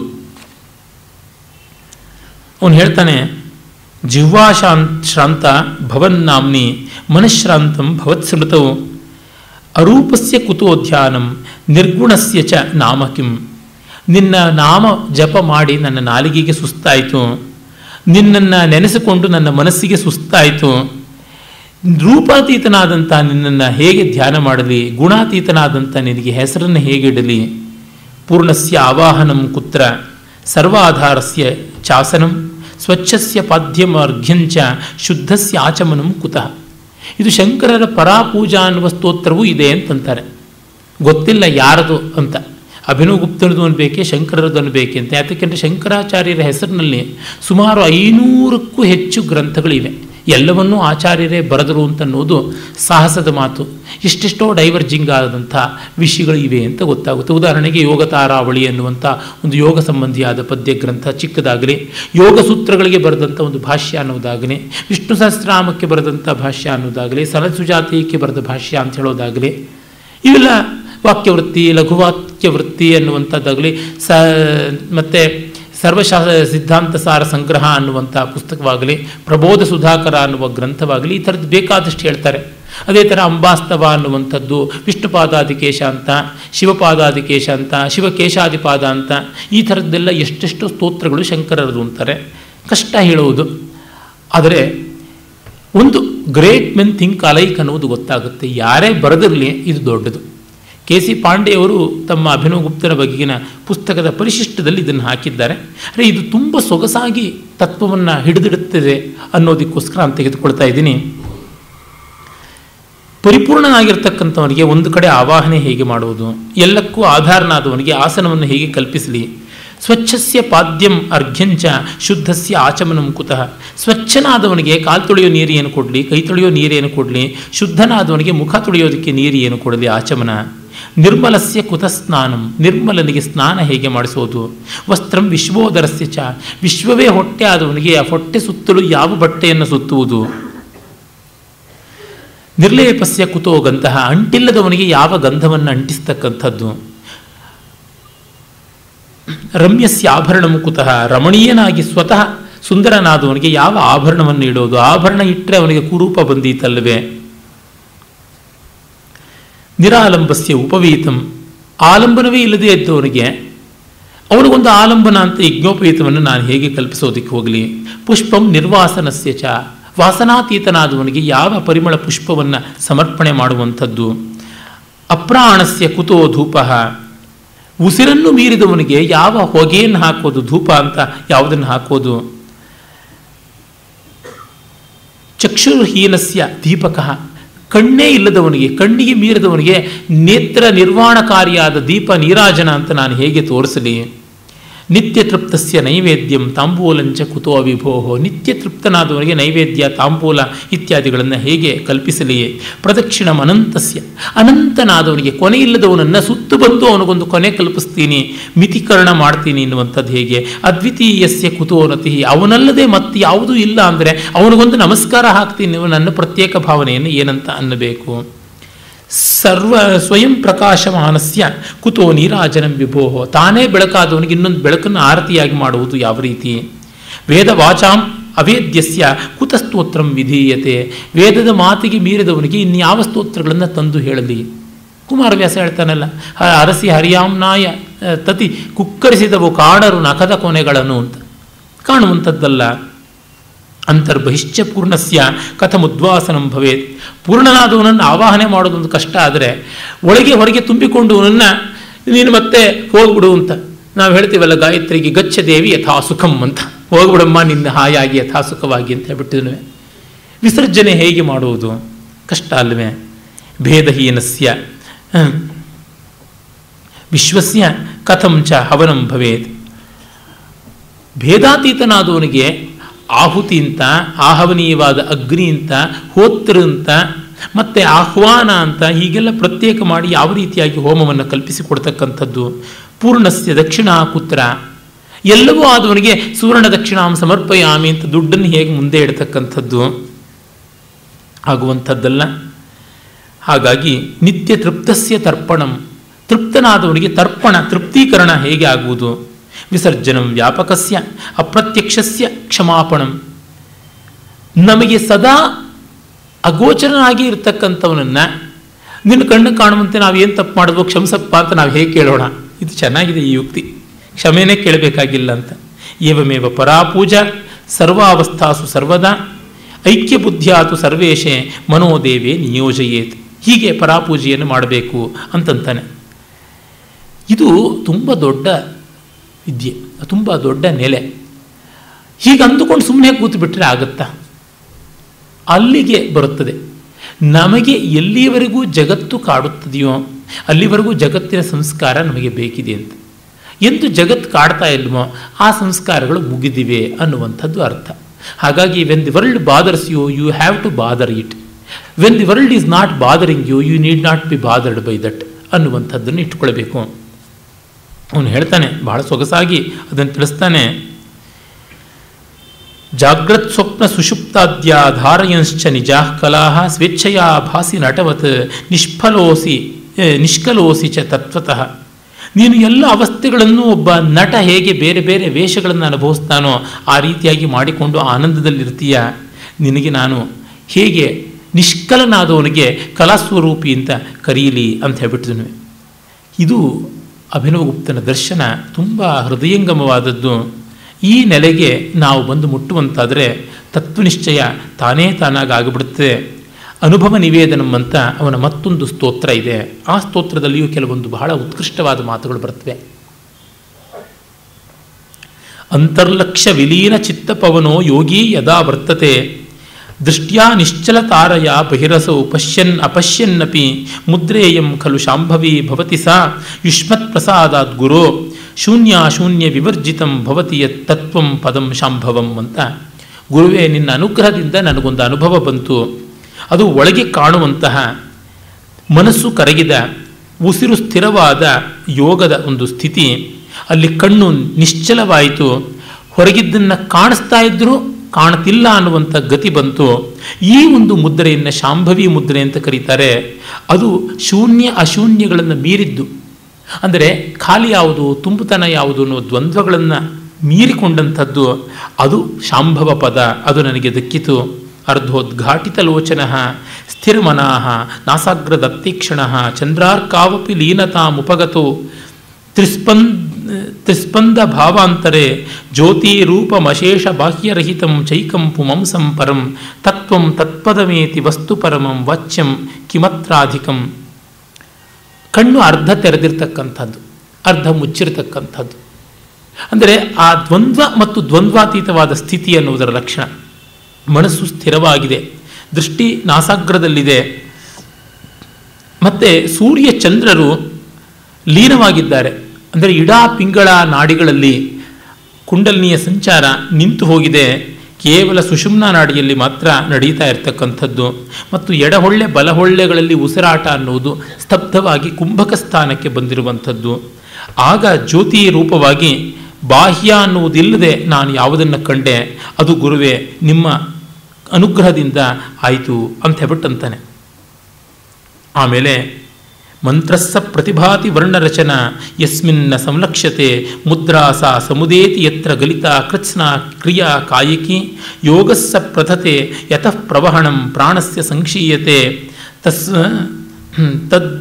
ಅವನು ಹೇಳ್ತಾನೆ, ಜಿಹ್ವಾಶಾಂತ್ ಶ್ರಾಂತ ಭವನ್ನಾಮ್ನಿ ಮನಃಶ್ರಾಂತಂ ಭವತ್ಸ್ಮೃತೌ ಅರೂಪಸ್ಯ ಕುತೋಧ್ಯಾನಂ ನಿರ್ಗುಣಸ್ಯ ಚ ನಾಮ ಕಿಂ. ನಿನ್ನ ನಾಮ ಜಪ ಮಾಡಿ ನನ್ನ ನಾಲಿಗೆಗೆ ಸುಸ್ತಾಯಿತು, ನಿನ್ನನ್ನು ನೆನೆಸಿಕೊಂಡು ನನ್ನ ಮನಸ್ಸಿಗೆ ಸುಸ್ತಾಯಿತು. ರೂಪಾತೀತನಾದಂಥ ನಿನ್ನನ್ನು ಹೇಗೆ ಧ್ಯಾನ ಮಾಡಲಿ, ಗುಣಾತೀತನಾದಂಥ ನಿನಗೆ ಹೆಸರನ್ನು ಹೇಗಿಡಲಿ. ಪೂರ್ಣಸ್ಯ ಆವಾಹನಂ ಕುತ್ರ ಸರ್ವಾಧಾರಸ್ಯ ಚಾಸನಂ ಸ್ವಚ್ಛಸ್ಯ ಪಾದ್ಯಂ ಅರ್ಘ್ಯಂಚ ಶುದ್ಧಸ್ಯ ಆಚಮನಂ ಕುತಃ. ಇದು ಶಂಕರರ ಪರಾಪೂಜಾ ಅನ್ನುವ ಸ್ತೋತ್ರವೂ ಇದೆ ಅಂತಂತಾರೆ. ಗೊತ್ತಿಲ್ಲ ಯಾರದು ಅಂತ. ಅಭಿನವಗುಪ್ತನದು ಅನ್ಬೇಕೆ ಶಂಕರರದು ಅನ್ಬೇಕೆ ಅಂತ. ಯಾಕೆಂದರೆ ಶಂಕರಾಚಾರ್ಯರ ಹೆಸರಿನಲ್ಲಿ ಸುಮಾರು ಐನೂರಕ್ಕೂ ಹೆಚ್ಚು ಗ್ರಂಥಗಳಿವೆ. ಎಲ್ಲವನ್ನೂ ಆಚಾರ್ಯರೇ ಬರೆದರು ಅಂತನ್ನೋದು ಸಾಹಸದ ಮಾತು. ಇಷ್ಟೆಷ್ಟೋ ಡೈವರ್ಜಿಂಗ್ ಆದಂಥ ವಿಷಯಗಳು ಇವೆ ಅಂತ ಗೊತ್ತಾಗುತ್ತೆ. ಉದಾಹರಣೆಗೆ ಯೋಗ ತಾರಾವಳಿ ಅನ್ನುವಂಥ ಒಂದು ಯೋಗ ಸಂಬಂಧಿಯಾದ ಪದ್ಯ ಗ್ರಂಥ ಚಿಕ್ಕದಾಗಲಿ, ಯೋಗ ಸೂತ್ರಗಳಿಗೆ ಬರೆದಂಥ ಒಂದು ಭಾಷ್ಯ ಅನ್ನೋದಾಗಲಿ, ವಿಷ್ಣು ಸಹಸ್ರನಾಮಕ್ಕೆ ಬರೆದಂಥ ಭಾಷ್ಯ ಅನ್ನೋದಾಗಲಿ, ಸರಸುಜಾತೀಯಕ್ಕೆ ಬರೆದ ಭಾಷ್ಯ ಅಂತ ಹೇಳೋದಾಗಲಿ, ಇವೆಲ್ಲ ವಾಕ್ಯವೃತ್ತಿ ಲಘುವಾಕ್ಯವೃತ್ತಿ ಅನ್ನುವಂಥದ್ದಾಗಲಿ, ಸ ಮತ್ತು ಸರ್ವಶಾ ಸಿದ್ಧಾಂತ ಸಾರ ಸಂಗ್ರಹ ಅನ್ನುವಂಥ ಪುಸ್ತಕವಾಗಲಿ, ಪ್ರಬೋಧ ಸುಧಾಕರ ಅನ್ನುವ ಗ್ರಂಥವಾಗಲಿ, ಈ ಥರದ್ದು ಬೇಕಾದಷ್ಟು ಹೇಳ್ತಾರೆ. ಅದೇ ಥರ ಅಂಬಾಸ್ತವ ಅನ್ನುವಂಥದ್ದು, ವಿಷ್ಣುಪಾದಾದಿಕೇಶ ಅಂತ, ಶಿವಪಾದಾದಿಕೇಶ ಅಂತ, ಶಿವಕೇಶಾದಿಪಾದ ಅಂತ, ಈ ಥರದ್ದೆಲ್ಲ ಎಷ್ಟೆಷ್ಟು ಸ್ತೋತ್ರಗಳು ಶಂಕರರದು ಅಂತಾರೆ. ಕಷ್ಟ ಹೇಳುವುದು. ಆದರೆ ಒಂದು ಗ್ರೇಟ್ ಮೆನ್ ಥಿಂಕ್ ಅಲೈಕ್ ಅನ್ನೋದು ಗೊತ್ತಾಗುತ್ತೆ. ಯಾರೇ ಬರೆದಿರಲಿ ಇದು ದೊಡ್ಡದು. ಕೆ ಸಿ ಪಾಂಡೆಯವರು ತಮ್ಮ ಅಭಿನವಗುಪ್ತರ ಬಗೆಗಿನ ಪುಸ್ತಕದ ಪರಿಶಿಷ್ಟದಲ್ಲಿ ಇದನ್ನು ಹಾಕಿದ್ದಾರೆ. ಅಂದರೆ ಇದು ತುಂಬ ಸೊಗಸಾಗಿ ತತ್ವವನ್ನು ಹಿಡಿದಿಡುತ್ತದೆ ಅನ್ನೋದಕ್ಕೋಸ್ಕರ ಅಂತ ತೆಗೆದುಕೊಳ್ತಾ ಇದ್ದೀನಿ. ಪರಿಪೂರ್ಣನಾಗಿರ್ತಕ್ಕಂಥವನಿಗೆ ಒಂದು ಕಡೆ ಆವಾಹನೆ ಹೇಗೆ ಮಾಡುವುದು, ಎಲ್ಲಕ್ಕೂ ಆಧಾರನಾದವನಿಗೆ ಆಸನವನ್ನು ಹೇಗೆ ಕಲ್ಪಿಸಲಿ, ಸ್ವಚ್ಛಸ್ಯ ಪಾದ್ಯಂ ಅರ್ಘ್ಯಂಚ ಶುದ್ಧಸ್ಯ ಆಚಮನಂ ಕುತಃ. ಸ್ವಚ್ಛನಾದವನಿಗೆ ಕಾಲು ತೊಳೆಯೋ ನೀರು ಏನು ಕೊಡಲಿ, ಕೈ ತೊಳೆಯೋ ನೀರೇನು ಕೊಡಲಿ, ಶುದ್ಧನಾದವನಿಗೆ ಮುಖ ತೊಳೆಯೋದಕ್ಕೆ ನೀರು ಏನು ಕೊಡಲಿ, ಆಚಮನ. ನಿರ್ಮಲಸ್ಯ ಕುತ ಸ್ನಾನಂ, ನಿರ್ಮಲನಿಗೆ ಸ್ನಾನ ಹೇಗೆ ಮಾಡಿಸೋದು. ವಸ್ತ್ರಂ ವಿಶ್ವೋದರಸ್ಯ ಚ, ವಿಶ್ವವೇ ಹೊಟ್ಟೆ ಆದವನಿಗೆ ಆ ಹೊಟ್ಟೆ ಸುತ್ತಲೂ ಯಾವ ಬಟ್ಟೆಯನ್ನು ಸುತ್ತುವುದು. ನಿರ್ಲೇಪಸ್ಯ ಕುತೋ ಗಂಧಃ, ಅಂಟಿಲ್ಲದವನಿಗೆ ಯಾವ ಗಂಧವನ್ನು ಅಂಟಿಸ್ತಕ್ಕಂಥದ್ದು. ರಮ್ಯಸ್ಯ ಆಭರಣಂ ಕುತಃ, ರಮಣೀಯನಾಗಿ ಸ್ವತಃ ಸುಂದರನಾದವನಿಗೆ ಯಾವ ಆಭರಣವನ್ನು ಇಡೋದು. ಆಭರಣ ಇಟ್ಟರೆ ಅವನಿಗೆ ಕುರೂಪ ಬಂದೀತಲ್ಲವೇ. ನಿರಾಲಂಬಸ್ಯ ಉಪವೀತಂ, ಆಲಂಬನವೇ ಇಲ್ಲದೆ ಇದ್ದವನಿಗೆ ಅವನಿಗೊಂದು ಆಲಂಬನ ಅಂತ ಯಜ್ಞೋಪೇತವನ್ನು ನಾನು ಹೇಗೆ ಕಲ್ಪಿಸೋದಕ್ಕೆ ಹೋಗಲಿ? ಪುಷ್ಪಂ ನಿರ್ವಾಸನಸ್ಯ ಚ, ವಾಸನಾತೀತನಾದವನಿಗೆ ಯಾವ ಪರಿಮಳ ಪುಷ್ಪವನ್ನು ಸಮರ್ಪಣೆ ಮಾಡುವಂಥದ್ದು? ಅಪ್ರಾಣಸ್ಯ ಕುತೋ ಧೂಪ, ಉಸಿರನ್ನು ಮೀರಿದವನಿಗೆ ಯಾವ ಹೊಗೆಯನ್ನು ಹಾಕೋದು? ಧೂಪ ಅಂತ ಯಾವುದನ್ನು ಹಾಕೋದು? ಚಕ್ಷುರ್ಹೀನಸ್ಯ ದೀಪಕ, ಕಣ್ಣೇ ಇಲ್ಲದವನಿಗೆ, ಕಣ್ಣಿಗೆ ಮೀರಿದವನಿಗೆ ನೇತ್ರ ನಿರ್ವಾಣಕಾರಿಯಾದ ದೀಪ ನೀರಾಜನ ಅಂತ ನಾನು ಹೇಗೆ ತೋರಿಸಲಿ? ನಿತ್ಯ ತೃಪ್ತಸ್ಯ ನೈವೇದ್ಯಂ ತಾಂಬೂಲಂಚ ಕುತೋ ವಿಭೋಹೋ, ನಿತ್ಯ ತೃಪ್ತನಾದವನಿಗೆ ನೈವೇದ್ಯ ತಾಂಬೂಲ ಇತ್ಯಾದಿಗಳನ್ನು ಹೇಗೆ ಕಲ್ಪಿಸಲಿ? ಪ್ರದಕ್ಷಿಣಂ ಅನಂತಸ್ಯ, ಅನಂತನಾದವನಿಗೆ ಕೊನೆಯಿಲ್ಲದವನನ್ನು ಸುತ್ತು ಬಂದು ಅವನಿಗೊಂದು ಕೊನೆ ಕಲ್ಪಿಸ್ತೀನಿ, ಮಿತಿಕರಣ ಮಾಡ್ತೀನಿ ಎನ್ನುವಂಥದ್ದು ಹೇಗೆ? ಅದ್ವಿತೀಯಸ್ಯ ಕುತೋನತಿ, ಅವನಲ್ಲದೆ ಮತ್ತೆ ಯಾವುದೂ ಇಲ್ಲ ಅಂದರೆ ಅವನಿಗೊಂದು ನಮಸ್ಕಾರ ಹಾಕ್ತೀನಿ, ನನ್ನ ಪ್ರತ್ಯೇಕ ಭಾವನೆಯನ್ನು ಏನಂತ ಅನ್ನಬೇಕು? ಸರ್ವ ಸ್ವಯಂ ಪ್ರಕಾಶಮಾನಸ್ಯ ಕುತೋ ನೀರಾಜನಂ ವಿಭೋಹೋ, ತಾನೇ ಬೆಳಕಾದವನಿಗೆ ಇನ್ನೊಂದು ಬೆಳಕನ್ನು ಆರತಿಯಾಗಿ ಮಾಡುವುದು ಯಾವ ರೀತಿ? ವೇದ ವಾಚಾಂ ಅವೇದ್ಯಸ್ಯ ಕುತ ಸ್ತೋತ್ರಂ ವಿಧೀಯತೆ, ವೇದದ ಮಾತಿಗೆ ಮೀರಿದವನಿಗೆ ಇನ್ಯಾವ ಸ್ತೋತ್ರಗಳನ್ನು ತಂದು ಹೇಳಲಿ? ಕುಮಾರವ್ಯಾಸ ಹೇಳ್ತಾನಲ್ಲ, ಅರಸಿ ಹರಿಯಾಮ್ನಾಯ ತತಿ ಕುಕ್ಕರಿಸಿದವು ಕಾಡರು ನಖದ ಕೊನೆಗಳನ್ನು ಅಂತ. ಕಾಣುವಂಥದ್ದಲ್ಲ. ಅಂತರ್ಬಹಿಶ್ಚ ಪೂರ್ಣಸ್ಯ ಕಥಮುದ್ವಾಸನಂ ಭವೇತ್, ಪೂರ್ಣನಾದವನನ್ನು ಆವಾಹನೆ ಮಾಡೋದೊಂದು ಕಷ್ಟ ಆದರೆ ಒಳಗೆ ಹೊರಗೆ ತುಂಬಿಕೊಂಡವನನ್ನು ನೀನು ಮತ್ತೆ ಹೋಗ್ಬಿಡು ಅಂತ ನಾವು ಹೇಳ್ತೀವಲ್ಲ, ಗಾಯತ್ರಿಗೆ ಗಚ್ಚ ದೇವಿ ಯಥಾ ಸುಖಂ ಅಂತ, ಹೋಗ್ಬಿಡಮ್ಮ ನಿನ್ನ ಹಾಯಾಗಿ ಯಥಾ ಸುಖವಾಗಿ ಅಂತ ಹೇಳ್ಬಿಟ್ಟಿದ್ವಿ. ವಿಸರ್ಜನೆ ಹೇಗೆ ಮಾಡುವುದು? ಕಷ್ಟ ಅಲ್ವೇ? ಭೇದಹೀನಸ್ಯ ವಿಶ್ವಸ್ಯ ಕಥಂ ಚ ಹವನಂ ಭವೇತ್, ಭೇದಾತೀತನಾದವನಿಗೆ ಆಹುತಿ ಅಂತ, ಆಹವನೀಯವಾದ ಅಗ್ನಿ ಅಂತ, ಹೋತ್ರ ಅಂತ, ಮತ್ತು ಆಹ್ವಾನ ಅಂತ ಹೀಗೆಲ್ಲ ಪ್ರತ್ಯೇಕ ಮಾಡಿ ಯಾವ ರೀತಿಯಾಗಿ ಹೋಮವನ್ನು ಕಲ್ಪಿಸಿಕೊಡ್ತಕ್ಕಂಥದ್ದು? ಪೂರ್ಣಸ್ಯ ದಕ್ಷಿಣಾ ಕುತ್ರ, ಎಲ್ಲವೂ ಆದವನಿಗೆ ಸುವರ್ಣ ದಕ್ಷಿಣಾಂ ಸಮರ್ಪಯಾಮಿ ಅಂತ ದುಡ್ಡನ್ನು ಹೇಗೆ ಮುಂದೆ ಇಡ್ತಕ್ಕಂಥದ್ದು? ಆಗುವಂಥದ್ದಲ್ಲ. ಹಾಗಾಗಿ ನಿತ್ಯ ತೃಪ್ತಸ್ಯ ತರ್ಪಣಂ, ತೃಪ್ತನಾದವನಿಗೆ ತರ್ಪಣ ತೃಪ್ತೀಕರಣ ಹೇಗೆ ಆಗುವುದು? ವಿಸರ್ಜನಂ ವ್ಯಾಪಕಸ್ಯ ಅಪ್ರತ್ಯಕ್ಷಸ್ಯ ಕ್ಷಮಾಪಣಂ, ನಮಗೆ ಸದಾ ಅಗೋಚರನಾಗಿ ಇರತಕ್ಕಂಥವನನ್ನು ನಿನ್ನ ಕಣ್ಣು ಕಾಣುವಂತೆ ನಾವು ಏನು ತಪ್ಪು ಮಾಡಿದ್ವೋ ಕ್ಷಮಿಸಪ್ಪ ಅಂತ ನಾವು ಹೇಗೆ ಕೇಳೋಣ? ಇದು ಚೆನ್ನಾಗಿದೆ ಈ ಯುಕ್ತಿ, ಕ್ಷಮೆನೇ ಕೇಳಬೇಕಾಗಿಲ್ಲ ಅಂತ. ಏವಮೇವ ಪರಾಪೂಜಾ ಸರ್ವಾವಸ್ಥಾಸು ಸರ್ವದಾ ಐಕ್ಯಬುದ್ಧಿಯಾತು ಸರ್ವೇಶೇ ಮನೋದೇವೇ ನಿಯೋಜಯೇತ್, ಹೀಗೆ ಪರಾಪೂಜೆಯನ್ನು ಮಾಡಬೇಕು ಅಂತಂತಾನೆ. ಇದು ತುಂಬ ದೊಡ್ಡ ವಿದ್ಯೆ, ತುಂಬ ದೊಡ್ಡ ನೆಲೆ. ಹೀಗೆ ಅಂದುಕೊಂಡು ಸುಮ್ಮನೆ ಕೂತು ಬಿಟ್ಟರೆ ಆಗುತ್ತಾ? ಅಲ್ಲಿಗೆ ಬರುತ್ತದೆ. ನಮಗೆ ಎಲ್ಲಿಯವರೆಗೂ ಜಗತ್ತು ಕಾಡುತ್ತದೆಯೋ ಅಲ್ಲಿವರೆಗೂ ಜಗತ್ತಿನ ಸಂಸ್ಕಾರ ನಮಗೆ ಬೇಕಿದೆ ಅಂತ. ಎಂದು ಜಗತ್ತು ಕಾಡ್ತಾ ಇಲ್ವೋ ಆ ಸಂಸ್ಕಾರಗಳು ಮುಗಿದಿವೆ ಅನ್ನುವಂಥದ್ದು ಅರ್ಥ. ಹಾಗಾಗಿ when the world bothers you you have to bother it, when the world is not bothering you you need not be bothered by that ಅನ್ನುವಂಥದ್ದನ್ನು ಇಟ್ಕೊಳ್ಬೇಕು. ಅವನು ಹೇಳ್ತಾನೆ, ಬಹಳ ಸೊಗಸಾಗಿ ಅದನ್ನು ತಿಳಿಸ್ತಾನೆ. ಜಾಗ್ರತ್ ಸ್ವಪ್ನ ಸುಷುಪ್ತಾದ್ಯ ಧಾರಯಂಶ್ಚ ನಿಜಾ ಕಲಾ ಸ್ವೇಚ್ಛೆಯ ಭಾಸಿ ನಟವತ್ ನಿಷ್ಫಲೋಸಿ ನಿಷ್ಕಲೋಸಿ ಚ ತತ್ವತಃ. ನೀನು ಎಲ್ಲ ಅವಸ್ಥೆಗಳನ್ನು ಒಬ್ಬ ನಟ ಹೇಗೆ ಬೇರೆ ಬೇರೆ ವೇಷಗಳನ್ನು ಅನುಭವಿಸ್ತಾನೋ ಆ ರೀತಿಯಾಗಿ ಮಾಡಿಕೊಂಡು ಆನಂದದಲ್ಲಿರ್ತೀಯ. ನಿನಗೆ ನಾನು ಹೇಗೆ ನಿಷ್ಕಲನಾದವನಿಗೆ ಕಲಾಸ್ವರೂಪಿ ಅಂತ ಕರೀಲಿ ಅಂತ ಹೇಳ್ಬಿಟ್ಟಿದ್ನು. ಇದು ಅಭಿನವಗುಪ್ತನ ದರ್ಶನ ತುಂಬ ಹೃದಯಂಗಮವಾದದ್ದು. ಈ ನೆಲೆಗೆ ನಾವು ಬಂದು ಮುಟ್ಟುವಂತಾದರೆ ತತ್ವನಿಶ್ಚಯ ತಾನೇ ತಾನಾಗಿ ಆಗಿಬಿಡುತ್ತದೆ. ಅನುಭವ ನಿವೇದನಂ ಅಂತ ಅವನ ಮತ್ತೊಂದು ಸ್ತೋತ್ರ ಇದೆ. ಆ ಸ್ತೋತ್ರದಲ್ಲಿಯೂ ಕೆಲವೊಂದು ಬಹಳ ಉತ್ಕೃಷ್ಟವಾದ ಮಾತುಗಳು ಬರ್ತವೆ. ಅಂತರ್ಲಕ್ಷ್ಯ ವಿಲೀನ ಚಿತ್ತಪವನೋ ಯೋಗಿ ಯದಾ ವರ್ತತೆ ದೃಷ್ಟ್ಯಾ ನಿಶ್ಚಲ ತಾರಯ ಬಹಿರಸೌ ಪಶ್ಯನ್ ಅಪಶ್ಯನ್ನಪಿ ಮುದ್ರೇಯಂ ಖಲು ಶಾಂಭವಿ ಭವತಿ ಸಾ ಯುಷ್ಮತ್ ಪ್ರಸಾದಾತ್ ಗುರೋ ಶೂನ್ಯ ಶೂನ್ಯ ವಿವರ್ಜಿತಂ ಭವತಿ ಯತ್ ತತ್ವಂ ಪದಂ ಶಾಂಭವಂ ಅಂತ. ಗುರುವೇ, ನಿನ್ನ ಅನುಗ್ರಹದಿಂದ ನನಗೊಂದು ಅನುಭವ ಬಂತು. ಅದು ಒಳಗೆ ಕಾಣುವಂತಹ ಮನಸ್ಸು ಕರಗಿದ ಉಸಿರು ಸ್ಥಿರವಾದ ಯೋಗದ ಒಂದು ಸ್ಥಿತಿ. ಅಲ್ಲಿ ಕಣ್ಣು ನಿಶ್ಚಲವಾಯಿತು, ಹೊರಗಿದ್ದನ್ನು ಕಾಣಿಸ್ತಾ ಇದ್ದರೂ ಕಾಣ್ತಿಲ್ಲ ಅನ್ನುವಂಥ ಗತಿ ಬಂತು. ಈ ಒಂದು ಮುದ್ರೆಯನ್ನು ಶಾಂಭವಿ ಮುದ್ರೆ ಅಂತ ಕರೀತಾರೆ. ಅದು ಶೂನ್ಯ ಅಶೂನ್ಯಗಳನ್ನು ಮೀರಿದ್ದು, ಅಂದರೆ ಖಾಲಿ ಯಾವುದು ತುಂಬುತನ ಯಾವುದು ಅನ್ನೋ ದ್ವಂದ್ವಗಳನ್ನು ಮೀರಿಕೊಂಡಂಥದ್ದು. ಅದು ಶಾಂಭವ ಪದ, ಅದು ನನಗೆ ದಕ್ಕಿತು. ಅರ್ಧೋದ್ಘಾಟಿತ ಲೋಚನ ಸ್ಥಿರಮನಾಹ ನಾಸಾಗ್ರದತ್ತೀಕ್ಷಣ ಚಂದ್ರಾರ್ಕಾವಪಿ ಲೀನತಾಮುಪಗತೋ ತ್ರಿಸ್ಪಂದ್ ತ್ರಿಸ್ಪಂದ ಭಾವಾಂತರೆ ಜ್ಯೋತಿ ರೂಪಮಶೇಷ ಬಾಹ್ಯರಹಿತಂ ಚೈಕಂ ಪುಮಂಸಂ ಪರಂ ತತ್ವಂ ತತ್ಪದಮೇತಿ ವಸ್ತು ಪರಮಂ ವಾಚ್ಯಂ ಕಿಮತ್ರಾಧಿಕಂ. ಕಣ್ಣು ಅರ್ಧ ತೆರೆದಿರ್ತಕ್ಕಂಥದ್ದು, ಅರ್ಧ ಮುಚ್ಚಿರತಕ್ಕಂಥದ್ದು. ಅಂದರೆ ಆ ದ್ವಂದ್ವ ಮತ್ತು ದ್ವಂದ್ವಾತೀತವಾದ ಸ್ಥಿತಿ ಅನ್ನುವುದರ ಲಕ್ಷಣ. ಮನಸ್ಸು ಸ್ಥಿರವಾಗಿದೆ, ದೃಷ್ಟಿ ನಾಸಾಗ್ರದಲ್ಲಿದೆ, ಮತ್ತು ಸೂರ್ಯ ಚಂದ್ರರು ಲೀನವಾಗಿದ್ದಾರೆ. ಅಂದರೆ ಇಡಾ ಪಿಂಗಳ ನಾಡಿಗಳಲ್ಲಿ ಕುಂಡಲಿನಿಯ ಸಂಚಾರ ನಿಂತು ಹೋಗಿದೆ, ಕೇವಲ ಸುಷುಮ್ನ ನಾಡಿಯಲ್ಲಿ ಮಾತ್ರ ನಡೀತಾ ಇರತಕ್ಕಂಥದ್ದು. ಮತ್ತು ಎಡಹೊಳ್ಳೆ ಬಲಹೊಳ್ಳೆಗಳಲ್ಲಿ ಉಸಿರಾಟ ಅನ್ನುವುದು ಸ್ತಬ್ಧವಾಗಿ ಕುಂಭಕ ಸ್ಥಾನಕ್ಕೆ ಬಂದಿರುವಂಥದ್ದು. ಆಗ ಜ್ಯೋತಿ ರೂಪವಾಗಿ ಬಾಹ್ಯ ಅನ್ನುವುದಿಲ್ಲದೆ ನಾನು ಯಾವುದನ್ನು ಕಂಡೆ, ಅದು ಗುರುವೇ ನಿಮ್ಮ ಅನುಗ್ರಹದಿಂದ ಆಯಿತು ಅಂತ ಹೇಳ್ಬಿಟ್ಟಂತಾನೆ. ಆಮೇಲೆ ಮಂತ್ರಸ್ಸ ಪ್ರತಿಭಾತಿ ವರ್ಣರಚನ ಯಸ್ಮಿನ್ನ ಸಂಲಕ್ಷ್ಯತೆ ಮುದ್ರಾಸ ಸಮುದೇತಿ ಯತ್ರ ಗಲಿತ ಕೃತ್ಸ್ನ ಕ್ರಿಯಾ ಕಾಯಿಕಿ ಯೋಗಸ್ಸ ಪ್ರಥತೆ ಯತಃ ಪ್ರವಹಣಂ ಪ್ರಾಣಸ್ಯ ಸಂಕ್ಷೀಯತೆ ತಸ್ ತದ್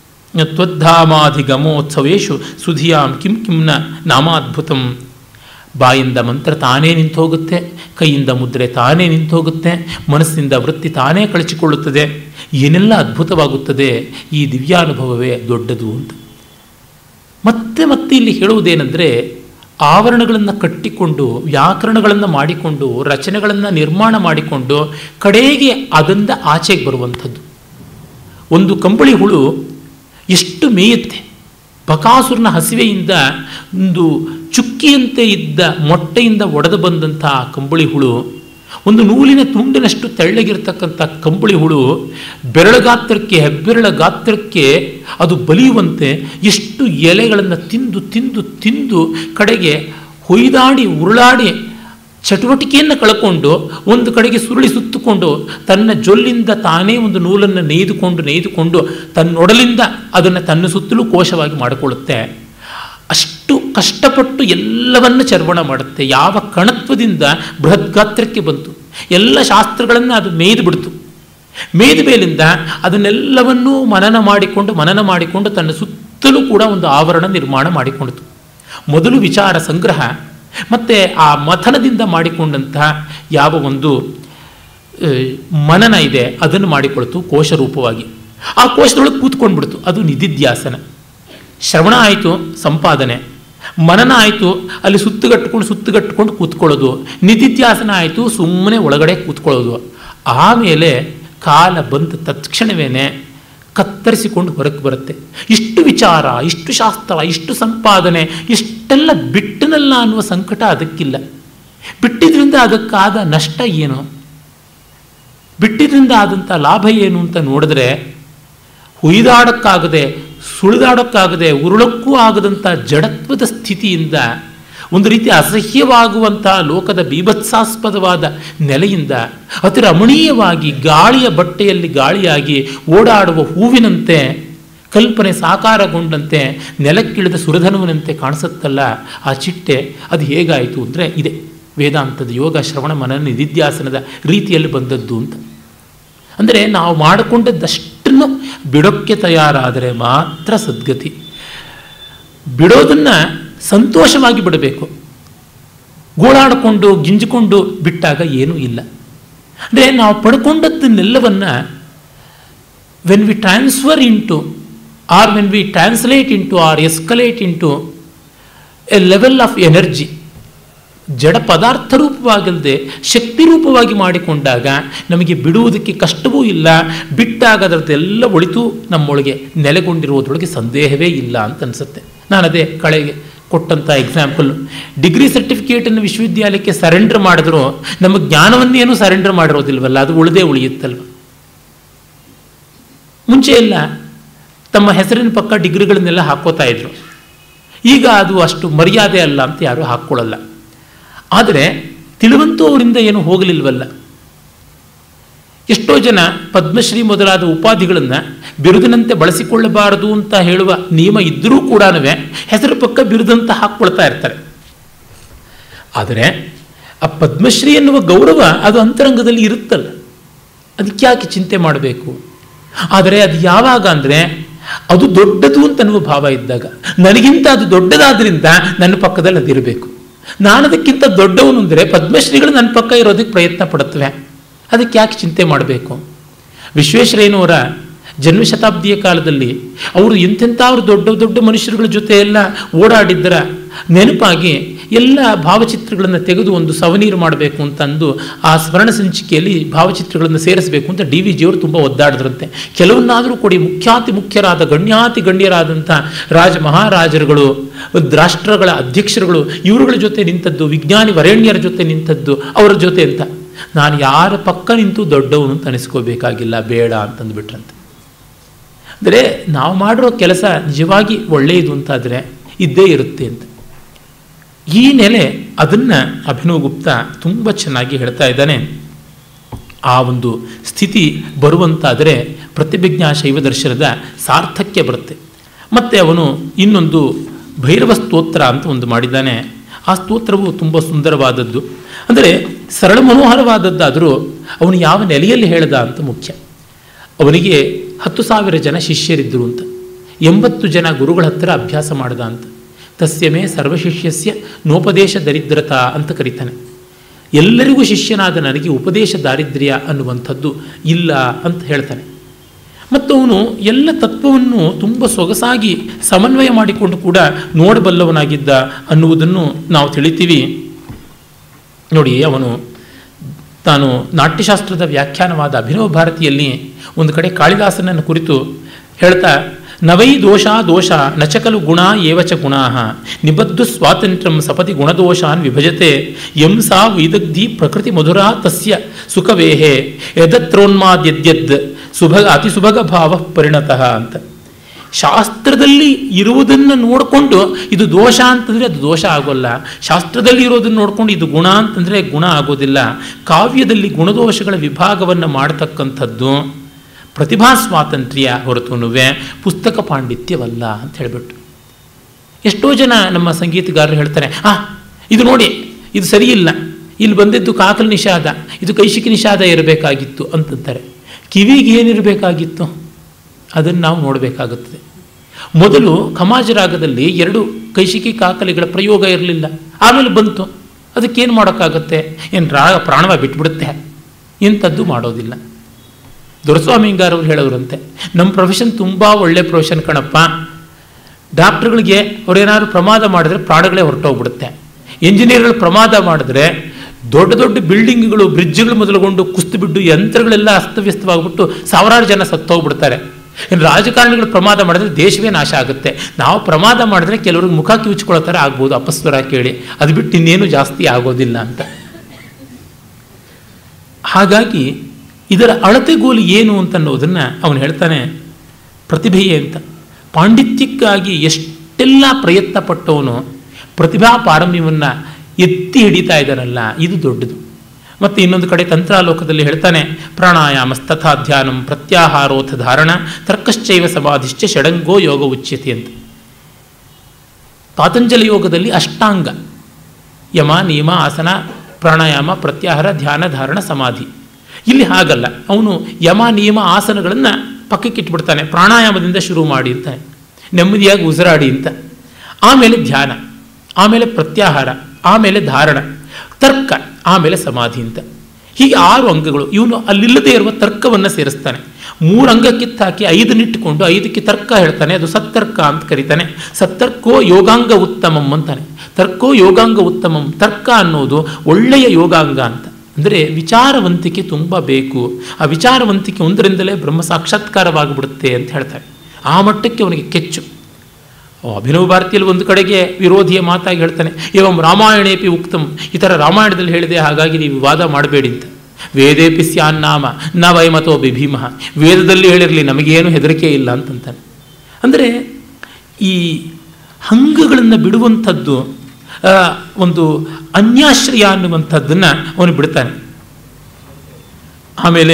ತ್ವದ್ಧಾಮಾಧಿಗಮೋತ್ಸವೇಶು ಸುಧಿಯಾಂ ಕಿಂ ಕಿಂನ ನಾಮಾದ್ಭುತಂ. ಬಾಯಿಂದ ಮಂತ್ರ ತಾನೇ ನಿಂತು ಹೋಗುತ್ತೆ, ಕೈಯಿಂದ ಮುದ್ರೆ ತಾನೇ ನಿಂತು ಹೋಗುತ್ತೆ, ಮನಸ್ಸಿಂದ ವೃತ್ತಿ ತಾನೇ ಕಳಚಿಕೊಳ್ಳುತ್ತದೆ. ಏನೆಲ್ಲ ಅದ್ಭುತವಾಗುತ್ತದೆ, ಈ ದಿವ್ಯಾನುಭವವೇ ದೊಡ್ಡದು ಅಂತ. ಮತ್ತೆ ಮತ್ತೆ ಇಲ್ಲಿ ಹೇಳುವುದೇನೆಂದರೆ, ಆವರಣಗಳನ್ನು ಕಟ್ಟಿಕೊಂಡು ವ್ಯಾಕರಣಗಳನ್ನು ಮಾಡಿಕೊಂಡು ರಚನೆಗಳನ್ನು ನಿರ್ಮಾಣ ಮಾಡಿಕೊಂಡು ಕಡೆಗೆ ಅದರಿಂದ ಆಚೆಗೆ ಬರುವಂಥದ್ದು. ಒಂದು ಕಂಬಳಿ ಹುಳು ಎಷ್ಟು ಮೇಯುತ್ತೆ, ಬಕಾಸುರನ ಹಸಿವೆಯಿಂದ ಒಂದು ಚುಕ್ಕಿಯಂತೆ ಇದ್ದ ಮೊಟ್ಟೆಯಿಂದ ಒಡೆದು ಬಂದಂಥ ಕಂಬಳಿ ಹುಳು, ಒಂದು ನೂಲಿನ ತುಂಡಿನಷ್ಟು ತೆಳ್ಳಗಿರ್ತಕ್ಕಂಥ ಕಂಬಳಿ ಹುಳು ಬೆರಳ ಗಾತ್ರಕ್ಕೆ ಹೆಬ್ಬೆರಳ ಗಾತ್ರಕ್ಕೆ ಅದು ಬಲಿಯುವಂತೆ ಎಷ್ಟು ಎಲೆಗಳನ್ನು ತಿಂದು ತಿಂದು ತಿಂದು ಕಡೆಗೆ ಹೊಯ್ದಾಡಿ ಉರುಳಾಡಿ ಚಟುವಟಿಕೆಯನ್ನು ಕಳ್ಕೊಂಡು ಒಂದು ಕಡೆಗೆ ಸುರುಳಿ ಸುತ್ತುಕೊಂಡು ತನ್ನ ಜೊಲ್ಲಿಂದ ತಾನೇ ಒಂದು ನೂಲನ್ನು ನೇಯ್ದುಕೊಂಡು ನೇಯ್ದುಕೊಂಡು ತನ್ನೊಡಲಿಂದ ಅದನ್ನು ತನ್ನ ಸುತ್ತಲೂ ಕೋಶವಾಗಿ ಮಾಡಿಕೊಳ್ಳುತ್ತೆ. ಅಷ್ಟು ಕಷ್ಟಪಟ್ಟು ಎಲ್ಲವನ್ನು ಚರ್ವಣ ಮಾಡುತ್ತೆ. ಯಾವ ಕಣತ್ವದಿಂದ ಬೃಹತ್ ಗಾತ್ರಕ್ಕೆ ಬಂತು, ಎಲ್ಲ ಶಾಸ್ತ್ರಗಳನ್ನು ಅದು ಮೇಯ್ದು ಬಿಡ್ತು. ಮೇಯ್ದ ಮೇಲಿಂದ ಅದನ್ನೆಲ್ಲವನ್ನೂ ಮನನ ಮಾಡಿಕೊಂಡು ಮನನ ಮಾಡಿಕೊಂಡು ತನ್ನ ಸುತ್ತಲೂ ಕೂಡ ಒಂದು ಆವರಣ ನಿರ್ಮಾಣ ಮಾಡಿಕೊಂಡಿತು. ಮೊದಲು ವಿಚಾರ ಸಂಗ್ರಹ, ಮತ್ತು ಆ ಮಥನದಿಂದ ಮಾಡಿಕೊಂಡಂತಹ ಯಾವ ಒಂದು ಮನನ ಇದೆ ಅದನ್ನು ಮಾಡಿಕೊಳ್ತು ಕೋಶರೂಪವಾಗಿ. ಆ ಕೋಶದೊಳಗೆ ಕೂತ್ಕೊಂಡ್ಬಿಡ್ತು, ಅದು ನಿಧಿಧ್ಯಾಸನ. ಶ್ರವಣ ಆಯಿತು, ಸಂಪಾದನೆ. ಮನನ ಆಯಿತು, ಅಲ್ಲಿ ಸುತ್ತುಗಟ್ಟಿಕೊಂಡು ಸುತ್ತುಗಟ್ಟಿಕೊಂಡು ಕೂತ್ಕೊಳ್ಳೋದು. ನಿಧಿಧ್ಯಾಸನ ಆಯಿತು, ಸುಮ್ಮನೆ ಒಳಗಡೆ ಕೂತ್ಕೊಳ್ಳೋದು. ಆಮೇಲೆ ಕಾಲ ಬಂದ ತತ್ಕ್ಷಣವೇ ಕತ್ತರಿಸಿಕೊಂಡು ಹೊರಕ್ಕೆ ಬರುತ್ತೆ. ಇಷ್ಟು ವಿಚಾರ, ಇಷ್ಟು ಶಾಸ್ತ್ರ, ಇಷ್ಟು ಸಂಪಾದನೆ, ಇಷ್ಟೆಲ್ಲ ಬಿಟ್ಟನಲ್ಲ ಅನ್ನುವ ಸಂಕಟ ಅದಕ್ಕಿಲ್ಲ. ಬಿಟ್ಟಿದ್ರಿಂದ ಅದಕ್ಕಾದ ನಷ್ಟ ಏನು, ಬಿಟ್ಟಿದ್ರಿಂದ ಆದಂಥ ಲಾಭ ಏನು ಅಂತ ನೋಡಿದ್ರೆ, ಹುಯ್ದಾಡೋಕ್ಕಾಗದೆ ಸುಳಿದಾಡೋಕ್ಕಾಗದೆ ಉರುಳಕ್ಕೂ ಆಗದಂಥ ಜಡತ್ವದ ಸ್ಥಿತಿಯಿಂದ, ಒಂದು ರೀತಿ ಅಸಹ್ಯವಾಗುವಂಥ ಲೋಕದ ಬೀಭತ್ಸಾಸ್ಪದವಾದ ನೆಲೆಯಿಂದ ಅತಿ ರಮಣೀಯವಾಗಿ ಗಾಳಿಯ ಬಟ್ಟೆಯಲ್ಲಿ ಗಾಳಿಯಾಗಿ ಓಡಾಡುವ ಹೂವಿನಂತೆ ಕಲ್ಪನೆ ಸಾಕಾರಗೊಂಡಂತೆ ನೆಲಕ್ಕಿಳಿದ ಸುರಧನುವಿನಂತೆ ಕಾಣಿಸುತ್ತಲ್ಲ ಆ ಚಿಟ್ಟೆ, ಅದು ಹೇಗಾಯಿತು ಅಂದರೆ ಇದೆ ವೇದಾಂತದ ಯೋಗ ಶ್ರವಣ ಮನನ ನಿಧಿಧ್ಯಾಸನದ ರೀತಿಯಲ್ಲಿ ಬಂದದ್ದು ಅಂತ. ಅಂದರೆ ನಾವು ಮಾಡಿಕೊಂಡದ್ದಷ್ಟನ್ನು ಬಿಡೋಕ್ಕೆ ತಯಾರಾದರೆ ಮಾತ್ರ ಸದ್ಗತಿ. ಬಿಡೋದನ್ನು ಸಂತೋಷವಾಗಿ ಬಿಡಬೇಕು. ಗೋಳಾಡಿಕೊಂಡು ಗಿಂಜಿಕೊಂಡು ಬಿಟ್ಟಾಗ ಏನೂ ಇಲ್ಲ. ಅಂದರೆ ನಾವು ಪಡ್ಕೊಂಡದ್ದನ್ನೆಲ್ಲವನ್ನು when we transfer into or when we translate into or escalate into a level of energy, ಜಡ ಪದಾರ್ಥ ರೂಪವಾಗಿಲ್ಲದೆ ಶಕ್ತಿ ರೂಪವಾಗಿ ಮಾಡಿಕೊಂಡಾಗ ನಮಗೆ ಬಿಡುವುದಕ್ಕೆ ಕಷ್ಟವೂ ಇಲ್ಲ. ಬಿಟ್ಟಾಗ ಅದರದ್ದೆಲ್ಲ ಒಳಿತು ನಮ್ಮೊಳಗೆ ನೆಲೆಗೊಂಡಿರುವುದರೊಳಗೆ ಸಂದೇಹವೇ ಇಲ್ಲ ಅಂತ ಅನಿಸುತ್ತೆ. ನಾನು ಅದೇ ಕಳೆಗೆ ಕೊಟ್ಟಂಥ ಎಕ್ಸಾಂಪಲ್, ಡಿಗ್ರಿ ಸರ್ಟಿಫಿಕೇಟನ್ನು ವಿಶ್ವವಿದ್ಯಾಲಯಕ್ಕೆ ಸರೆಂಡರ್ ಮಾಡಿದ್ರು ನಮ್ಮ ಜ್ಞಾನವನ್ನೇನು ಸರೆಂಡರ್ ಮಾಡಿರೋದಿಲ್ವಲ್ಲ, ಅದು ಉಳಿದೇ ಉಳಿಯುತ್ತಲ್ವ. ಮುಂಚೆ ಎಲ್ಲ ತಮ್ಮ ಹೆಸರಿನ ಪಕ್ಕ ಡಿಗ್ರಿಗಳನ್ನೆಲ್ಲ ಹಾಕೋತಾ ಇದ್ರು. ಈಗ ಅದು ಅಷ್ಟು ಮರ್ಯಾದೆ ಅಲ್ಲ ಅಂತ ಯಾರೂ ಹಾಕ್ಕೊಳ್ಳಲ್ಲ. ಆದರೆ ತಿಳಿವಂತೂ ಅವರಿಂದ ಏನು ಹೋಗಲಿಲ್ವಲ್ಲ. ಎಷ್ಟೋ ಜನ ಪದ್ಮಶ್ರೀ ಮೊದಲಾದ ಉಪಾಧಿಗಳನ್ನು ಬಿರುದಿನಂತೆ ಬಳಸಿಕೊಳ್ಳಬಾರದು ಅಂತ ಹೇಳುವ ನಿಯಮ ಇದ್ದರೂ ಕೂಡ ಹೆಸರು ಪಕ್ಕ ಬಿರುದಂತ ಹಾಕ್ಕೊಳ್ತಾ ಇರ್ತಾರೆ. ಆದರೆ ಆ ಪದ್ಮಶ್ರೀ ಎನ್ನುವ ಗೌರವ ಅದು ಅಂತರಂಗದಲ್ಲಿ ಇರುತ್ತಲ್ಲ, ಅದಕ್ಕೆ ಯಾಕೆ ಚಿಂತೆ ಮಾಡಬೇಕು? ಆದರೆ ಅದು ಯಾವಾಗ ಅಂದರೆ ಅದು ದೊಡ್ಡದು ಅಂತ ಅನ್ನುವ ಭಾವ ಇದ್ದಾಗ, ನನಗಿಂತ ಅದು ದೊಡ್ಡದಾದ್ರಿಂದ ನನ್ನ ಪಕ್ಕದಲ್ಲಿ ಅದಿರಬೇಕು, ನಾನು ಅದಕ್ಕಿಂತ ದೊಡ್ಡವನು ಅಂದರೆ ಪದ್ಮಶ್ರೀಗಳು ನನ್ನ ಪಕ್ಕ ಇರೋದಕ್ಕೆ ಪ್ರಯತ್ನ ಪಡುತ್ತವೆ, ಅದಕ್ಕೆ ಯಾಕೆ ಚಿಂತೆ ಮಾಡಬೇಕು? ವಿಶ್ವೇಶ್ವರಯ್ಯನವರ ಜನ್ಮಶತಾಬ್ದಿಯ ಕಾಲದಲ್ಲಿ ಅವರು ಎಂತೆಂಥವ್ರು ದೊಡ್ಡ ದೊಡ್ಡ ಮನುಷ್ಯರುಗಳ ಜೊತೆ ಎಲ್ಲ ಓಡಾಡಿದ್ದರ ನೆನಪಾಗಿ ಎಲ್ಲ ಭಾವಚಿತ್ರಗಳನ್ನು ತೆಗೆದು ಒಂದು ಸವನೀರು ಮಾಡಬೇಕು ಅಂತಂದು ಆ ಸ್ಮರಣ ಸಂಚಿಕೆಯಲ್ಲಿ ಭಾವಚಿತ್ರಗಳನ್ನು ಸೇರಿಸಬೇಕು ಅಂತ ಡಿ ವಿ ಜಿಯವರು ತುಂಬ ಒದ್ದಾಡಿದ್ರಂತೆ. ಕೆಲವನ್ನಾದರೂ ಕೊಡಿ, ಮುಖ್ಯಾತಿ ಮುಖ್ಯರಾದ ಗಣ್ಯಾತಿ ಗಣ್ಯರಾದಂಥ ರಾಜ ಮಹಾರಾಜರುಗಳು, ರಾಷ್ಟ್ರಗಳ ಅಧ್ಯಕ್ಷರುಗಳು, ಇವರುಗಳ ಜೊತೆ ನಿಂತದ್ದು, ವಿಜ್ಞಾನಿ ವರೇಣ್ಯರ ಜೊತೆ ನಿಂತದ್ದು ಅವರ ಜೊತೆ ಅಂತ. ನಾನು ಯಾರ ಪಕ್ಕ ನಿಂತು ದೊಡ್ಡವನು ಅಂತ ಅನಿಸ್ಕೋಬೇಕಾಗಿಲ್ಲ, ಬೇಡ ಅಂತಂದುಬಿಟ್ರಂತೆ. ಅಂದರೆ ನಾವು ಮಾಡಿರೋ ಕೆಲಸ ನಿಜವಾಗಿ ಒಳ್ಳೆಯದು ಅಂತಾದರೆ ಇದ್ದೇ ಇರುತ್ತೆ ಅಂತ. ಈ ನೆಲೆ ಅದನ್ನು ಅಭಿನವ್ ಗುಪ್ತಾ ತುಂಬ ಚೆನ್ನಾಗಿ ಹೇಳ್ತಾ ಇದ್ದಾನೆ. ಆ ಒಂದು ಸ್ಥಿತಿ ಬರುವಂತಾದರೆ ಪ್ರತಿಭಿಜ್ಞಾ ಶೈವ ದರ್ಶನದ ಸಾರ್ಥಕ್ಯ ಬರುತ್ತೆ. ಮತ್ತು ಅವನು ಇನ್ನೊಂದು ಭೈರವ ಸ್ತೋತ್ರ ಅಂತ ಒಂದು ಮಾಡಿದ್ದಾನೆ. ಆ ಸ್ತೋತ್ರವು ತುಂಬ ಸುಂದರವಾದದ್ದು, ಅಂದರೆ ಸರಳ ಮನೋಹರವಾದದ್ದಾದರೂ ಅವನು ಯಾವ ನೆಲೆಯಲ್ಲಿ ಹೇಳ್ದ ಅಂತ ಮುಖ್ಯ. ಅವನಿಗೆ ಹತ್ತು ಸಾವಿರ ಜನ ಶಿಷ್ಯರಿದ್ದರು ಅಂತ, ಎಂಬತ್ತು ಜನ ಗುರುಗಳ ಹತ್ತಿರ ಅಭ್ಯಾಸ ಮಾಡ್ದ ಅಂತ. ತಸ್ಯಮೇ ಸರ್ವಶಿಷ್ಯಸ್ಯ ನೋಪದೇಶ ದರಿದ್ರತಾ ಅಂತ ಕರೀತಾನೆ. ಎಲ್ಲರಿಗೂ ಶಿಷ್ಯನಾದ ನನಗೆ ಉಪದೇಶ ದಾರಿದ್ರ್ಯ ಅನ್ನುವಂಥದ್ದು ಇಲ್ಲ ಅಂತ ಹೇಳ್ತಾನೆ. ಮತ್ತು ಅವನು ಎಲ್ಲ ತತ್ವವನ್ನು ತುಂಬ ಸೊಗಸಾಗಿ ಸಮನ್ವಯ ಮಾಡಿಕೊಂಡು ಕೂಡ ನೋಡಬಲ್ಲವನಾಗಿದ್ದ ಅನ್ನುವುದನ್ನು ನಾವು ತಿಳಿತೀವಿ. ನೋಡಿ, ಅವನು ತಾನು ನಾಟ್ಯಶಾಸ್ತ್ರದ ವ್ಯಾಖ್ಯಾನವಾದ ಅಭಿನವ ಭಾರತಿಯಲ್ಲಿ ಒಂದು ಕಡೆ ಕಾಳಿದಾಸನನ್ನು ಕುರಿತು ಹೇಳ್ತಾ, ನವೈ ದೋಷ ದೋಷ ನಚಕಲು ಗುಣ ಏವಚ ಗುಣಾ ನಿಬದ್ದು ಸ್ವಾತಂತ್ರ್ಯಂ ಸಪತಿ ಗುಣದೋಷಾನ್ ವಿಭಜತೆ ಯಂ ಸಾ ವೈದಗ್ಧಿ ಪ್ರಕೃತಿ ಮಧುರಾ ತಸ್ಯ ಸುಖವೇಹೆ ಯದತ್ರೋನ್ಮಾದ್ಯದ್ಯದ್ ಸುಭಗ ಅತಿ ಸುಭಗ ಭಾವ ಪರಿಣತಃ ಅಂತ. ಶಾಸ್ತ್ರದಲ್ಲಿ ಇರುವುದನ್ನು ನೋಡಿಕೊಂಡು ಇದು ದೋಷ ಅಂತಂದರೆ ಅದು ದೋಷ ಆಗೋಲ್ಲ, ಶಾಸ್ತ್ರದಲ್ಲಿ ಇರೋದನ್ನು ನೋಡಿಕೊಂಡು ಇದು ಗುಣ ಅಂತಂದರೆ ಗುಣ ಆಗೋದಿಲ್ಲ. ಕಾವ್ಯದಲ್ಲಿ ಗುಣದೋಷಗಳ ವಿಭಾಗವನ್ನು ಮಾಡತಕ್ಕಂಥದ್ದು ಪ್ರತಿಭಾ ಸ್ವಾತಂತ್ರ್ಯ ಹೊರತುನುವೆ ಪುಸ್ತಕ ಪಾಂಡಿತ್ಯವಲ್ಲ ಅಂತ ಹೇಳಿಬಿಟ್ಟು. ಎಷ್ಟೋ ಜನ ನಮ್ಮ ಸಂಗೀತಗಾರರು ಹೇಳ್ತಾರೆ, ಆ ಇದು ನೋಡಿ ಇದು ಸರಿಯಿಲ್ಲ, ಇಲ್ಲಿ ಬಂದಿದ್ದು ಕಾಕಲ ನಿಷಾದ, ಇದು ಕೈಶಿಕಿ ನಿಷಾದ ಇರಬೇಕಾಗಿತ್ತು ಅಂತಂತಾರೆ. ಕಿವಿಗೆ ಏನಿರಬೇಕಾಗಿತ್ತು ಅದನ್ನು ನಾವು ನೋಡಬೇಕಾಗುತ್ತದೆ. ಮೊದಲು ಖಮಾಜರಾಗದಲ್ಲಿ ಎರಡು ಕೈಶಿಕಿ ಕಾಕಲಿಗಳ ಪ್ರಯೋಗ ಇರಲಿಲ್ಲ, ಆಮೇಲೆ ಬಂತು. ಅದಕ್ಕೇನು ಮಾಡೋಕ್ಕಾಗತ್ತೆ? ಏನು ರಾ ಪ್ರಾಣವ ಬಿಟ್ಬಿಡುತ್ತೆ? ಇಂಥದ್ದು ಮಾಡೋದಿಲ್ಲ. ದೊರೆಸ್ವಾಮಿಗಾರವ್ರು ಹೇಳೋರಂತೆ, ನಮ್ಮ ಪ್ರೊಫೆಷನ್ ತುಂಬ ಒಳ್ಳೆ ಪ್ರೊಫೆಷನ್ ಕಣಪ್ಪ, ಡಾಕ್ಟ್ರುಗಳಿಗೆ ಅವ್ರೇನಾದ್ರು ಪ್ರಮಾದ ಮಾಡಿದ್ರೆ ಪ್ರಾಣಗಳೇ ಹೊರಟೋಗ್ಬಿಡುತ್ತೆ. ಇಂಜಿನಿಯರ್ಗಳು ಪ್ರಮಾದ ಮಾಡಿದ್ರೆ ದೊಡ್ಡ ದೊಡ್ಡ ಬಿಲ್ಡಿಂಗ್ಗಳು, ಬ್ರಿಡ್ಜ್ಗಳು ಮೊದಲುಗೊಂಡು ಕುಸ್ತು ಬಿದ್ದು ಯಂತ್ರಗಳೆಲ್ಲ ಅಸ್ತವ್ಯಸ್ತವಾಗ್ಬಿಟ್ಟು ಸಾವಿರಾರು ಜನ ಸತ್ತೋಗ್ಬಿಡ್ತಾರೆ. ಇನ್ನು ರಾಜಕಾರಣಿಗಳು ಪ್ರಮಾದ ಮಾಡಿದ್ರೆ ದೇಶವೇ ನಾಶ ಆಗುತ್ತೆ. ನಾವು ಪ್ರಮಾದ ಮಾಡಿದ್ರೆ ಕೆಲವ್ರಿಗೆ ಮುಖ ಕಿವುಚ್ಕೊಳ್ಳೋ ಥರ ಆಗ್ಬೋದು ಅಪಸ್ವರ ಕೇಳಿ, ಅದು ಬಿಟ್ಟು ಇನ್ನೇನು ಜಾಸ್ತಿ ಆಗೋದಿಲ್ಲ ಅಂತ. ಹಾಗಾಗಿ ಇದರ ಅಳತೆಗೋಲು ಏನು ಅಂತನ್ನೋದನ್ನು ಅವನು ಹೇಳ್ತಾನೆ. ಪ್ರತಿಭೆಯೇ ಅಂತ ಪಾಂಡಿತ್ಯಕ್ಕಾಗಿ ಎಷ್ಟೆಲ್ಲ ಪ್ರಯತ್ನ ಪಟ್ಟವನು ಪ್ರತಿಭಾ ಪಾರಮ್ಯವನ್ನು ಎತ್ತಿ ಹಿಡಿತಾ ಇದ್ದಾರಲ್ಲ, ಇದು ದೊಡ್ಡದು. ಮತ್ತು ಇನ್ನೊಂದು ಕಡೆ ತಂತ್ರಾಲೋಕದಲ್ಲಿ ಹೇಳ್ತಾನೆ, ಪ್ರಾಣಾಯಾಮ ತಥಾ ಧ್ಯಾನಂ ಪ್ರತ್ಯಾಹಾರೋಥ ಧಾರಣ ತರ್ಕಶ್ಚೈವ ಸಮಾಧಿಶ್ಚ ಷಡಂಗೋ ಯೋಗ ಉಚ್ಯತೆ ಅಂತ. ಪಾತಂಜಲಿ ಯೋಗದಲ್ಲಿ ಅಷ್ಟಾಂಗ ಯಮ ನಿಯಮ ಆಸನ ಪ್ರಾಣಾಯಾಮ ಪ್ರತ್ಯಾಹಾರ ಧ್ಯಾನ ಧಾರಣ ಸಮಾಧಿ. ಇಲ್ಲಿ ಹಾಗಲ್ಲ, ಅವನು ಯಮ ನಿಯಮ ಆಸನಗಳನ್ನು ಪಕ್ಕಕ್ಕೆ ಇಟ್ಬಿಡ್ತಾನೆ. ಪ್ರಾಣಾಯಾಮದಿಂದ ಶುರು ಮಾಡಿ ಅಂತಾನೆ, ನೆಮ್ಮದಿಯಾಗಿ ಉಸಿರಾಡಿ ಅಂತ. ಆಮೇಲೆ ಧ್ಯಾನ, ಆಮೇಲೆ ಪ್ರತ್ಯಾಹಾರ, ಆಮೇಲೆ ಧಾರಣ, ತರ್ಕ, ಆಮೇಲೆ ಸಮಾಧಿ ಅಂತ. ಹೀಗೆ ಆರು ಅಂಗಗಳು. ಇವನು ಅಲ್ಲಿಲ್ಲದೆ ಇರುವ ತರ್ಕವನ್ನು ಸೇರಿಸ್ತಾನೆ. ಮೂರು ಅಂಗ ಕಿತ್ತಾಕಿ ಐದನ್ನಿಟ್ಟುಕೊಂಡು ಐದಕ್ಕೆ ತರ್ಕ ಹೇಳ್ತಾನೆ. ಅದು ಸತ್ತರ್ಕ ಅಂತ ಕರೀತಾನೆ. ಸತ್ತರ್ಕೋ ಯೋಗಾಂಗ ಉತ್ತಮಂ ಅಂತಾನೆ. ತರ್ಕೋ ಯೋಗಾಂಗ ಉತ್ತಮಂ. ತರ್ಕ ಅನ್ನೋದು ಒಳ್ಳೆಯ ಯೋಗಾಂಗ ಅಂತ. ಅಂದರೆ ವಿಚಾರವಂತಿಕೆ ತುಂಬ ಬೇಕು. ಆ ವಿಚಾರವಂತಿಕೆ ಒಂದರಿಂದಲೇ ಬ್ರಹ್ಮ ಸಾಕ್ಷಾತ್ಕಾರವಾಗಿಬಿಡುತ್ತೆ ಅಂತ ಹೇಳ್ತಾರೆ. ಆ ಮಟ್ಟಕ್ಕೆ ಅವನಿಗೆ ಕೆಚ್ಚು. ಅಭಿನವ ಭಾರತಿಯಲ್ಲಿ ಒಂದು ಕಡೆಗೆ ವಿರೋಧಿಯ ಮಾತಾಗಿ ಹೇಳ್ತಾನೆ, ಏವಂ ರಾಮಾಯಣೇಪಿ ಉಕ್ತಂ, ಈ ಥರ ರಾಮಾಯಣದಲ್ಲಿ ಹೇಳಿದೆ, ಹಾಗಾಗಿ ನೀವು ವಿವಾದ ಮಾಡಬೇಡಿ ಅಂತ. ವೇದೇಪಿ ಸ್ಯಾನ್ನಾಮ ನ ವೈಮತೋ ಬಿಭೀಮಃ, ವೇದದಲ್ಲಿ ಹೇಳಿರಲಿ ನಮಗೇನು ಹೆದರಿಕೆ ಇಲ್ಲ ಅಂತಂತಾನೆ. ಅಂದರೆ ಈ ಹಂಗಗಳನ್ನು ಬಿಡುವಂಥದ್ದು, ಒಂದು ಅನ್ಯಾಶ್ರಯ ಅನ್ನುವಂಥದ್ದನ್ನು ಅವನು ಬಿಡ್ತಾನೆ. ಆಮೇಲೆ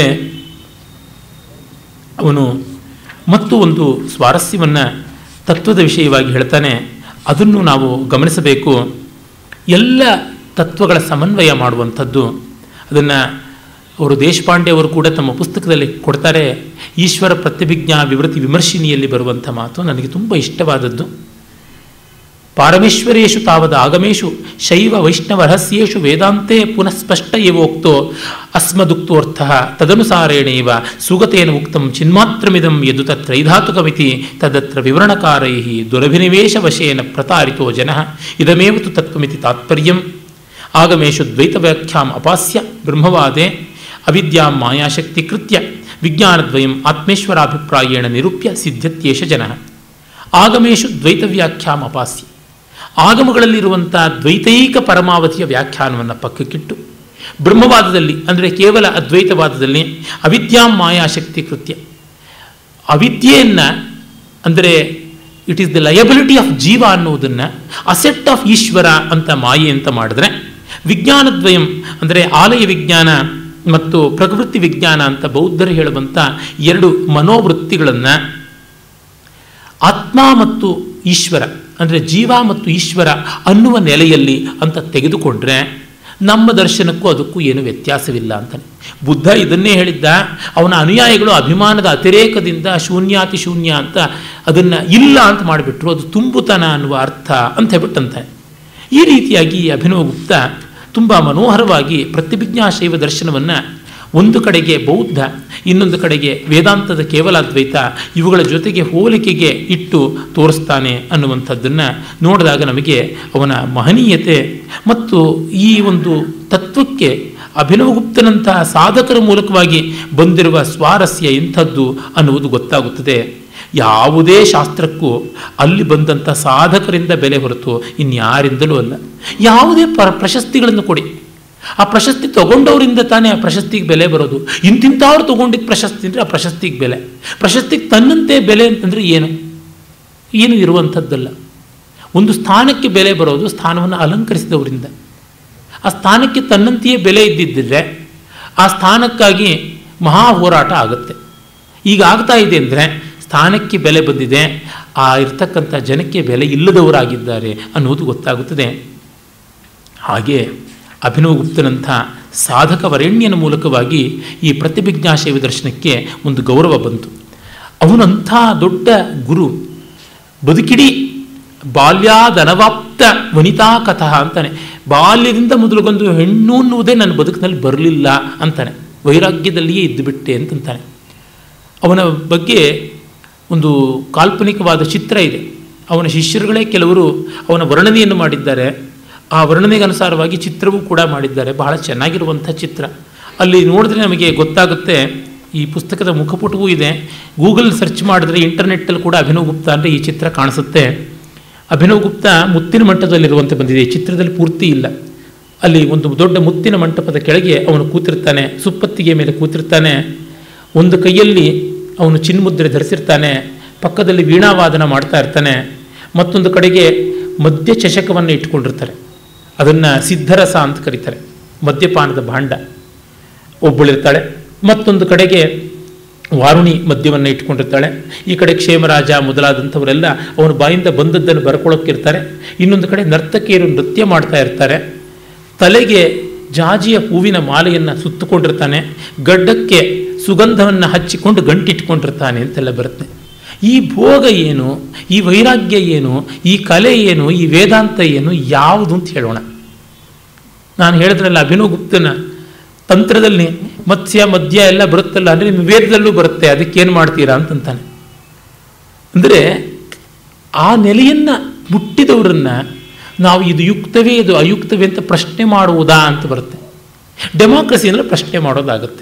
ಅವನು ಮತ್ತು ಒಂದು ಸ್ವಾರಸ್ಯವನ್ನು ತತ್ವದ ವಿಷಯವಾಗಿ ಹೇಳ್ತಾನೆ. ಅದನ್ನು ನಾವು ಗಮನಿಸಬೇಕು. ಎಲ್ಲ ತತ್ವಗಳ ಸಮನ್ವಯ ಮಾಡುವಂಥದ್ದು. ಅದನ್ನು ಅವರು ದೇಶಪಾಂಡೆ ಅವರು ಕೂಡ ತಮ್ಮ ಪುಸ್ತಕದಲ್ಲಿ ಕೊಡ್ತಾರೆ. ಈಶ್ವರ ಪ್ರತ್ಯಭಿಜ್ಞಾ ವಿವೃತಿ ವಿಮರ್ಶಿನಿಯಲ್ಲಿ ಬರುವಂಥ ಮಾತು ನನಗೆ ತುಂಬ ಇಷ್ಟವಾದದ್ದು. ಪಾರಮೇಶ್ವರೇಶು ತಾವದ ಆಗಮೇಶು ಶೈವ ವೈಷ್ಣವ ರಹಸ್ಯೇಶು ವೇದಾಂತೆ ಪುನಃ ಸ್ಪಷ್ಟ ಏವೋಕ್ತೋ ಅಸ್ಮದುಕ್ತೋರ್ಥ ತದನುಸಾರೇಣೇವ ಸುಗತೇನ ಉಕ್ತಂ ಚಿನ್ಮಾತ್ರಮಿದಂ ಯದು ತತ್ರೈಧಾತುಕಮಿತಿ ತದತ್ರ ವಿವರಣಕಾರೈ ದುರಭಿನಿವೇಶವಶೇನ ಪ್ರತಾರಿತೋ ಜನಃ ಇದಮೇವ ತು ತತ್ವಮಿತಿ ತಾತ್ಪರ್ಯಂ. ಆಗಮೇಶು ದ್ವೈತವ್ಯಾಖ್ಯಾಂ ಅಪಾಸ್ಯ ಬ್ರಹ್ಮವಾದೆ ಅವಿದ್ಯಾಂ ಮಾಯಾಶಕ್ತಿ ಕೃತ್ಯ ವಿಜ್ಞಾನದ್ವಯಂ ಆತ್ಮೇಶ್ವರಾಭಿಪ್ರಾಯೇಣ ನಿರೂಪ್ಯ ಸಿದ್ಧತ್ಯೇಷ ಜನಃ. ಆಗಮೇಶು ದ್ವೈತವ್ಯಾಖ್ಯಾಂ ಅಪಾಸ್ಯ, ಆಗಮಗಳಲ್ಲಿರುವಂಥ ದ್ವೈತೈಕ ಪರಮಾವಧಿಯ ವ್ಯಾಖ್ಯಾನವನ್ನು ಪಕ್ಕಕ್ಕಿಟ್ಟು ಬ್ರಹ್ಮವಾದದಲ್ಲಿ ಅಂದರೆ ಕೇವಲ ಅದ್ವೈತವಾದದಲ್ಲಿ ಅವಿದ್ಯಾಂ ಮಾಯಾಶಕ್ತಿ ಕೃತ್ಯ, ಅವಿದ್ಯೆಯನ್ನು ಅಂದರೆ it is the liability of ಜೀವ ಅನ್ನುವುದನ್ನು ಅಸೆಟ್ ಆಫ್ ಈಶ್ವರ ಅಂತ ಮಾಯೆ ಅಂತ ಮಾಡಿದ್ರೆ, ವಿಜ್ಞಾನದ್ವಯಂ ಅಂದರೆ ಆಲಯ ವಿಜ್ಞಾನ ಮತ್ತು ಪ್ರಕೃತಿ ವಿಜ್ಞಾನ ಅಂತ ಬೌದ್ಧರು ಹೇಳುವಂಥ ಎರಡು ಮನೋವೃತ್ತಿಗಳನ್ನು ಆತ್ಮ ಮತ್ತು ಈಶ್ವರ ಅಂದರೆ ಜೀವ ಮತ್ತು ಈಶ್ವರ ಅನ್ನುವ ನೆಲೆಯಲ್ಲಿ ಅಂತ ತೆಗೆದುಕೊಂಡ್ರೆ ನಮ್ಮ ದರ್ಶನಕ್ಕೂ ಅದಕ್ಕೂ ಏನು ವ್ಯತ್ಯಾಸವಿಲ್ಲ ಅಂತಾನೆ. ಬುದ್ಧ ಇದನ್ನೇ ಹೇಳಿದ್ದ. ಅವನ ಅನುಯಾಯಿಗಳು ಅಭಿಮಾನದ ಅತಿರೇಕದಿಂದ ಶೂನ್ಯಾತಿ ಶೂನ್ಯ ಅಂತ ಅದನ್ನು ಇಲ್ಲ ಅಂತ ಮಾಡಿಬಿಟ್ರು, ಅದು ತುಂಬುತನ ಅನ್ನುವ ಅರ್ಥ ಅಂತ ಹೇಳ್ಬಿಟ್ಟಂತಾನೆ. ಈ ರೀತಿಯಾಗಿ ಅಭಿನವಗುಪ್ತ ತುಂಬ ಮನೋಹರವಾಗಿ ಪ್ರತಿಭಿಜ್ಞಾ ಶೈವ ದರ್ಶನವನ್ನು ಒಂದು ಕಡೆಗೆ ಬೌದ್ಧ, ಇನ್ನೊಂದು ಕಡೆಗೆ ವೇದಾಂತದ ಕೇವಲಾದ್ವೈತ ಇವುಗಳ ಜೊತೆಗೆ ಹೋಲಿಕೆಗೆ ಇಟ್ಟು ತೋರಿಸ್ತಾನೆ ಅನ್ನುವಂಥದ್ದನ್ನು ನೋಡಿದಾಗ ನಮಗೆ ಅವನ ಮಹನೀಯತೆ ಮತ್ತು ಈ ಒಂದು ತತ್ವಕ್ಕೆ ಅಭಿನವಗುಪ್ತನಂತಹ ಸಾಧಕರ ಮೂಲಕವಾಗಿ ಬಂದಿರುವ ಸ್ವಾರಸ್ಯ ಇಂಥದ್ದು ಅನ್ನುವುದು ಗೊತ್ತಾಗುತ್ತದೆ. ಯಾವುದೇ ಶಾಸ್ತ್ರಕ್ಕೂ ಅಲ್ಲಿ ಬಂದಂಥ ಸಾಧಕರಿಂದ ಬೆಲೆ ಹೊರತು ಇನ್ಯಾರಿಂದಲೂ ಅಲ್ಲ. ಯಾವುದೇ ಪ ಪ್ರಶಸ್ತಿಗಳನ್ನು ಕೊಡಿ, ಆ ಪ್ರಶಸ್ತಿ ತಗೊಂಡವರಿಂದ ತಾನೇ ಆ ಪ್ರಶಸ್ತಿಗೆ ಬೆಲೆ ಬರೋದು. ಇಂತಿಂಥವ್ರು ತೊಗೊಂಡಿದ್ದ ಪ್ರಶಸ್ತಿ ಅಂದರೆ ಆ ಪ್ರಶಸ್ತಿಗೆ ಬೆಲೆ. ಪ್ರಶಸ್ತಿಗೆ ತನ್ನಂತೆ ಬೆಲೆ ಅಂತಂದರೆ ಏನು ಏನು ಇರುವಂಥದ್ದಲ್ಲ. ಒಂದು ಸ್ಥಾನಕ್ಕೆ ಬೆಲೆ ಬರೋದು ಸ್ಥಾನವನ್ನು ಅಲಂಕರಿಸಿದವರಿಂದ. ಆ ಸ್ಥಾನಕ್ಕೆ ತನ್ನಂತೆಯೇ ಬೆಲೆ ಇದ್ದಿದ್ದರೆ ಆ ಸ್ಥಾನಕ್ಕಾಗಿ ಮಹಾ ಹೋರಾಟ ಆಗುತ್ತೆ. ಈಗ ಆಗ್ತಾ ಇದೆ ಅಂದರೆ ಸ್ಥಾನಕ್ಕೆ ಬೆಲೆ ಬಂದಿದೆ, ಆ ಇರ್ತಕ್ಕಂಥ ಜನಕ್ಕೆ ಬೆಲೆ ಇಲ್ಲದವರಾಗಿದ್ದಾರೆ ಅನ್ನೋದು ಗೊತ್ತಾಗುತ್ತದೆ. ಹಾಗೆ ಅಭಿನವಗುಪ್ತನಂಥ ಸಾಧಕ ವರೇಣ್ಯನ ಮೂಲಕವಾಗಿ ಈ ಪ್ರತಿಭಿಜ್ಞಾ ಶೈವ ದರ್ಶನಕ್ಕೆ ಒಂದು ಗೌರವ ಬಂತು. ಅವನಂಥ ದೊಡ್ಡ ಗುರು ಬದುಕಿಡೀ ಬಾಲ್ಯಾದನವಾಪ್ತ ವನಿತಾ ಕಥಾ ಅಂತಾನೆ. ಬಾಲ್ಯದಿಂದ ಮೊದಲುಗೊಂದು ಹೆಣ್ಣು ಅನ್ನುವುದೇ ನನ್ನ ಬದುಕಿನಲ್ಲಿ ಬರಲಿಲ್ಲ ಅಂತಾನೆ, ವೈರಾಗ್ಯದಲ್ಲಿಯೇ ಇದ್ದುಬಿಟ್ಟೆ ಅಂತಂತಾನೆ. ಅವನ ಬಗ್ಗೆ ಒಂದು ಕಾಲ್ಪನಿಕವಾದ ಚಿತ್ರ ಇದೆ. ಅವನ ಶಿಷ್ಯರುಗಳೇ ಕೆಲವರು ಅವನ ವರ್ಣನೆಯನ್ನು ಮಾಡಿದ್ದಾರೆ. ಆ ವರ್ಣನೆಗೆ ಅನುಸಾರವಾಗಿ ಚಿತ್ರವೂ ಕೂಡ ಮಾಡಿದ್ದಾರೆ. ಬಹಳ ಚೆನ್ನಾಗಿರುವಂಥ ಚಿತ್ರ. ಅಲ್ಲಿ ನೋಡಿದ್ರೆ ನಮಗೆ ಗೊತ್ತಾಗುತ್ತೆ. ಈ ಪುಸ್ತಕದ ಮುಖಪುಟವೂ ಇದೆ. ಗೂಗಲ್ ಸರ್ಚ್ ಮಾಡಿದ್ರೆ ಇಂಟರ್ನೆಟ್ಟಲ್ಲಿ ಕೂಡ ಅಭಿನವಗುಪ್ತ ಅಂದರೆ ಈ ಚಿತ್ರ ಕಾಣಿಸುತ್ತೆ. ಅಭಿನವಗುಪ್ತ ಮುತ್ತಿನ ಮಂಟಪದಲ್ಲಿರುವಂತೆ ಬಂದಿದೆ. ಈ ಚಿತ್ರದಲ್ಲಿ ಪೂರ್ತಿ ಇಲ್ಲ. ಅಲ್ಲಿ ಒಂದು ದೊಡ್ಡ ಮುತ್ತಿನ ಮಂಟಪದ ಕೆಳಗೆ ಅವನು ಕೂತಿರ್ತಾನೆ, ಸುಪ್ಪತ್ತಿಗೆ ಮೇಲೆ ಕೂತಿರ್ತಾನೆ. ಒಂದು ಕೈಯಲ್ಲಿ ಅವನು ಚಿನ್ಮುದ್ರೆ ಧರಿಸಿರ್ತಾನೆ, ಪಕ್ಕದಲ್ಲಿ ವೀಣಾವಾದನ ಮಾಡ್ತಾ ಇರ್ತಾನೆ. ಮತ್ತೊಂದು ಕಡೆಗೆ ಮದ್ಯ ಚಷಕವನ್ನು ಇಟ್ಕೊಂಡಿರ್ತಾರೆ, ಅದನ್ನು ಸಿದ್ಧರಸ ಅಂತ ಕರೀತಾರೆ, ಮದ್ಯಪಾನದ ಭಾಂಡ ಒಬ್ಬಳಿರ್ತಾಳೆ. ಮತ್ತೊಂದು ಕಡೆಗೆ ವಾರುಣಿ ಮದ್ಯವನ್ನು ಇಟ್ಕೊಂಡಿರ್ತಾಳೆ. ಈ ಕಡೆ ಕ್ಷೇಮರಾಜ ಮೊದಲಾದಂಥವರೆಲ್ಲ ಅವನ ಬಾಯಿಂದ ಬಂದದ್ದನ್ನು ಬರ್ಕೊಳ್ಳೋಕ್ಕಿರ್ತಾರೆ. ಇನ್ನೊಂದು ಕಡೆ ನರ್ತಕಿಯರು ನೃತ್ಯ ಮಾಡ್ತಾ ಇರ್ತಾರೆ. ತಲೆಗೆ ಜಾಜಿಯ ಹೂವಿನ ಮಾಲೆಯನ್ನು ಸುತ್ತುಕೊಂಡಿರ್ತಾನೆ, ಗಡ್ಡಕ್ಕೆ ಸುಗಂಧವನ್ನು ಹಚ್ಚಿಕೊಂಡು ಗಂಟಿಟ್ಕೊಂಡಿರ್ತಾನೆ ಅಂತೆಲ್ಲ ಬರುತ್ತೆ. ಈ ಭೋಗ ಏನು, ಈ ವೈರಾಗ್ಯ ಏನು, ಈ ಕಲೆ ಏನು, ಈ ವೇದಾಂತ ಏನು, ಯಾವುದು ಅಂತ ಹೇಳೋಣ. ನಾನು ಹೇಳಿದ್ರಲ್ಲ ಅಭಿನವಗುಪ್ತನ ತಂತ್ರದಲ್ಲಿ ಮತ್ಸ್ಯ ಮದ್ಯ ಎಲ್ಲ ಬರುತ್ತಲ್ಲ, ಅಂದರೆ ನಿಮ್ಮ ವೇದದಲ್ಲೂ ಬರುತ್ತೆ, ಅದಕ್ಕೇನು ಮಾಡ್ತೀರಾ ಅಂತಂತಾನೆ. ಅಂದರೆ ಆ ನೆಲೆಯನ್ನು ಮುಟ್ಟಿದವರನ್ನು ನಾವು ಇದು ಯುಕ್ತವೇ ಇದು ಅಯುಕ್ತವೇ ಅಂತ ಪ್ರಶ್ನೆ ಮಾಡುವುದಾ ಅಂತ ಬರುತ್ತೆ. ಡೆಮಾಕ್ರಸಿಯಲ್ಲಿ ಪ್ರಶ್ನೆ ಮಾಡೋದಾಗುತ್ತೆ.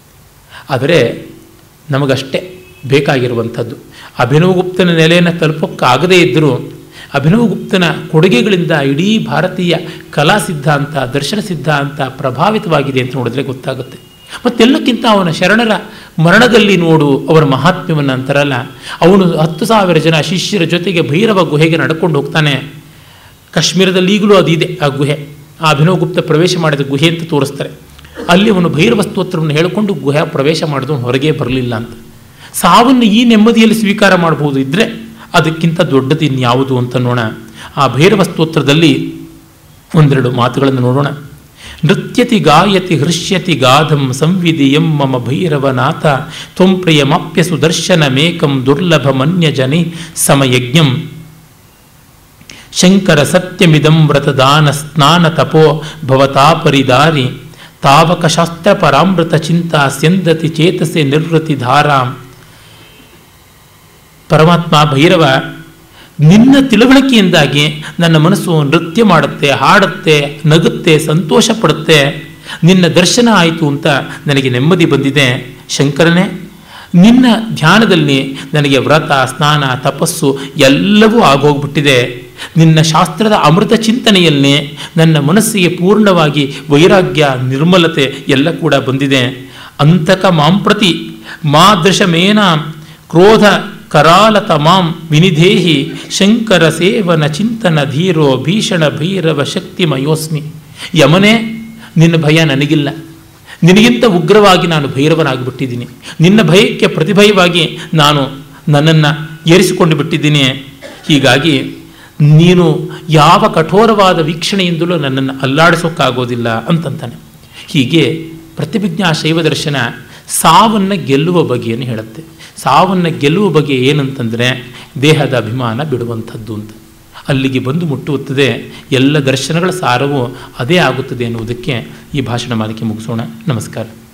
ಆದರೆ ನಮಗಷ್ಟೇ ಬೇಕಾಗಿರುವಂಥದ್ದು ಅಭಿನವಗುಪ್ತನ ನೆಲೆಯನ್ನು ತಲುಪೋಕ್ಕಾಗದೇ ಇದ್ದರೂ ಅಭಿನವಗುಪ್ತನ ಕೊಡುಗೆಗಳಿಂದ ಇಡೀ ಭಾರತೀಯ ಕಲಾ ಸಿದ್ಧಾಂತ, ದರ್ಶನ ಸಿದ್ಧಾಂತ ಪ್ರಭಾವಿತವಾಗಿದೆ ಅಂತ ನೋಡಿದ್ರೆ ಗೊತ್ತಾಗುತ್ತೆ. ಮತ್ತೆಲ್ಲಕ್ಕಿಂತ ಅವನ ಶರಣರ ಮರಣದಲ್ಲಿ ನೋಡು ಅವರ ಮಹಾತ್ಮ್ಯವನ್ನು ಅಂತಾರಲ್ಲ. ಅವನು ಹತ್ತು ಸಾವಿರ ಜನ ಶಿಷ್ಯರ ಜೊತೆಗೆ ಭೈರವ ಗುಹೆಗೆ ನಡ್ಕೊಂಡು ಹೋಗ್ತಾನೆ. ಕಾಶ್ಮೀರದಲ್ಲಿ ಈಗಲೂ ಅದಿದೆ ಆ ಗುಹೆ. ಆ ಅಭಿನವಗುಪ್ತ ಪ್ರವೇಶ ಮಾಡಿದ ಗುಹೆ ಅಂತ ತೋರಿಸ್ತಾರೆ. ಅಲ್ಲಿ ಅವನು ಭೈರವ ಸ್ತೋತ್ರವನ್ನು ಹೇಳಿಕೊಂಡು ಗುಹೆ ಪ್ರವೇಶ ಮಾಡಿದವನು ಹೊರಗೆ ಬರಲಿಲ್ಲ ಅಂತ. ಸಾವನ್ನು ಈ ನೆಮ್ಮದಿಯಲ್ಲಿ ಸ್ವೀಕಾರ ಮಾಡಬಹುದು ಇದ್ದರೆ ಅದಕ್ಕಿಂತ ದೊಡ್ಡದು ಇನ್ಯಾವುದು ಅಂತ ನೋಡೋಣ. ಆ ಭೈರವ ಸ್ತೋತ್ರದಲ್ಲಿ ಒಂದೆರಡು ಮಾತುಗಳನ್ನು ನೋಡೋಣ. ನೃತ್ಯತಿ ಗಾಯತಿ ಹೃಷ್ಯತಿ ಗಾಧಂ ಸಂವಿಧಿಯಂ ಮಮ ಭೈರವನಾಥ ತ್ವಂ ಪ್ರಿಯಮಪ್ಯಸು ದರ್ಶನಮೇಕಂ ದುರ್ಲಭಮನ್ಯಜನಿ ಸಮಯಜ್ಞಂ ಶಂಕರ ಸತ್ಯಮಿದಂ ವ್ರತದಾನ ಸ್ನಾನ ತಪೋ ಭವತಾ ಪರಿದಾರಿ ತಾವಕ ಶಾಸ್ತ್ರ ಪರಾಮೃತ ಚಿಂತಾ ಸ್ಯಂದತಿ ಚೇತಸೆ ನಿರ್ವೃತಿ ಧಾರಾಂ. ಪರಮಾತ್ಮ ಭೈರವ, ನಿನ್ನ ತಿಳುವಳಿಕೆಯಿಂದಾಗಿ ನನ್ನ ಮನಸ್ಸು ನೃತ್ಯ ಮಾಡುತ್ತೆ, ಹಾಡುತ್ತೆ, ನಗುತ್ತೆ, ಸಂತೋಷ ಪಡುತ್ತೆ. ನಿನ್ನ ದರ್ಶನ ಆಯಿತು ಅಂತ ನನಗೆ ನೆಮ್ಮದಿ ಬಂದಿದೆ. ಶಂಕರನೇ, ನಿನ್ನ ಧ್ಯಾನದಲ್ಲಿ ನನಗೆ ವ್ರತ, ಸ್ನಾನ, ತಪಸ್ಸು ಎಲ್ಲವೂ ಆಗೋಗ್ಬಿಟ್ಟಿದೆ. ನಿನ್ನ ಶಾಸ್ತ್ರದ ಅಮೃತ ಚಿಂತನೆಯಲ್ಲೇ ನನ್ನ ಮನಸ್ಸಿಗೆ ಪೂರ್ಣವಾಗಿ ವೈರಾಗ್ಯ, ನಿರ್ಮಲತೆ ಎಲ್ಲ ಕೂಡ ಬಂದಿದೆ. ಅಂತಕ ಮಾಂಪ್ರತಿ ಮಾದೃಶಮೇನ ಕ್ರೋಧ ಕರಾಲತ ಮಾಂ ವಿನಿಧೇಹಿ ಶಂಕರ ಸೇವನ ಚಿಂತನ ಧೀರೋ ಭೀಷಣ ಭೈರವ ಶಕ್ತಿಮಯೋಸ್ಮಿ. ಯಮನೇ, ನಿನ್ನ ಭಯ ನನಗಿಲ್ಲ. ನಿನಗಿಂತ ಉಗ್ರವಾಗಿ ನಾನು ಭೈರವನಾಗಿಬಿಟ್ಟಿದ್ದೀನಿ. ನಿನ್ನ ಭಯಕ್ಕೆ ಪ್ರತಿಭಯವಾಗಿ ನಾನು ನನ್ನನ್ನು ಏರಿಸಿಕೊಂಡು ಬಿಟ್ಟಿದ್ದೀನಿ. ಹೀಗಾಗಿ ನೀನು ಯಾವ ಕಠೋರವಾದ ವೀಕ್ಷಣೆಯಿಂದಲೂ ನನ್ನನ್ನು ಅಲ್ಲಾಡಿಸೋಕ್ಕಾಗೋದಿಲ್ಲ ಅಂತಂತಾನೆ. ಹೀಗೆ ಪ್ರತಿಭಿಜ್ಞಾ ಶೈವ ದರ್ಶನ ಸಾವನ್ನು ಗೆಲ್ಲುವ ಬಗೆಯನ್ನು ಹೇಳುತ್ತೆ. ಸಾವನ್ನು ಗೆಲ್ಲುವ ಬಗೆ ಏನಂತಂದರೆ ದೇಹದ ಅಭಿಮಾನ ಬಿಡುವಂಥದ್ದು ಅಂತ. ಅಲ್ಲಿಗೆ ಬಂದು ಮುಟ್ಟುತ್ತದೆ. ಎಲ್ಲ ದರ್ಶನಗಳ ಸಾರವು ಅದೇ ಆಗುತ್ತದೆ ಎನ್ನುವುದಕ್ಕೆ ಈ ಭಾಷಣ ಮಾಲಿಕೆ ಮುಗಿಸೋಣ. ನಮಸ್ಕಾರ.